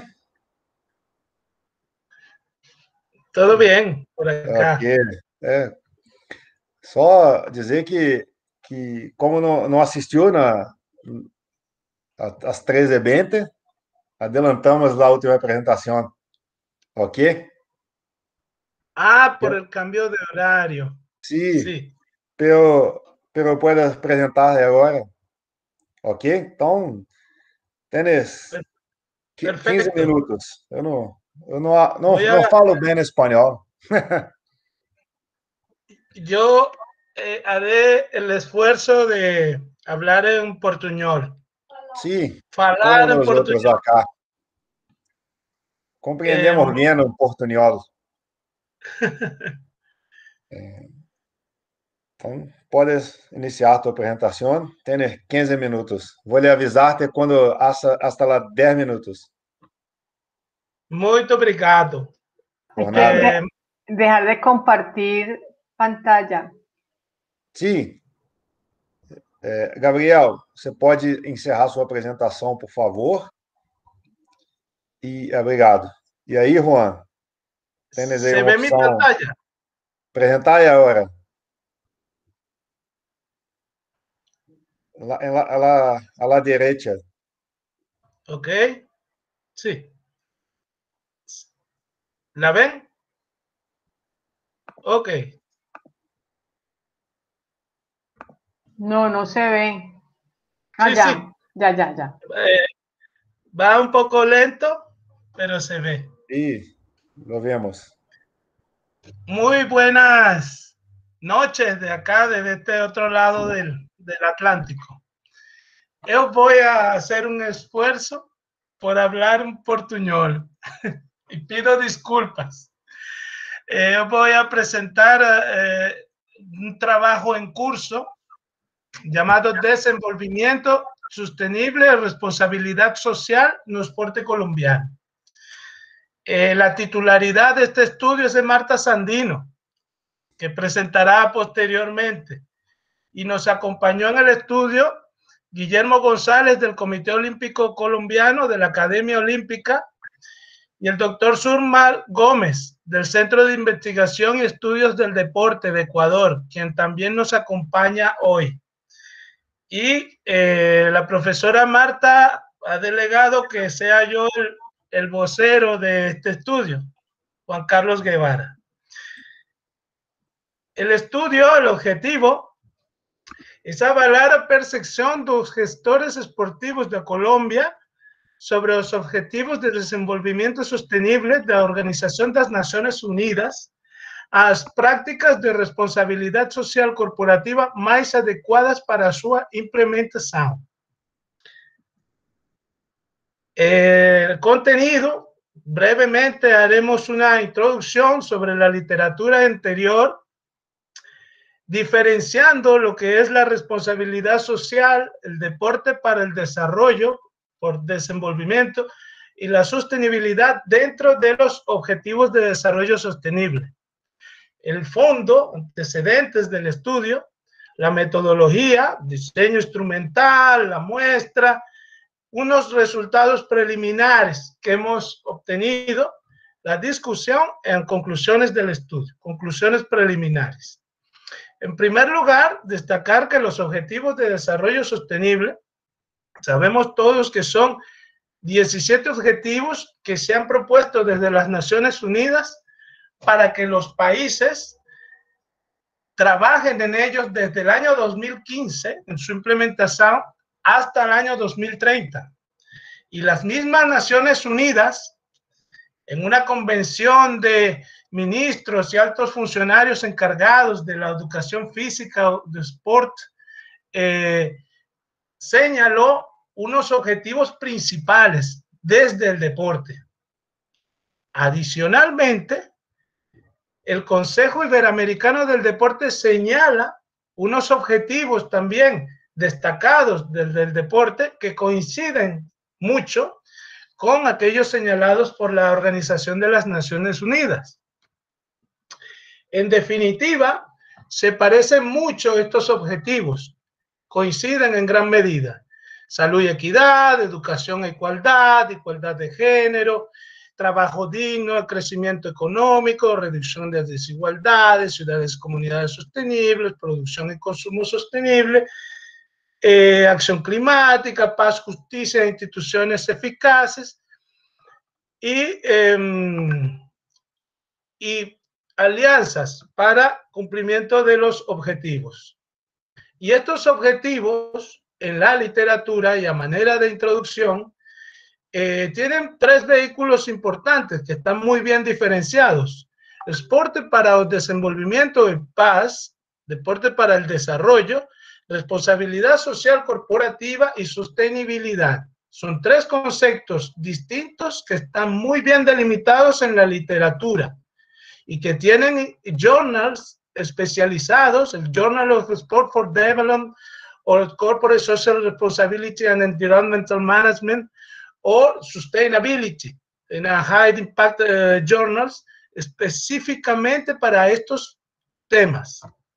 Tudo bem por acá. Ok. Só dizer que como não assistiu às 13h20, adelantamos a última apresentação. Ok? Por el cambio de horário. Sí. Pero puedo apresentar agora. Ok? Então, tienes 15 minutos. Eu não falo bem espanhol. Yo haré el esfuerzo de hablar en portuñol. Sí, falar como en nosotros portuñol. acá. Compreendemos bien el portuñol. Então, podes iniciar a tua apresentação. Tienes 15 minutos. Vou lhe avisar-te quando hasta lá 10 minutos. Muito obrigado. Por nada. Dejar de compartir pantalla. Sim. Gabriel, você pode encerrar sua apresentação, por favor? Obrigado. E aí, Juan? Tienes aí uma opção. Minha pantalla? Apresentar aí agora. A la derecha. Ok. Sí. ¿La ven? Ok. No se ven. Sí, ya. sí. Ya. Va un poco lento, pero se ve. Sí, lo vemos. Muy buenas noches de acá, desde este otro lado del Atlántico. Yo voy a hacer un esfuerzo por hablar en portuñol y pido disculpas. Yo voy a presentar un trabajo en curso llamado Desenvolvimiento Sostenible y Responsabilidad Social no Esporte Colombiano. La titularidad de este estudio es de Marta Sandino, que presentará posteriormente. y nos acompañó en el estudio Guillermo González del Comité Olímpico Colombiano de la Academia Olímpica y el doctor Surmal Gómez del Centro de Investigación y Estudios del Deporte de Ecuador, quien también nos acompaña hoy. Y la profesora Marta ha delegado que sea yo el vocero de este estudio, Juan Carlos Guevara. El estudio, el objetivo, es avalar la percepción de los gestores esportivos de Colombia sobre los objetivos de desenvolvimiento sostenible de la Organización de las Naciones Unidas, a las prácticas de responsabilidad social corporativa más adecuadas para su implementación. El contenido, brevemente haremos una introducción sobre la literatura anterior, diferenciando lo que es la responsabilidad social, el deporte para el desarrollo, por desenvolvimiento, y la sostenibilidad dentro de los objetivos de desarrollo sostenible. El fondo, antecedentes del estudio, la metodología, diseño instrumental, la muestra, unos resultados preliminares que hemos obtenido, la discusión en conclusiones del estudio, conclusiones preliminares. En primer lugar, destacar que los objetivos de desarrollo sostenible, sabemos todos que son 17 objetivos que se han propuesto desde las Naciones Unidas para que los países trabajen en ellos desde el año 2015, en su implementación, hasta el año 2030. Y las mismas Naciones Unidas, en una convención de ministros y altos funcionarios encargados de la educación física o de sport, señaló unos objetivos principales desde el deporte. Adicionalmente, el Consejo Iberoamericano del Deporte señala unos objetivos también destacados desde el deporte que coinciden mucho con aquellos señalados por la Organización de las Naciones Unidas. En definitiva, se parecen mucho estos objetivos, coinciden en gran medida. Salud y equidad, educación e igualdad, igualdad de género, trabajo digno, crecimiento económico, reducción de desigualdades, ciudades y comunidades sostenibles, producción y consumo sostenible, acción climática, paz, justicia, instituciones eficaces y alianzas para cumplimiento de los objetivos. Y estos objetivos en la literatura y a manera de introducción tienen 3 vehículos importantes que están muy bien diferenciados. Deporte para el desenvolvimiento y paz, deporte para el desarrollo, responsabilidad social corporativa y sostenibilidad. Son 3 conceptos distintos que están muy bien delimitados en la literatura y que tienen journals especializados, el Journal of Sport for Development o el Corporate Social Responsibility and Environmental Management o Sustainability, en High Impact Journals, específicamente para estos temas.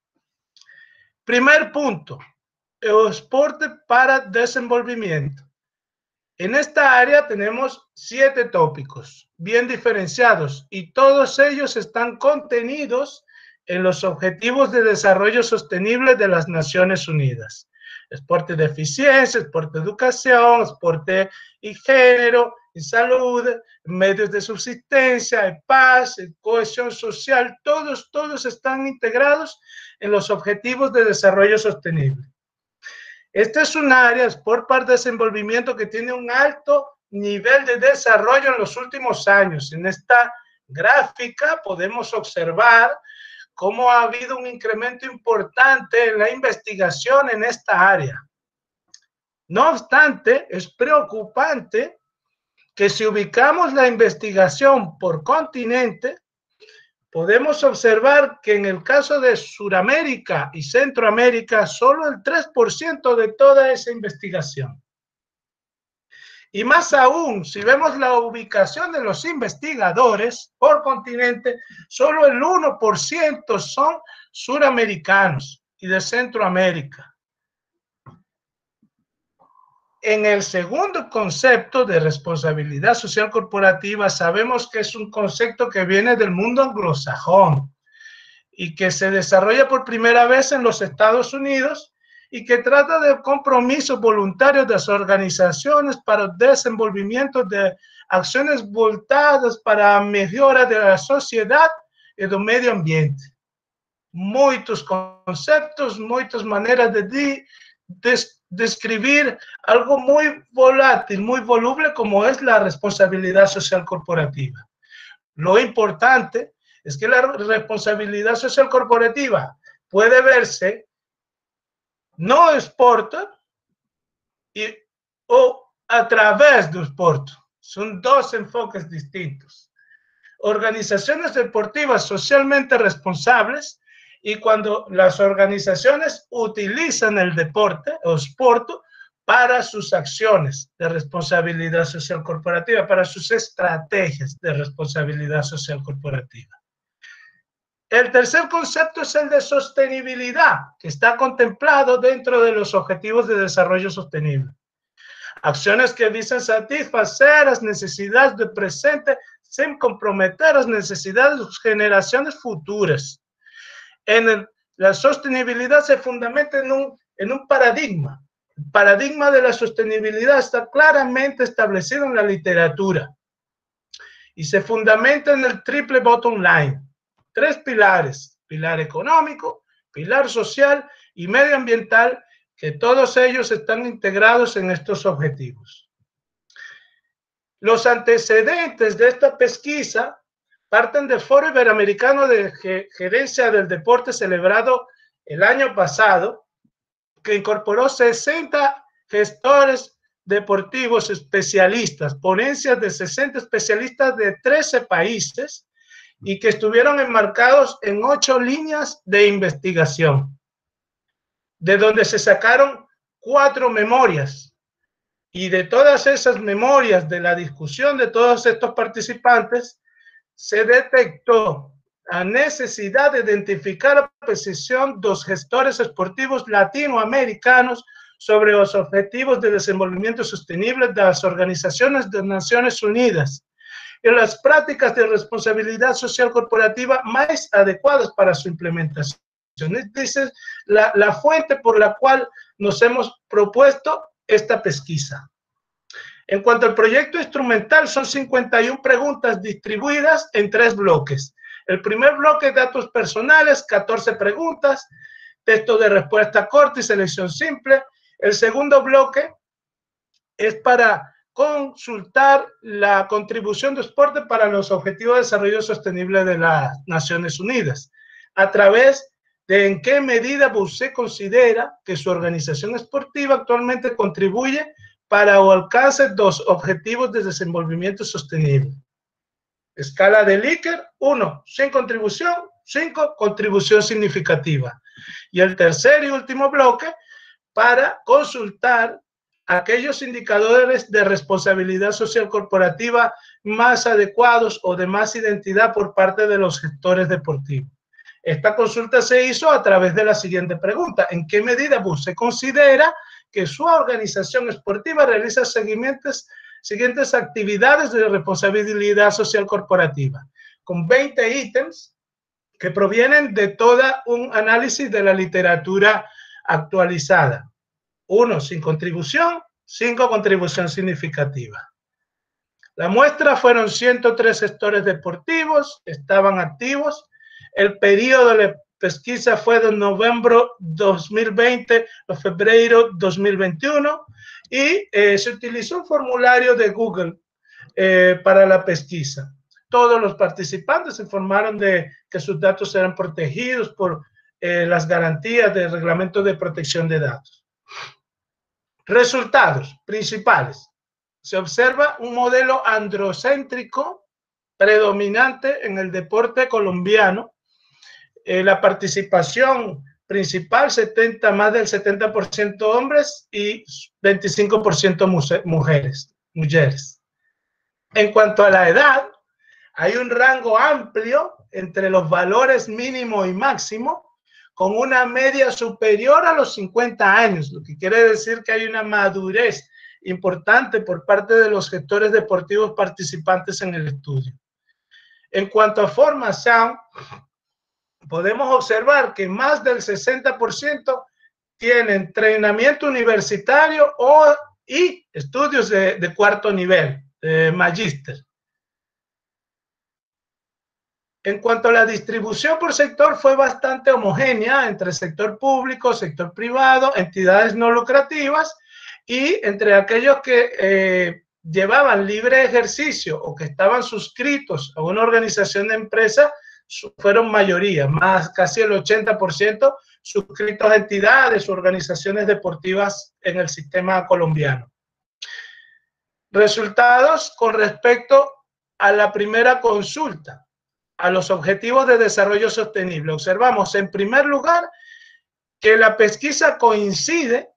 Primer punto, el deporte para desenvolvimiento. En esta área tenemos 7 tópicos bien diferenciados y todos ellos están contenidos en los Objetivos de Desarrollo Sostenible de las Naciones Unidas. Deporte de eficiencia, deporte de educación, deporte y género, y salud, medios de subsistencia, paz, cohesión social, todos están integrados en los Objetivos de Desarrollo Sostenible. Este es un área, Sport para Desenvolvimiento, que tiene un alto nivel de desarrollo en los últimos años. En esta gráfica podemos observar cómo ha habido un incremento importante en la investigación en esta área. No obstante, es preocupante que si ubicamos la investigación por continente, podemos observar que en el caso de Sudamérica y Centroamérica, solo el 3% de toda esa investigación. Y más aún, si vemos la ubicación de los investigadores por continente, solo el 1% son suramericanos. y de Centroamérica. En el segundo concepto de responsabilidad social corporativa, sabemos que es un concepto que viene del mundo anglosajón y que se desarrolla por primera vez en los Estados Unidos y que trata de compromisos voluntarios de las organizaciones para el desenvolvimiento de acciones voltadas para mejora de la sociedad y del medio ambiente. Muchos conceptos, muchas maneras de describir algo muy volátil, muy voluble como es la responsabilidad social corporativa. Lo importante es que la responsabilidad social corporativa puede verse no exporta o a través de exporta. Son dos enfoques distintos. Organizaciones deportivas socialmente responsables y cuando las organizaciones utilizan el deporte o sport para sus acciones de responsabilidad social corporativa, para sus estrategias de responsabilidad social corporativa. El tercer concepto es el de sostenibilidad, que está contemplado dentro de los Objetivos de Desarrollo Sostenible. Acciones que visan satisfacer las necesidades del presente sin comprometer las necesidades de las generaciones futuras. La sostenibilidad se fundamenta en un paradigma. El paradigma de la sostenibilidad está claramente establecido en la literatura y se fundamenta en el triple bottom line. 3 pilares: pilar económico, pilar social y medioambiental, que todos ellos están integrados en estos objetivos. Los antecedentes de esta pesquisa parten del Foro Iberoamericano de Gerencia del Deporte celebrado el año pasado, que incorporó 60 gestores deportivos especialistas, ponencias de 60 especialistas de 13 países y que estuvieron enmarcados en 8 líneas de investigación, de donde se sacaron 4 memorias. Y de todas esas memorias, de la discusión de todos estos participantes, se detectó la necesidad de identificar la posición de los gestores esportivos latinoamericanos sobre los objetivos de desenvolvimiento sostenible de las organizaciones de Naciones Unidas y las prácticas de responsabilidad social corporativa más adecuadas para su implementación. Esa es la fuente por la cual nos hemos propuesto esta pesquisa. En cuanto al proyecto instrumental, son 51 preguntas distribuidas en 3 bloques. El primer bloque, datos personales, 14 preguntas, texto de respuesta corta y selección simple. El segundo bloque es para consultar la contribución de deporte para los Objetivos de Desarrollo Sostenible de las Naciones Unidas, a través de en qué medida usted considera que su organización esportiva actualmente contribuye para el alcance de los Objetivos de Desenvolvimiento Sostenible. Escala de Likert: 1, sin contribución; 5, contribución significativa. Y el tercer y último bloque para consultar aquellos indicadores de responsabilidad social corporativa más adecuados o de más identidad por parte de los gestores deportivos. Esta consulta se hizo a través de la siguiente pregunta: ¿en qué medida se considera que su organización esportiva realiza siguientes actividades de responsabilidad social corporativa? Con 20 ítems que provienen de todo un análisis de la literatura actualizada. 1, sin contribución; 5, contribución significativa. La muestra fueron 103 gestores deportivos, estaban activos. El periodo de pesquisa fue de noviembre 2020 a febrero 2021 y se utilizó un formulario de Google para la pesquisa. Todos los participantes informaron de que sus datos eran protegidos por las garantías del Reglamento de Protección de Datos. Resultados principales. Se observa un modelo androcéntrico predominante en el deporte colombiano. La participación principal, más del 70% hombres y 25% mujeres. En cuanto a la edad, hay un rango amplio entre los valores mínimo y máximo, con una media superior a los 50 años, lo que quiere decir que hay una madurez importante por parte de los gestores deportivos participantes en el estudio. En cuanto a formación, podemos observar que más del 60% tienen entrenamiento universitario y estudios de cuarto nivel, de magíster. En cuanto a la distribución por sector, fue bastante homogénea entre sector público, sector privado, entidades no lucrativas y entre aquellos que llevaban libre ejercicio o que estaban suscritos a una organización de empresa, fueron mayoría, más casi el 80% suscritos a entidades o organizaciones deportivas en el sistema colombiano. Resultados con respecto a la primera consulta, a los objetivos de desarrollo sostenible. Observamos en primer lugar que la pesquisa coincide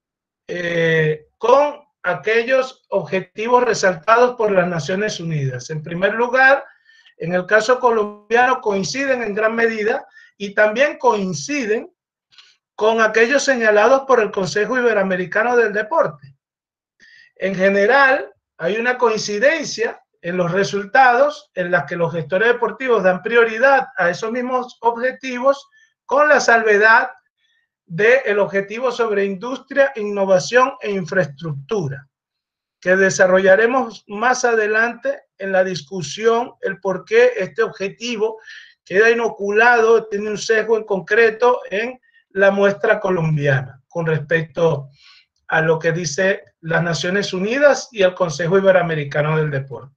con aquellos objetivos resaltados por las Naciones Unidas. En primer lugar, en el caso colombiano coinciden en gran medida y también coinciden con aquellos señalados por el Consejo Iberoamericano del Deporte. En general, hay una coincidencia en los resultados en las que los gestores deportivos dan prioridad a esos mismos objetivos, con la salvedad del objetivo sobre industria, innovación e infraestructura, que desarrollaremos más adelante en la discusión el por qué este objetivo queda inoculado, tiene un sesgo en concreto en la muestra colombiana con respecto a lo que dice las Naciones Unidas y el Consejo Iberoamericano del Deporte.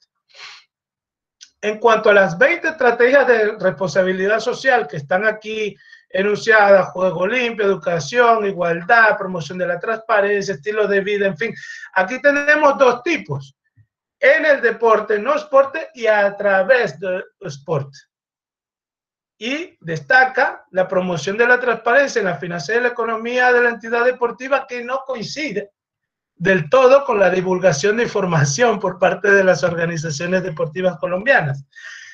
En cuanto a las 20 estrategias de responsabilidad social que están aquí enunciadas, juego limpio, educación, igualdad, promoción de la transparencia, estilo de vida, en fin, aquí tenemos dos tipos, en el deporte, no deporte y a través del deporte. Y destaca la promoción de la transparencia en la financiación y la economía de la entidad deportiva, que no coincide del todo con la divulgación de información por parte de las organizaciones deportivas colombianas.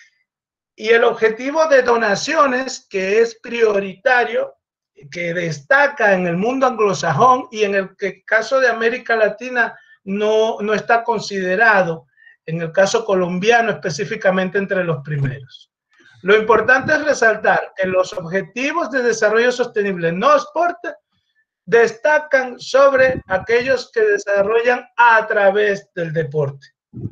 Y el objetivo de donaciones, que es prioritario, que destaca en el mundo anglosajón y en el caso de América Latina no está considerado, en el caso colombiano específicamente entre los primeros. Lo importante es resaltar que los objetivos de desarrollo sostenible no deporte destacan sobre aquellos que desarrollan a través del deporte.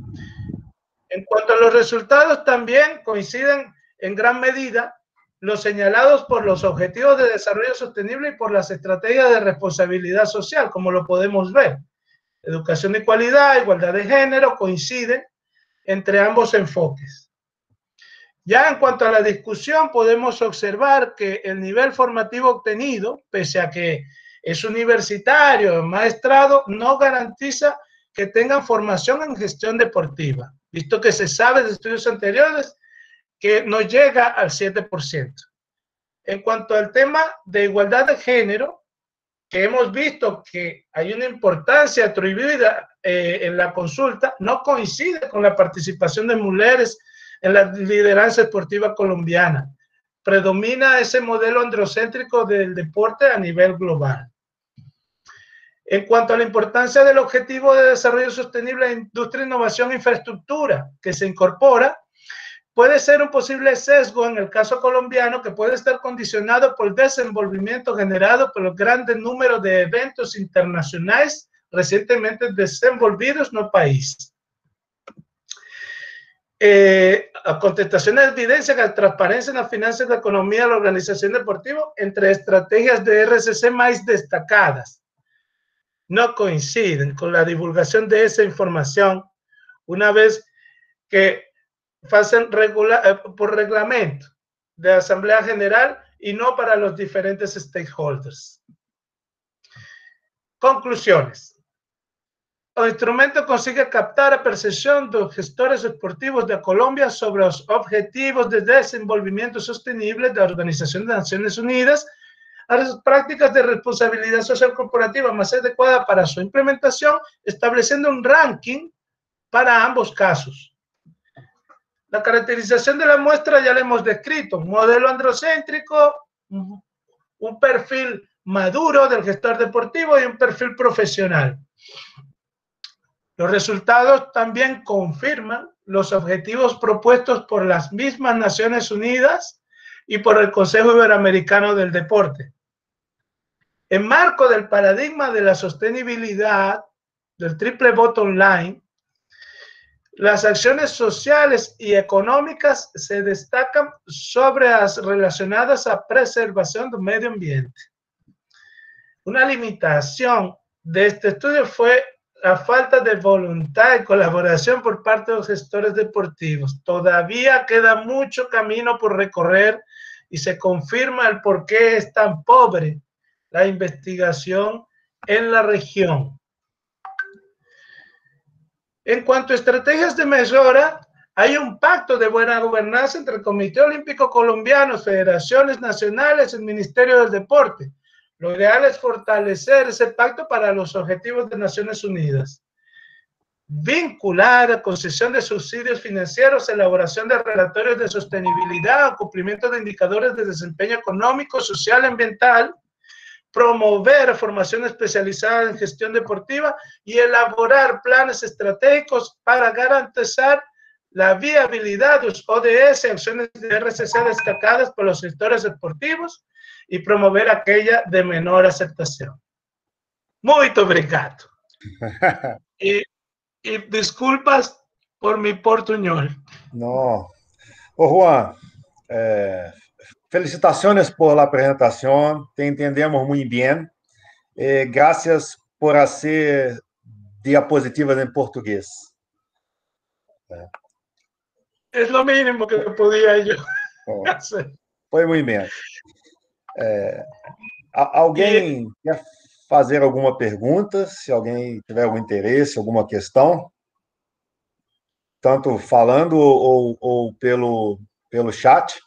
En cuanto a los resultados, también coinciden en gran medida los señalados por los objetivos de desarrollo sostenible y por las estrategias de responsabilidad social, como lo podemos ver. Educación de calidad, igualdad de género, coinciden entre ambos enfoques. Ya en cuanto a la discusión, podemos observar que el nivel formativo obtenido, pese a que es universitario, maestrado, no garantiza que tengan formación en gestión deportiva, visto que se sabe de estudios anteriores que no llega al 7%. En cuanto al tema de igualdad de género, que hemos visto que hay una importancia atribuida en la consulta, no coincide con la participación de mujeres en la lideranza deportiva colombiana. Predomina ese modelo androcéntrico del deporte a nivel global. En cuanto a la importancia del objetivo de desarrollo sostenible de industria, innovación e infraestructura que se incorpora, puede ser un posible sesgo en el caso colombiano que puede estar condicionado por el desenvolvimiento generado por el grande número de eventos internacionales recientemente desenvolvidos en el país. A contestación de evidencia que la transparencia en las finanzas, la economía de la organización deportiva, entre estrategias de RCC más destacadas, no coinciden con la divulgación de esa información una vez que pasen por reglamento de Asamblea General y no para los diferentes stakeholders. Conclusiones. El instrumento consigue captar la percepción de los gestores deportivos de Colombia sobre los objetivos de desenvolvimiento sostenible de la Organización de Naciones Unidas, a las prácticas de responsabilidad social corporativa más adecuada para su implementación, estableciendo un ranking para ambos casos. La caracterización de la muestra ya la hemos descrito, un modelo androcéntrico, un perfil maduro del gestor deportivo y un perfil profesional. Los resultados también confirman los objetivos propuestos por las mismas Naciones Unidas y por el Consejo Iberoamericano del Deporte. En marco del paradigma de la sostenibilidad, del triple bottom line, las acciones sociales y económicas se destacan sobre las relacionadas a preservación del medio ambiente. Una limitación de este estudio fue la falta de voluntad y colaboración por parte de los gestores deportivos. Todavía queda mucho camino por recorrer y se confirma el por qué es tan pobre la investigación en la región. En cuanto a estrategias de mejora, hay un pacto de buena gobernanza entre el Comité Olímpico Colombiano, federaciones nacionales y el Ministerio del Deporte. Lo ideal es fortalecer ese pacto para los objetivos de Naciones Unidas. Vincular a concesión de subsidios financieros, elaboración de relatorios de sostenibilidad, cumplimiento de indicadores de desempeño económico, social y ambiental, promover formación especializada en gestión deportiva y elaborar planes estratégicos para garantizar la viabilidad de los ODS, acciones de RCC destacadas por los sectores deportivos y promover aquella de menor aceptación. Muito obrigado. Y disculpas por mi portuñol. No. Ô, Juan, felicitaciones por la presentación, te entendemos muy bien. Gracias por hacer diapositivas en portugués. Es lo mínimo que podía yo hacer. Foi muito bem. Alguém quer fazer alguma pergunta? Se alguém tiver algum interesse, alguma questão? Tanto falando ou pelo chat?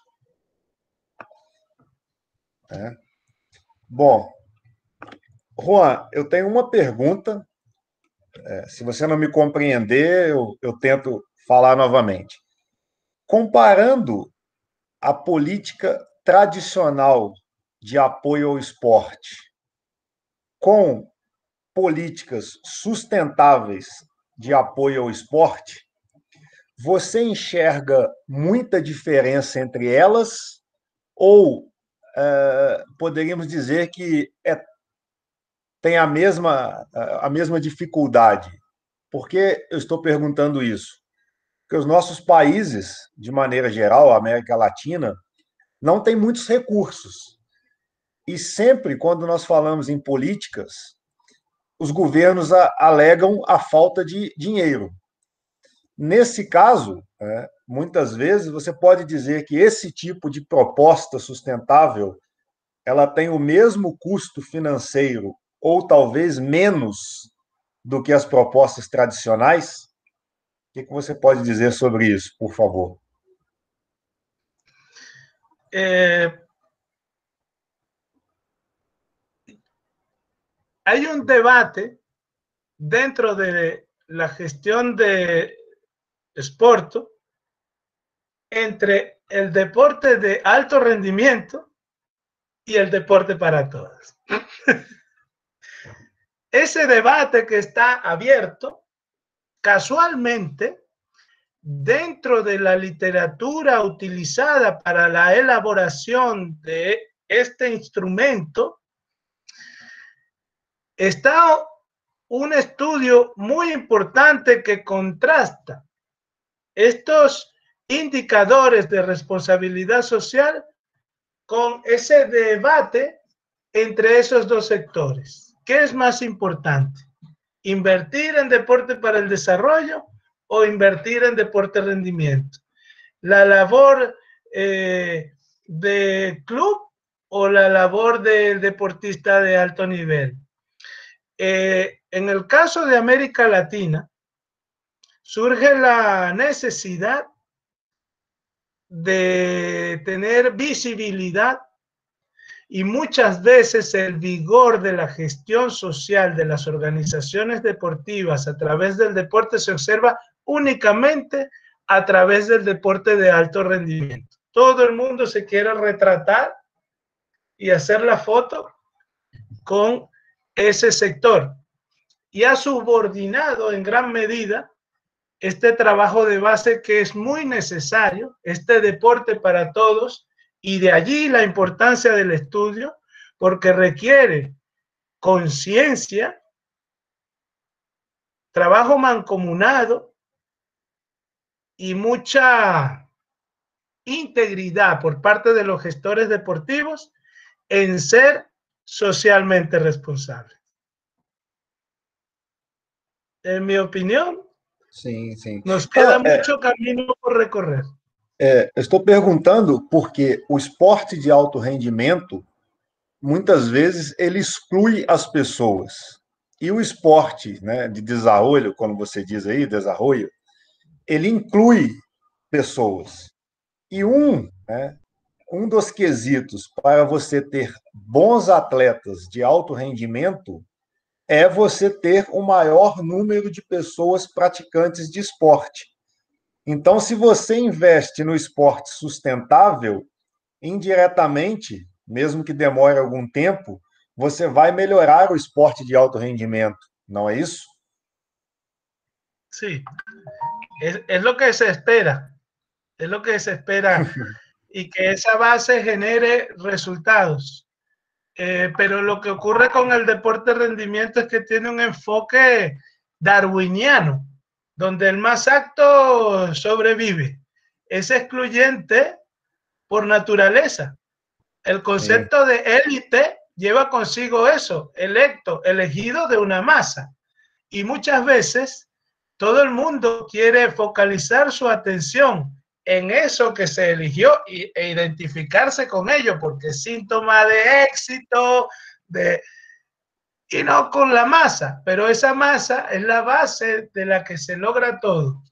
Bom, Juan, eu tenho uma pergunta. Se você não me compreender, eu tento falar novamente. Comparando a política tradicional de apoio ao esporte com políticas sustentáveis de apoio ao esporte, você enxerga muita diferença entre elas ou poderíamos dizer que tem a mesma dificuldade? Por que eu estou perguntando isso? Porque os nossos países, de maneira geral, a América Latina, não tem muitos recursos. E sempre, quando nós falamos em políticas, os governos alegam a falta de dinheiro. Nesse caso, muitas vezes, você pode dizer que esse tipo de proposta sustentável ela tem o mesmo custo financeiro, ou talvez menos, do que as propostas tradicionais? O que você pode dizer sobre isso, por favor? Hay un debate dentro de la gestión de Sporto entre el deporte de alto rendimiento y el deporte para todos. Ese debate que está abierto, casualmente, dentro de la literatura utilizada para la elaboración de este instrumento, está un estudio muy importante que contrasta estos indicadores de responsabilidad social con ese debate entre esos dos sectores. ¿Qué es más importante? ¿Invertir en deporte para el desarrollo o invertir en deporte rendimiento? ¿La labor de club o la labor del deportista de alto nivel? En el caso de América Latina, surge la necesidad de tener visibilidad y muchas veces el vigor de la gestión social de las organizaciones deportivas a través del deporte se observa únicamente a través del deporte de alto rendimiento. Todo el mundo se quiere retratar y hacer la foto con ese sector. Y ha subordinado en gran medida este trabajo de base que es muy necesario, este deporte para todos, y de allí la importancia del estudio, porque requiere conciencia, trabajo mancomunado y mucha integridad por parte de los gestores deportivos en ser socialmente responsables. En mi opinión, sim, sim. nos queda mucho camino por recorrer. Estou perguntando porque o esporte de alto rendimento, muitas vezes, ele exclui as pessoas. E o esporte, né, de desarrollo, como você diz aí, desarrollo, ele inclui pessoas. E um dos quesitos para você ter bons atletas de alto rendimento é você ter o maior número de pessoas praticantes de esporte. Então, se você investe no esporte sustentável, indiretamente, mesmo que demore algum tempo, você vai melhorar o esporte de alto rendimento, não é isso? Sí, es lo que se espera, es lo que se espera y que esa base genere resultados. Pero lo que ocurre con el deporte de rendimiento es que tiene un enfoque darwiniano, donde el más apto sobrevive. Es excluyente por naturaleza. El concepto de élite lleva consigo eso, electo, elegido de una masa. Y muchas veces todo el mundo quiere focalizar su atención en eso que se eligió e identificarse con ello, porque es síntoma de éxito, y no con la masa, pero esa masa es la base de la que se logra todo.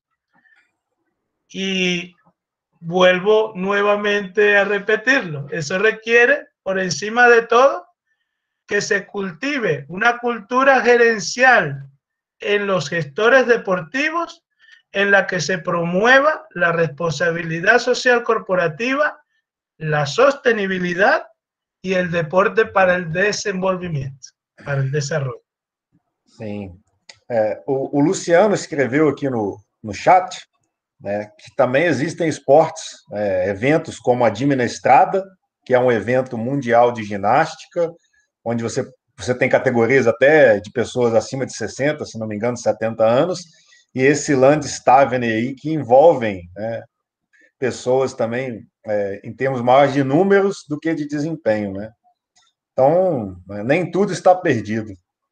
Y vuelvo nuevamente a repetirlo, eso requiere, por encima de todo, que se cultive una cultura gerencial en los gestores deportivos en la que se promueva la responsabilidad social corporativa, la sostenibilidad y el deporte para el desenvolvimento, para el desarrollo. Sim. O Luciano escreveu aqui no chat, né, que também existem esportes, eventos como a Dimina Estrada, que é um evento mundial de ginástica, onde você tem categorias até de pessoas acima de 60, se não me engano, 70 anos, e esse Landstavene aí, que envolvem, né, pessoas também em termos maiores de números do que de desempenho, né? Então, nem tudo está perdido.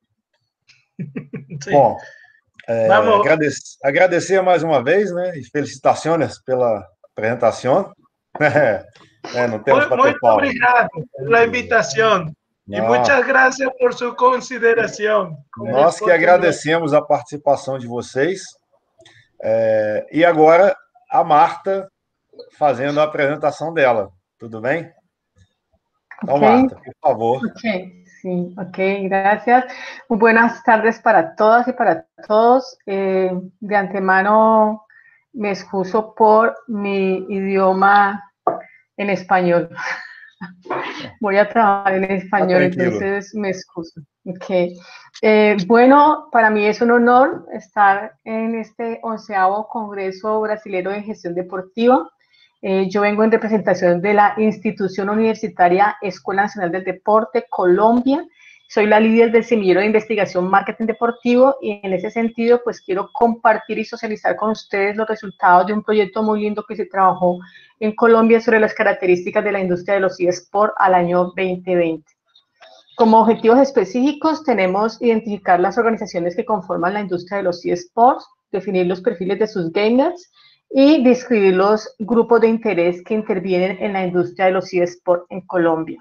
Sí. Bom, agradecer mais uma vez, né, e felicitações pela apresentação. Não temos para ter palmas. Muito obrigado pela invitação. E muitas graças por sua consideração. Nós que agradecemos a participação de vocês. E agora a Marta fazendo a apresentação dela. Tudo bem? Então, Marta, por favor. Sí, ok, gracias. Muy buenas tardes para todas y para todos. De antemano me excuso por mi idioma en español. Voy a trabajar en español, entonces me excuso. Okay. Bueno, para mí es un honor estar en este 11º Congreso Brasilero de Gestión Deportiva. Yo vengo en representación de la institución universitaria Escuela Nacional del Deporte, Colombia. Soy la líder del semillero de investigación marketing deportivo y en ese sentido pues quiero compartir y socializar con ustedes los resultados de un proyecto muy lindo que se trabajó en Colombia sobre las características de la industria de los eSports al año 2020. Como objetivos específicos tenemos identificar las organizaciones que conforman la industria de los eSports, definir los perfiles de sus gamers y describir los grupos de interés que intervienen en la industria de los eSports en Colombia.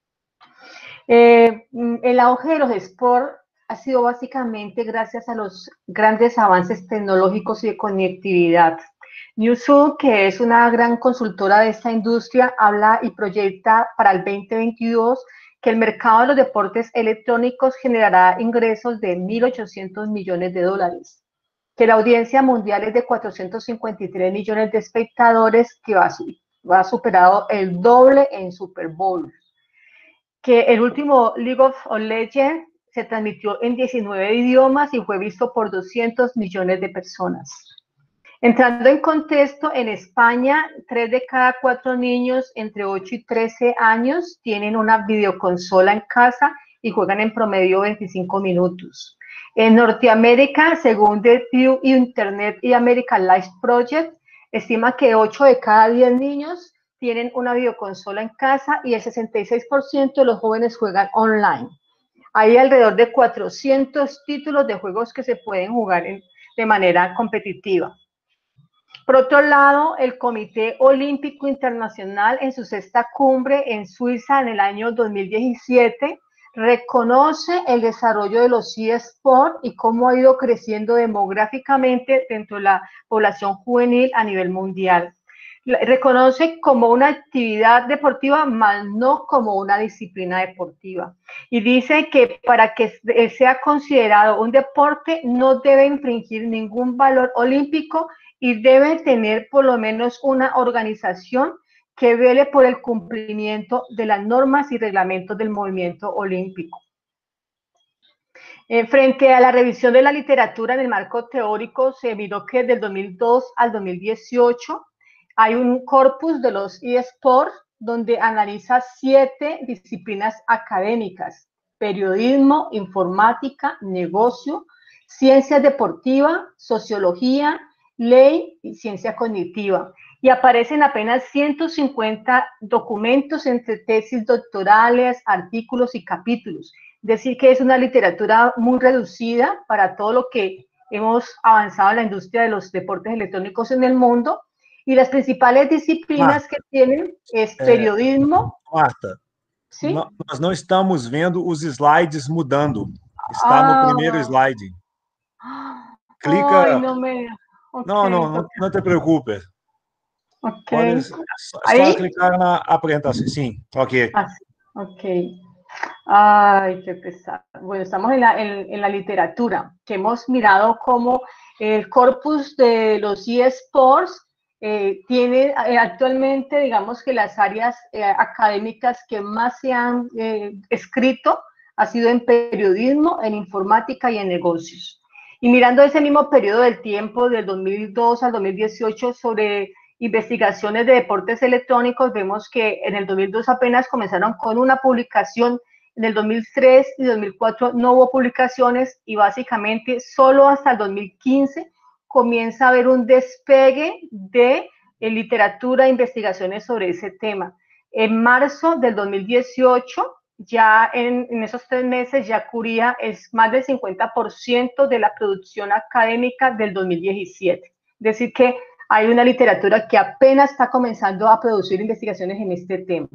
El auge de los eSports ha sido básicamente gracias a los grandes avances tecnológicos y de conectividad. Newzoo, que es una gran consultora de esta industria, habla y proyecta para el 2022 que el mercado de los deportes electrónicos generará ingresos de 1.800 millones de dólares, que la audiencia mundial es de 453 millones de espectadores, que va a superar el doble en Super Bowl. que el último League of Legends se transmitió en 19 idiomas y fue visto por 200 millones de personas. Entrando en contexto, en España, 3 de cada 4 niños entre 8 y 13 años tienen una videoconsola en casa y juegan en promedio 25 minutos. En Norteamérica, según The Pew Internet y American Life Project, estima que 8 de cada 10 niños tienen una videoconsola en casa y el 66% de los jóvenes juegan online. Hay alrededor de 400 títulos de juegos que se pueden jugar de manera competitiva. Por otro lado, el Comité Olímpico Internacional en su 6ª cumbre en Suiza en el año 2017 reconoce el desarrollo de los eSports y cómo ha ido creciendo demográficamente dentro de la población juvenil a nivel mundial. Reconoce como una actividad deportiva, más no como una disciplina deportiva. Y dice que para que sea considerado un deporte no debe infringir ningún valor olímpico y debe tener por lo menos una organización que vele por el cumplimiento de las normas y reglamentos del movimiento olímpico. Frente a la revisión de la literatura en el marco teórico, se miró que del 2002 al 2018 hay un corpus de los eSports donde analiza 7 disciplinas académicas: periodismo, informática, negocio, ciencias deportivas, sociología, ley y ciencia cognitiva. Y aparecen apenas 150 documentos entre tesis doctorales, artículos y capítulos. Es decir, que es una literatura muy reducida para todo lo que hemos avanzado en la industria de los deportes electrónicos en el mundo. Y las principales disciplinas que tienen es periodismo. Marta, ¿sí? Nós não estamos vendo os slides mudando. Está no primeiro slide. Clica. Ay, no me... Okay, não te preocupes. Ok. Puedes só clicar na apresentação. Sim, ok. Ok. Ay, qué pesado. Bueno, estamos en la literatura, que hemos mirado cómo el corpus de los eSports tiene actualmente, digamos que las áreas académicas que más se han escrito ha sido en periodismo, en informática y en negocios. Y mirando ese mismo periodo del tiempo, del 2002 al 2018, sobre investigaciones de deportes electrónicos, vemos que en el 2002 apenas comenzaron con una publicación, en el 2003 y 2004 no hubo publicaciones y básicamente solo hasta el 2015 comienza a haber un despegue de literatura e investigaciones sobre ese tema. En marzo del 2018, ya en esos 3 meses, ya cubría más del 50% de la producción académica del 2017. Es decir, que hay una literatura que apenas está comenzando a producir investigaciones en este tema.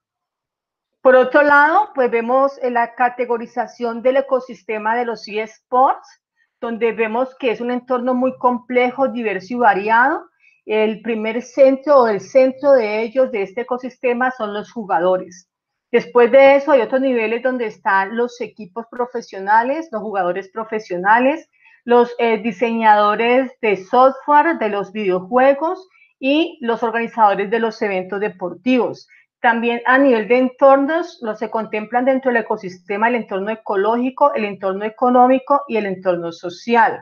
Por otro lado, pues vemos la categorización del ecosistema de los eSports, donde vemos que es un entorno muy complejo, diverso y variado. El primer centro o el centro de ellos, de este ecosistema, son los jugadores. Después de eso hay otros niveles donde están los equipos profesionales, los jugadores profesionales, los diseñadores de software de los videojuegos y los organizadores de los eventos deportivos. También a nivel de entornos, se contemplan dentro del ecosistema el entorno ecológico, el entorno económico y el entorno social.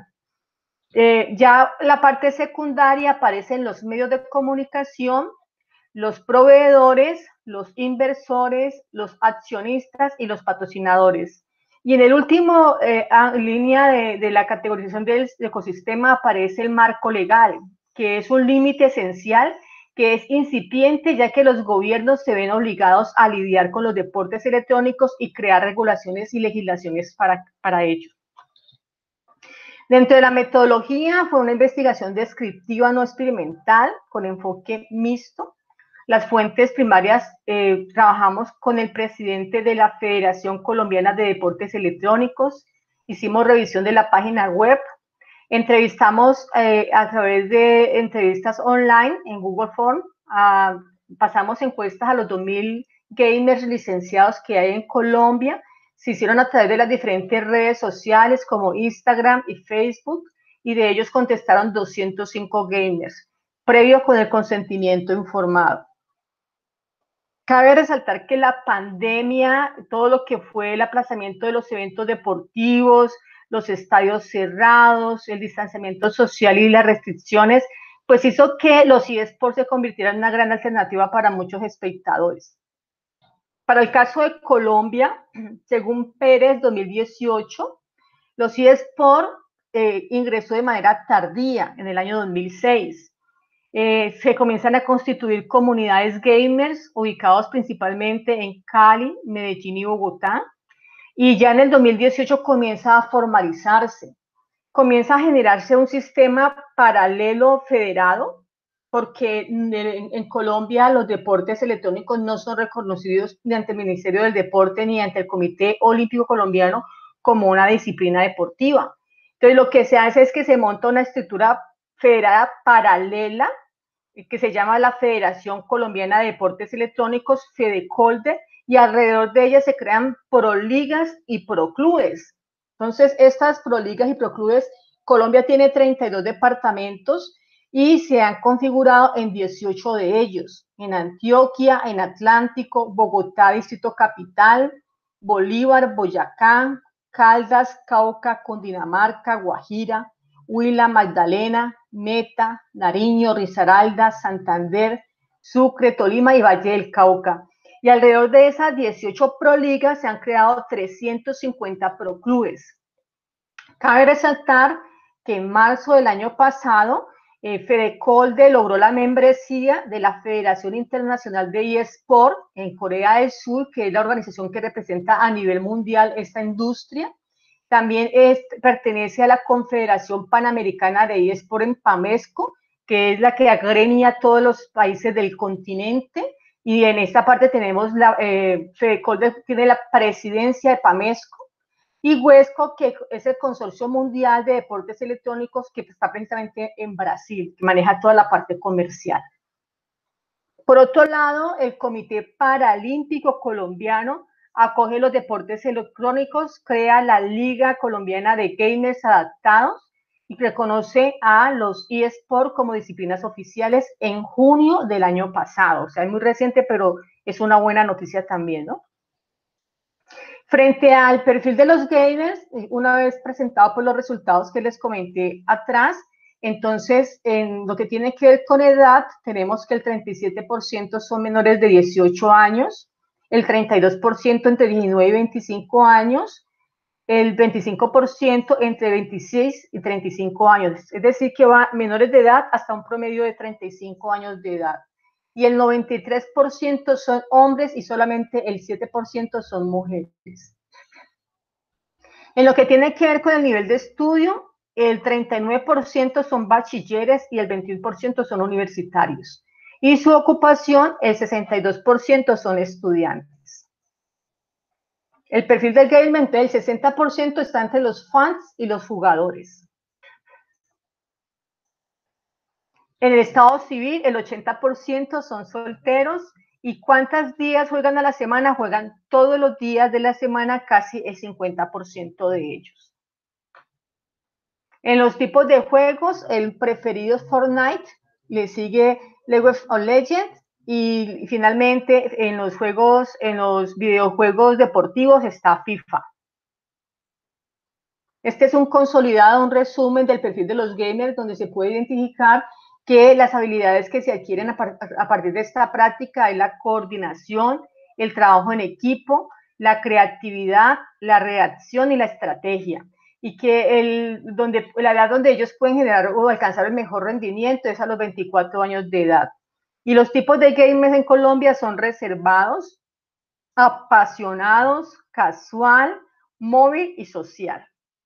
Ya la parte secundaria aparecen los medios de comunicación, los proveedores, los inversores, los accionistas y los patrocinadores. Y en el último línea de la categorización del ecosistema aparece el marco legal, que es un límite esencial que es incipiente, ya que los gobiernos se ven obligados a lidiar con los deportes electrónicos y crear regulaciones y legislaciones para ello. Dentro de la metodología fue una investigación descriptiva no experimental con enfoque mixto. Las fuentes primarias, trabajamos con el presidente de la Federación Colombiana de Deportes Electrónicos, hicimos revisión de la página web, entrevistamos a través de entrevistas online en Google Form, pasamos encuestas a los 2.000 gamers licenciados que hay en Colombia, se hicieron a través de las diferentes redes sociales como Instagram y Facebook, y de ellos contestaron 205 gamers, previo con el consentimiento informado. Cabe resaltar que la pandemia, todo lo que fue el aplazamiento de los eventos deportivos, los estadios cerrados, el distanciamiento social y las restricciones, pues hizo que los eSports se convirtieran en una gran alternativa para muchos espectadores. Para el caso de Colombia, según Pérez 2018, los eSports ingresó de manera tardía en el año 2006. Se comienzan a constituir comunidades gamers ubicados principalmente en Cali, Medellín y Bogotá, y ya en el 2018 comienza a formalizarse, comienza a generarse un sistema paralelo federado, porque en Colombia los deportes electrónicos no son reconocidos ni ante el Ministerio del Deporte ni ante el Comité Olímpico Colombiano como una disciplina deportiva. Entonces lo que se hace es que se monta una estructura federada paralela que se llama la Federación Colombiana de Deportes Electrónicos, FEDECOLDE, y alrededor de ella se crean proligas y proclubes. Entonces, estas proligas y proclubes, Colombia tiene 32 departamentos y se han configurado en 18 de ellos, en Antioquia, en Atlántico, Bogotá, Distrito Capital, Bolívar, Boyacá, Caldas, Cauca, Cundinamarca, Guajira, Huila, Magdalena, Meta, Nariño, Risaralda, Santander, Sucre, Tolima y Valle del Cauca. Y alrededor de esas 18 proligas se han creado 350 proclubes. Cabe resaltar que en marzo del año pasado, FEDECOLDE logró la membresía de la Federación Internacional de eSport en Corea del Sur, que es la organización que representa a nivel mundial esta industria. También pertenece a la Confederación Panamericana de eSport en PAMESCO, que es la que agremia a todos los países del continente. Y en esta parte tenemos FEDECOLDE tiene la presidencia de PAMESCO, y WESCO, que es el Consorcio Mundial de Deportes Electrónicos, que está precisamente en Brasil, que maneja toda la parte comercial. Por otro lado, el Comité Paralímpico Colombiano acoge los deportes electrónicos, crea la Liga Colombiana de Gamers Adaptados y reconoce a los eSports como disciplinas oficiales en junio del año pasado. O sea, es muy reciente, pero es una buena noticia también, ¿no? Frente al perfil de los gamers, una vez presentado por los resultados que les comenté atrás, entonces, en lo que tiene que ver con edad, tenemos que el 37% son menores de 18 años, el 32% entre 19 y 25 años, el 25% entre 26 y 35 años, es decir, que va menores de edad hasta un promedio de 35 años de edad. Y el 93% son hombres y solamente el 7% son mujeres. En lo que tiene que ver con el nivel de estudio, el 39% son bachilleres y el 21% son universitarios. Y su ocupación, el 62% son estudiantes. El perfil del gamer, el 60% está entre los fans y los jugadores. En el estado civil, el 80% son solteros. ¿Y cuántos días juegan a la semana? Juegan todos los días de la semana, casi el 50% de ellos. En los tipos de juegos, el preferido es Fortnite, le sigue League of Legends y finalmente en los videojuegos deportivos está FIFA. Este es un consolidado, un resumen del perfil de los gamers, donde se puede identificar que las habilidades que se adquieren a partir de esta práctica es la coordinación, el trabajo en equipo, la creatividad, la reacción y la estrategia. Y que la edad donde ellos pueden generar o alcanzar el mejor rendimiento es a los 24 años de edad. Y los tipos de gamers en Colombia son reservados, apasionados, casual, móvil y social.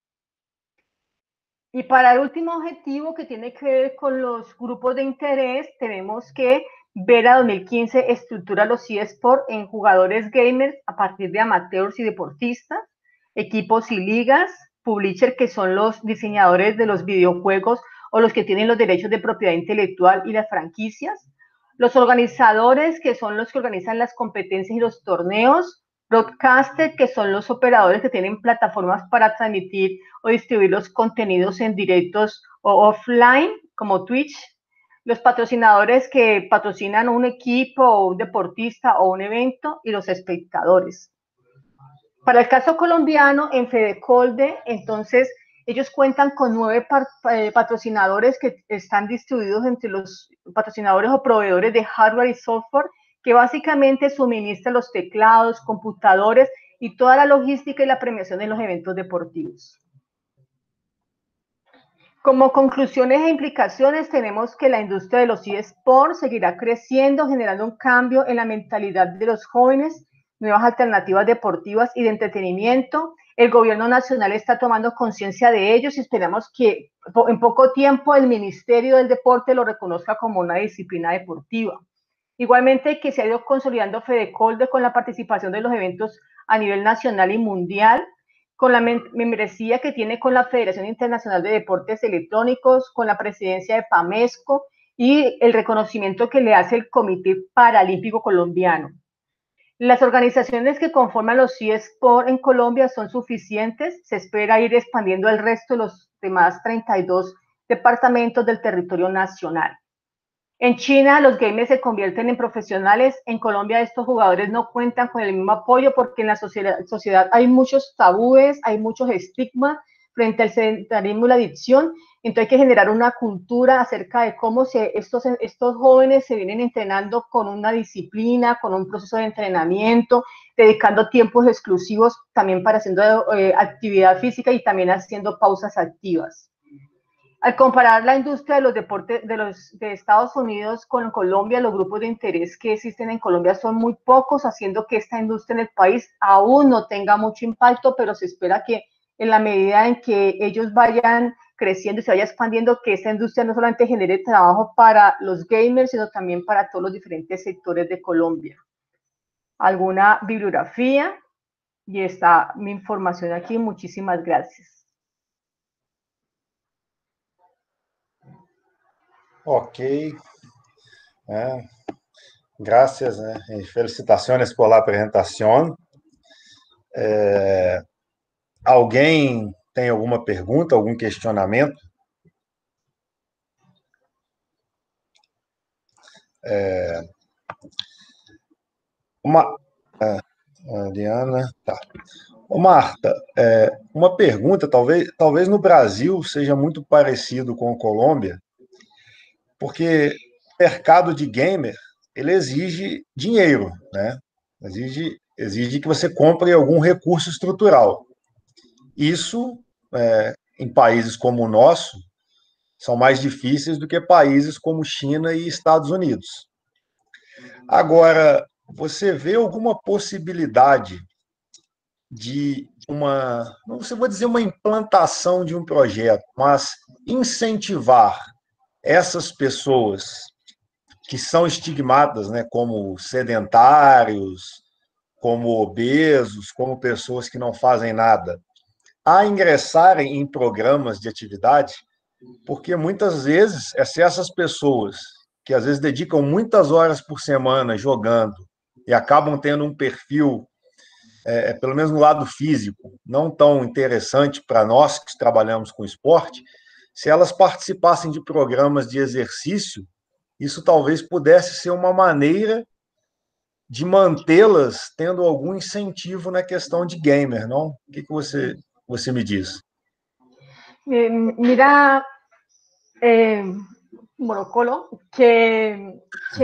Y para el último objetivo, que tiene que ver con los grupos de interés, tenemos que Vera 2015 estructura los eSports en jugadores gamers a partir de amateurs y deportistas, equipos y ligas, publishers, que son los diseñadores de los videojuegos o los que tienen los derechos de propiedad intelectual y las franquicias, los organizadores, que son los que organizan las competencias y los torneos, broadcasters, que son los operadores que tienen plataformas para transmitir o distribuir los contenidos en directos o offline, como Twitch, los patrocinadores que patrocinan un equipo o un deportista o un evento y los espectadores. Para el caso colombiano, en Fedecolde, entonces, ellos cuentan con 9 patrocinadores que están distribuidos entre los patrocinadores o proveedores de hardware y software, que básicamente suministran los teclados, computadores y toda la logística y la premiación de los eventos deportivos. Como conclusiones e implicaciones, tenemos que la industria de los eSports seguirá creciendo, generando un cambio en la mentalidad de los jóvenes, nuevas alternativas deportivas y de entretenimiento. El gobierno nacional está tomando conciencia de ellos y esperamos que en poco tiempo el Ministerio del Deporte lo reconozca como una disciplina deportiva. Igualmente que se ha ido consolidando Fedecolde con la participación de los eventos a nivel nacional y mundial, con la membresía que tiene con la Federación Internacional de Deportes Electrónicos, con la presidencia de PAMESCO y el reconocimiento que le hace el Comité Paralímpico Colombiano. Las organizaciones que conforman los eSports en Colombia son suficientes, se espera ir expandiendo al resto de los demás 32 departamentos del territorio nacional. En China, los gamers se convierten en profesionales. En Colombia, estos jugadores no cuentan con el mismo apoyo porque en la sociedad hay muchos tabúes, hay muchos estigmas frente al sedentarismo y la adicción. Entonces, hay que generar una cultura acerca de cómo estos jóvenes se vienen entrenando con una disciplina, con un proceso de entrenamiento, dedicando tiempos exclusivos también para haciendo actividad física y también haciendo pausas activas. Al comparar la industria de los deportes de Estados Unidos con Colombia, los grupos de interés que existen en Colombia son muy pocos, haciendo que esta industria en el país aún no tenga mucho impacto, pero se espera que en la medida en que ellos vayan creciendo y se vaya expandiendo, que esta industria no solamente genere trabajo para los gamers, sino también para todos los diferentes sectores de Colombia. ¿Alguna bibliografía? Y está mi información aquí. Muchísimas gracias. Ok. Gracias, y felicitaciones por la apresentación. Alguém tem alguma pergunta, algum questionamento? Diana, tá. Marta, uma pergunta, talvez no Brasil seja muito parecido com a Colômbia, porque o mercado de gamer, ele exige dinheiro, né? Exige que você compre algum recurso estrutural. Isso, em países como o nosso, são mais difíceis do que países como China e Estados Unidos. Agora, você vê alguma possibilidade de não vou dizer uma implantação de um projeto, mas incentivar essas pessoas que são estigmadas, né, como sedentários, como obesos, como pessoas que não fazem nada, a ingressarem em programas de atividade, porque muitas vezes essas pessoas que às vezes dedicam muitas horas por semana jogando e acabam tendo um perfil, pelo menos no lado físico, não tão interessante para nós que trabalhamos com esporte, se elas participassem de programas de exercício, isso talvez pudesse ser uma maneira de mantê-las tendo algum incentivo na questão de gamer, não? O que você me diz? Mira, Marocolo, que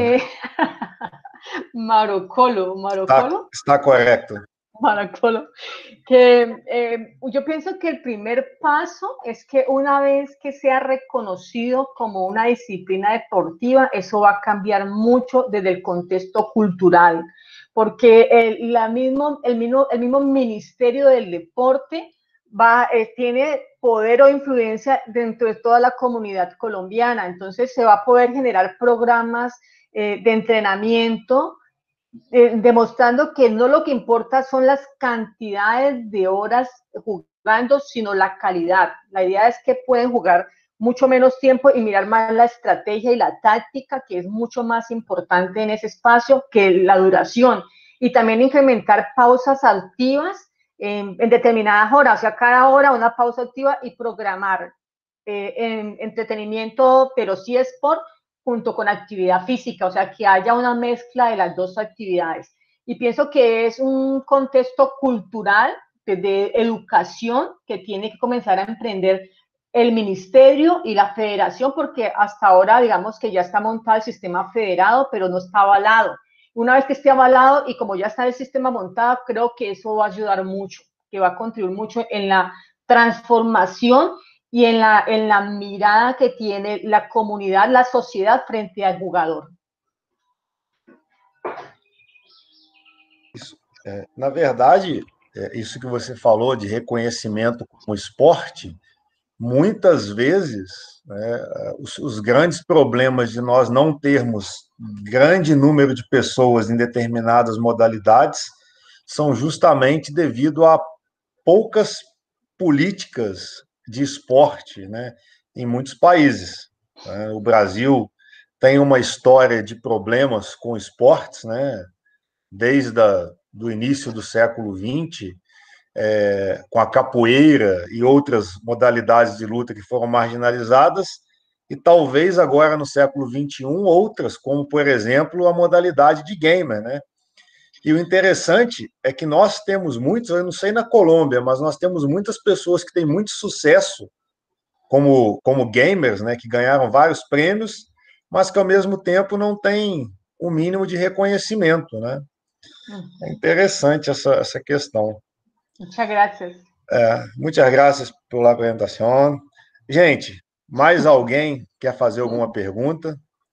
Marocolo. Está correcto. Marocolo, que yo pienso que el primer paso es que una vez que sea reconocido como una disciplina deportiva, eso va a cambiar mucho desde el contexto cultural, porque el mismo Ministerio del Deporte tiene poder o influencia dentro de toda la comunidad colombiana, entonces se va a poder generar programas de entrenamiento, demostrando que no lo que importa son las cantidades de horas jugando, sino la calidad. La idea es que pueden jugar mucho menos tiempo y mirar más la estrategia y la táctica, que es mucho más importante en ese espacio que la duración. Y también incrementar pausas activas en determinadas horas, o sea, cada hora una pausa activa y programar entretenimiento, pero sí sport, junto con actividad física, o sea, que haya una mezcla de las dos actividades. Y pienso que es un contexto cultural de educación que tiene que comenzar a emprender el ministerio y la federación, porque hasta ahora digamos que ya está montado el sistema federado, pero no está avalado. Una vez que esté avalado y como ya está el sistema montado, creo que eso va a ayudar mucho, que va a contribuir mucho en la transformación y en la mirada que tiene la comunidad, la sociedad frente al jugador. Na verdade, isso que você falou de reconhecimento como esporte, muitas vezes, né, os grandes problemas de nós não termos grande número de pessoas em determinadas modalidades são justamente devido a poucas políticas de esporte, né, em muitos países. Né? O Brasil tem uma história de problemas com esportes, né, desde do início do século XX, com a capoeira e outras modalidades de luta que foram marginalizadas, e talvez agora no século XXI outras, como, por exemplo, a modalidade de gamer, né? E o interessante é que nós temos muitos, eu não sei na Colômbia, mas nós temos muitas pessoas que têm muito sucesso como gamers, né, que ganharam vários prêmios, mas que ao mesmo tempo não têm o mínimo de reconhecimento, né? É interessante essa questão. Muchas gracias. Muchas gracias pela apresentação. Gente, mais alguém quer fazer alguma pergunta?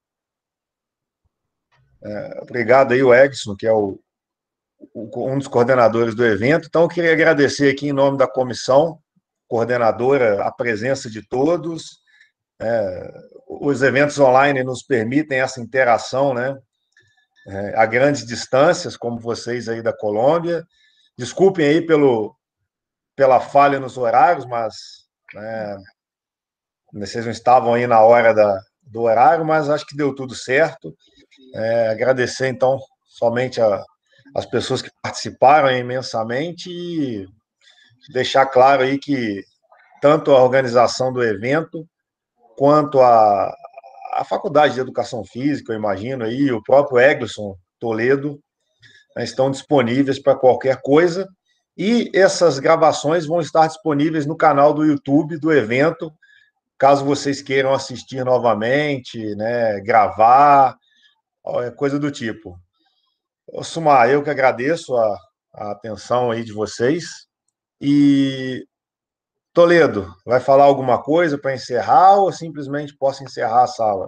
Obrigado aí, o Edson, que é um dos coordenadores do evento. Então, eu queria agradecer aqui em nome da comissão coordenadora a presença de todos. Os eventos online nos permitem essa interação, né? A grandes distâncias, como vocês aí da Colômbia. Desculpem aí pela falha nos horários, mas vocês não estavam aí na hora do horário, mas acho que deu tudo certo. Agradecer, então, somente as pessoas que participaram imensamente e deixar claro aí que tanto a organização do evento quanto a Faculdade de Educação Física, eu imagino, aí, o próprio Eglisson Toledo, estão disponíveis para qualquer coisa, e essas gravações vão estar disponíveis no canal do YouTube do evento, caso vocês queiram assistir novamente, né, gravar, coisa do tipo. Sumar, eu que agradeço a atenção aí de vocês, e Toledo, vai falar alguma coisa para encerrar ou simplesmente posso encerrar a sala?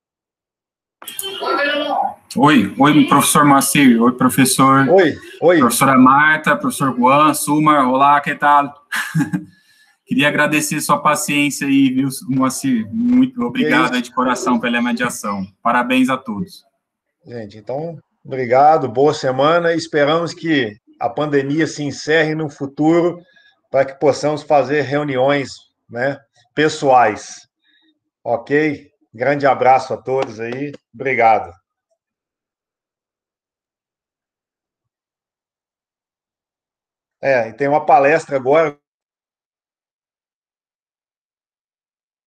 Oi, professor Moacir. Oi, professor. Oi. Professora Marta, professor Juan, Sumar, olá, que tal? Queria agradecer sua paciência aí, viu, Moacir? Muito obrigado de coração pela mediação. Parabéns a todos. Gente, então, obrigado, boa semana e esperamos que a pandemia se encerre no futuro para que possamos fazer reuniões, né, pessoais. Ok? Grande abraço a todos aí. Obrigado. E tem uma palestra agora